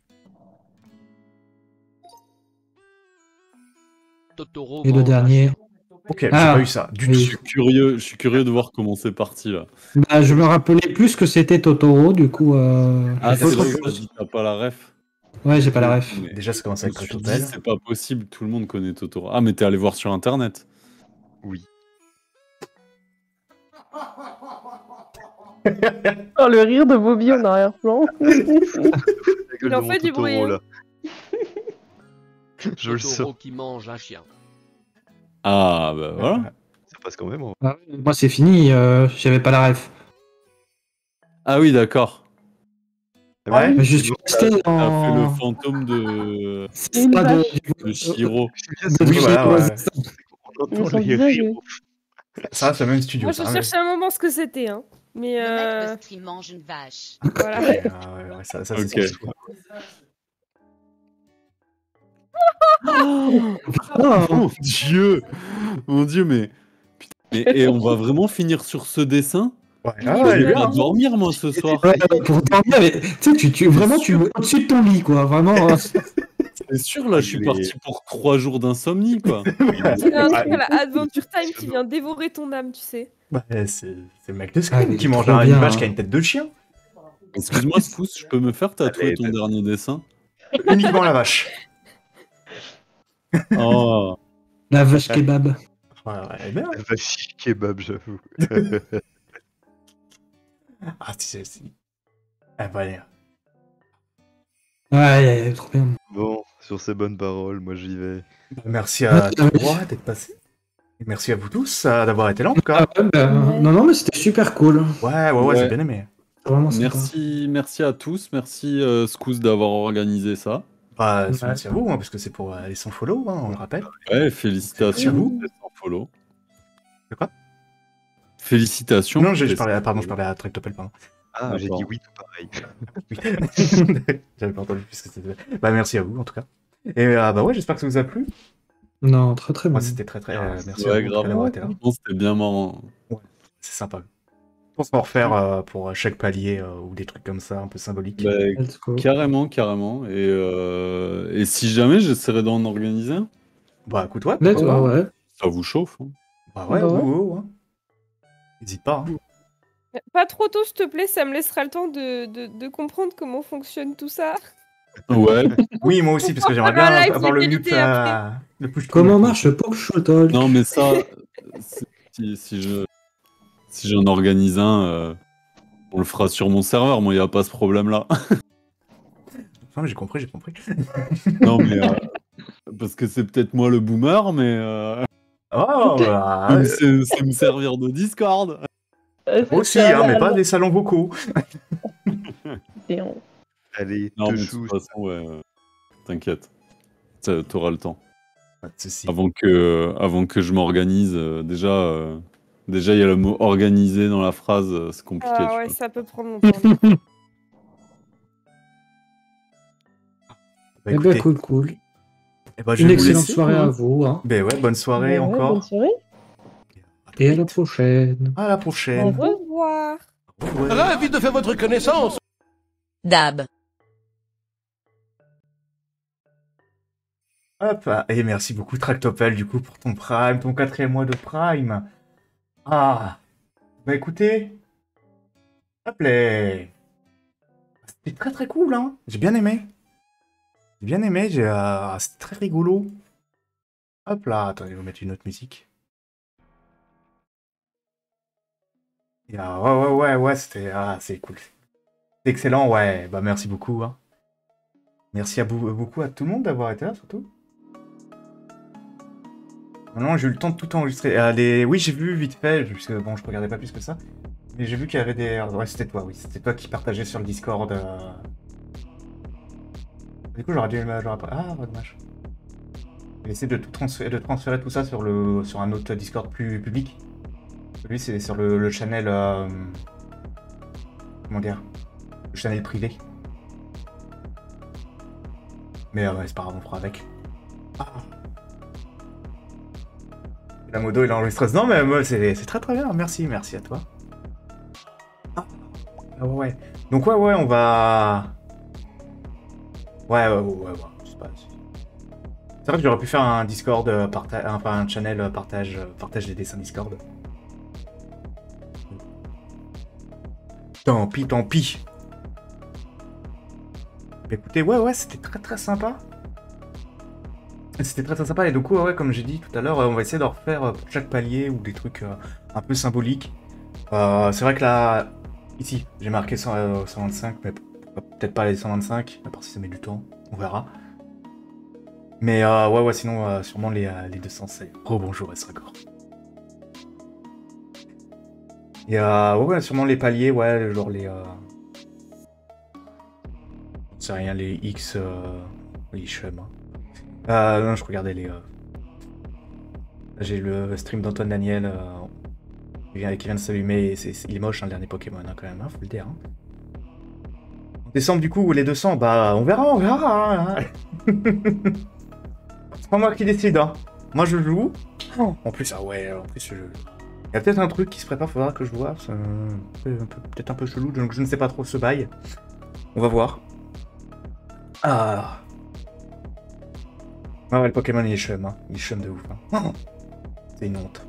Totoro Et le mange dernier. ok, j'ai Ah, pas eu ça, du oui. tout. Je suis curieux de voir comment c'est parti là. Bah, je me rappelais plus que c'était Totoro, du coup. Ah, j'ai c'est fait autre vrai, chose. t'as pas la ref. Ouais, j'ai pas la ref. Mais Déjà, ça commence je me avec suis dit, Tractopelle. c'est pas possible, tout le monde connaît Totoro. Ah, mais t'es allé voir sur internet. Oui. Oh, le rire de Bobby en arrière-plan. Il en fait du bruit, hein. Là. Je le Totoro sens. qui mange un chien. Ah, bah voilà. Ça passe quand même. Hein. Ah, moi, c'est fini, j'avais pas la ref. Ah oui, d'accord. Ouais. Mais je suis resté T'as fait le en. fantôme de C'est pas de. Shiro. Oui, voilà, ouais. On entend Mais son les visage, rires. Ça reste le même studio. Moi, je ça, cherchais un moment ce que c'était, hein. Mais Le maître de stream mange une vache. voilà. ouais, ça c'est Ok. sûr. Oh, Mon Dieu! Mon Dieu, mais. Putain, et on va vraiment finir sur ce dessin? Ouais, Il ah, est ouais, Je il est vais bien. pas dormir, moi, ce soir. ouais, pour dormir, mais tu vraiment, tu es au-dessus de ton lit, quoi. Vraiment. C'est sûr, là, je suis Mais- parti pour 3 jours d'insomnie, quoi. C'est un truc à la Adventure Time qui vient dévorer ton âme, tu sais. Ouais, c'est le mec de Ah, Scream mais qui il est mange trop une bien, vache hein. qui a une tête de chien. Excuse-moi, Scous, je peux me faire tatouer Allez, ton vas-y. dernier dessin? Uniquement la vache. Oh, La vache kebab. Ouais, elle est bien. La vache kebab, j'avoue. Ah, c'est... Ah, bah, allez. Ouais, trop bien. Bon, sur ces bonnes paroles, moi j'y vais. Merci à toi d'être passé. Et merci à vous tous d'avoir été là, en tout cas. Ah ouais, bah, non, mais c'était super cool. Ouais, Ouais. j'ai bien aimé. Vraiment sympa. merci à tous. Merci, Scous, d'avoir organisé ça. Bah, Ouais. merci à vous, hein, parce que c'est pour les 100 follow, hein, on le rappelle. Ouais, félicitations. Merci à vous. Sans follow. De quoi Félicitations. Non, je parlais à Tractopelle, pardon. Ah, j'ai D'accord. dit oui, tout pareil. Oui. J'avais pas entendu plus ce que c'était. Bah, merci à vous, en tout cas. Et bah ouais, j'espère que ça vous a plu. Non, très très bien. Moi, c'était très très... merci Ouais, à vous grave. d'avoir été là. Franchement, c'était bien marrant. C'est sympa. On va en refaire pour chaque palier ou des trucs comme ça, un peu symboliques. Bah, Let's go. carrément. Et si jamais, j'essaierai d'en organiser un. Bah, écoute, ouais. Let's pourquoi go, pas. ouais. Ça vous chauffe, hein. Bah ouais, Bah ouais. hein. N'hésite pas. Hein. Pas trop tôt, s'il te plaît, ça me laissera le temps de comprendre comment fonctionne tout ça. Ouais. Oui, moi aussi, parce que j'aimerais Faire un bien live avoir le de mute, qualité après. le push. Comment marche Push Talk? Non, mais ça, si j'en organise un, on le fera sur mon serveur. Moi, il n'y a pas ce problème-là. Non, mais j'ai compris. Non, mais parce que c'est peut-être moi le boomer, mais Oh, bah, c'est me servir de Discord. moi aussi, hein, mais pas des salons vocaux. Allez, Non, te mais de chou. toute façon, ouais, t'inquiète, t'auras le temps. Pas de soucis. Avant que je m'organise, déjà, il y a le mot organiser dans la phrase, c'est compliqué. Ah tu ouais, vois. ça peut prendre longtemps. Bah, Eh écoutez, ben, cool. eh ben, je Une vais vous excellente laisser. soirée à vous. Hein. Ben ouais, bonne soirée Ouais, encore. bonne soirée. Et à la prochaine. À la Au prochaine. revoir. Ouais. Ravi de faire votre connaissance. Dab. Hop, et merci beaucoup Tractopelle du coup pour ton Prime, ton 4e mois de Prime. Ah, bah écoutez, hop là. C'est très très cool, hein. J'ai bien aimé. J'ai bien aimé, c'est très rigolo. Hop là, attendez, je vais vous mettre une autre musique. Et, ouais, c'était... Ah, c'est cool. C'est excellent, ouais. Bah, merci beaucoup, hein. Merci beaucoup à tout le monde d'avoir été là, surtout. Maintenant, j'ai eu le temps de tout enregistrer. Oui, j'ai vu vite fait, puisque bon, je regardais pas plus que ça. Mais j'ai vu qu'il y avait des... Ouais, c'était toi, oui. C'était toi qui partageais sur le Discord. Du coup, j'aurais dû... Ah, dommage. J'ai essayé de transférer tout ça sur un autre Discord plus public. Lui, c'est sur le channel... Comment dire? Le channel privé. Mais ouais, c'est pas grave, on fera avec. Ah. La modo, il enregistre. Non, mais moi, c'est très très bien. Merci à toi. Ah ouais. Donc ouais, on va... Ouais. C'est vrai que j'aurais pu faire un Discord, enfin un channel partage des dessins Discord. Tant pis. Écoutez, ouais, c'était très très sympa. C'était très très sympa et du coup, ouais, comme j'ai dit tout à l'heure, on va essayer de refaire pour chaque palier ou des trucs un peu symboliques. C'est vrai que là, ici, j'ai marqué 125, mais peut-être pas les 125, à part si ça met du temps, on verra. Mais ouais, sinon, sûrement les 200, c'est rebonjour S-Record. Et ouais, sûrement les paliers, ouais, genre les... C'est rien, les X... les chums. Non, je regardais les... J'ai le stream d'Antoine Daniel qui vient de s'allumer. Il est moche, hein, le dernier Pokémon, hein, quand même, hein, faut le dire. Hein. En décembre, du coup, les 200, bah, on verra. Hein. C'est pas moi qui décide, hein. Moi, je joue. En plus, il y a peut-être un truc qui se prépare, faudra que je vois. C'est peut-être un peu chelou, donc je ne sais pas trop ce bail. On va voir. Ah ouais, le Pokémon il est chum, hein. Il est chum de ouf. Hein. C'est une honte.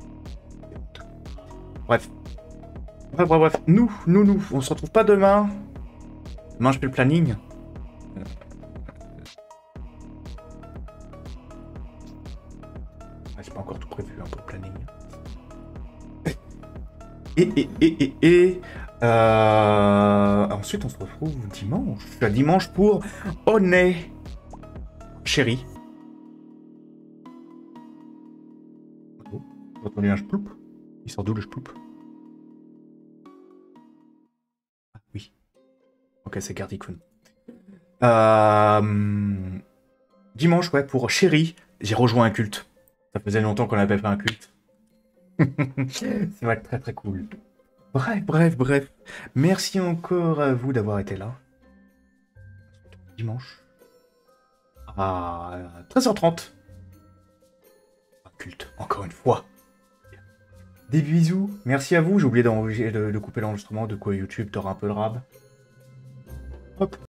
Bref. Nous, on se retrouve pas demain. Demain, je fais le planning. J'ai pas encore tout prévu hein, pour le planning. Ensuite, on se retrouve dimanche pour Honey Chérie. Vous entendez un sploup? Il sort d'où le sploup? Ah oui. Ok, c'est Gardicoon. Dimanche, ouais, pour Chérie, j'ai rejoint un culte. Ça faisait longtemps qu'on n'avait pas fait un culte. Ça va être très très cool. Bref. Merci encore à vous d'avoir été là. Dimanche. À 13h30. Un culte, encore une fois. Des bisous. Merci à vous. J'ai oublié de couper l'enregistrement. De quoi YouTube, t'auras un peu de rab. Hop.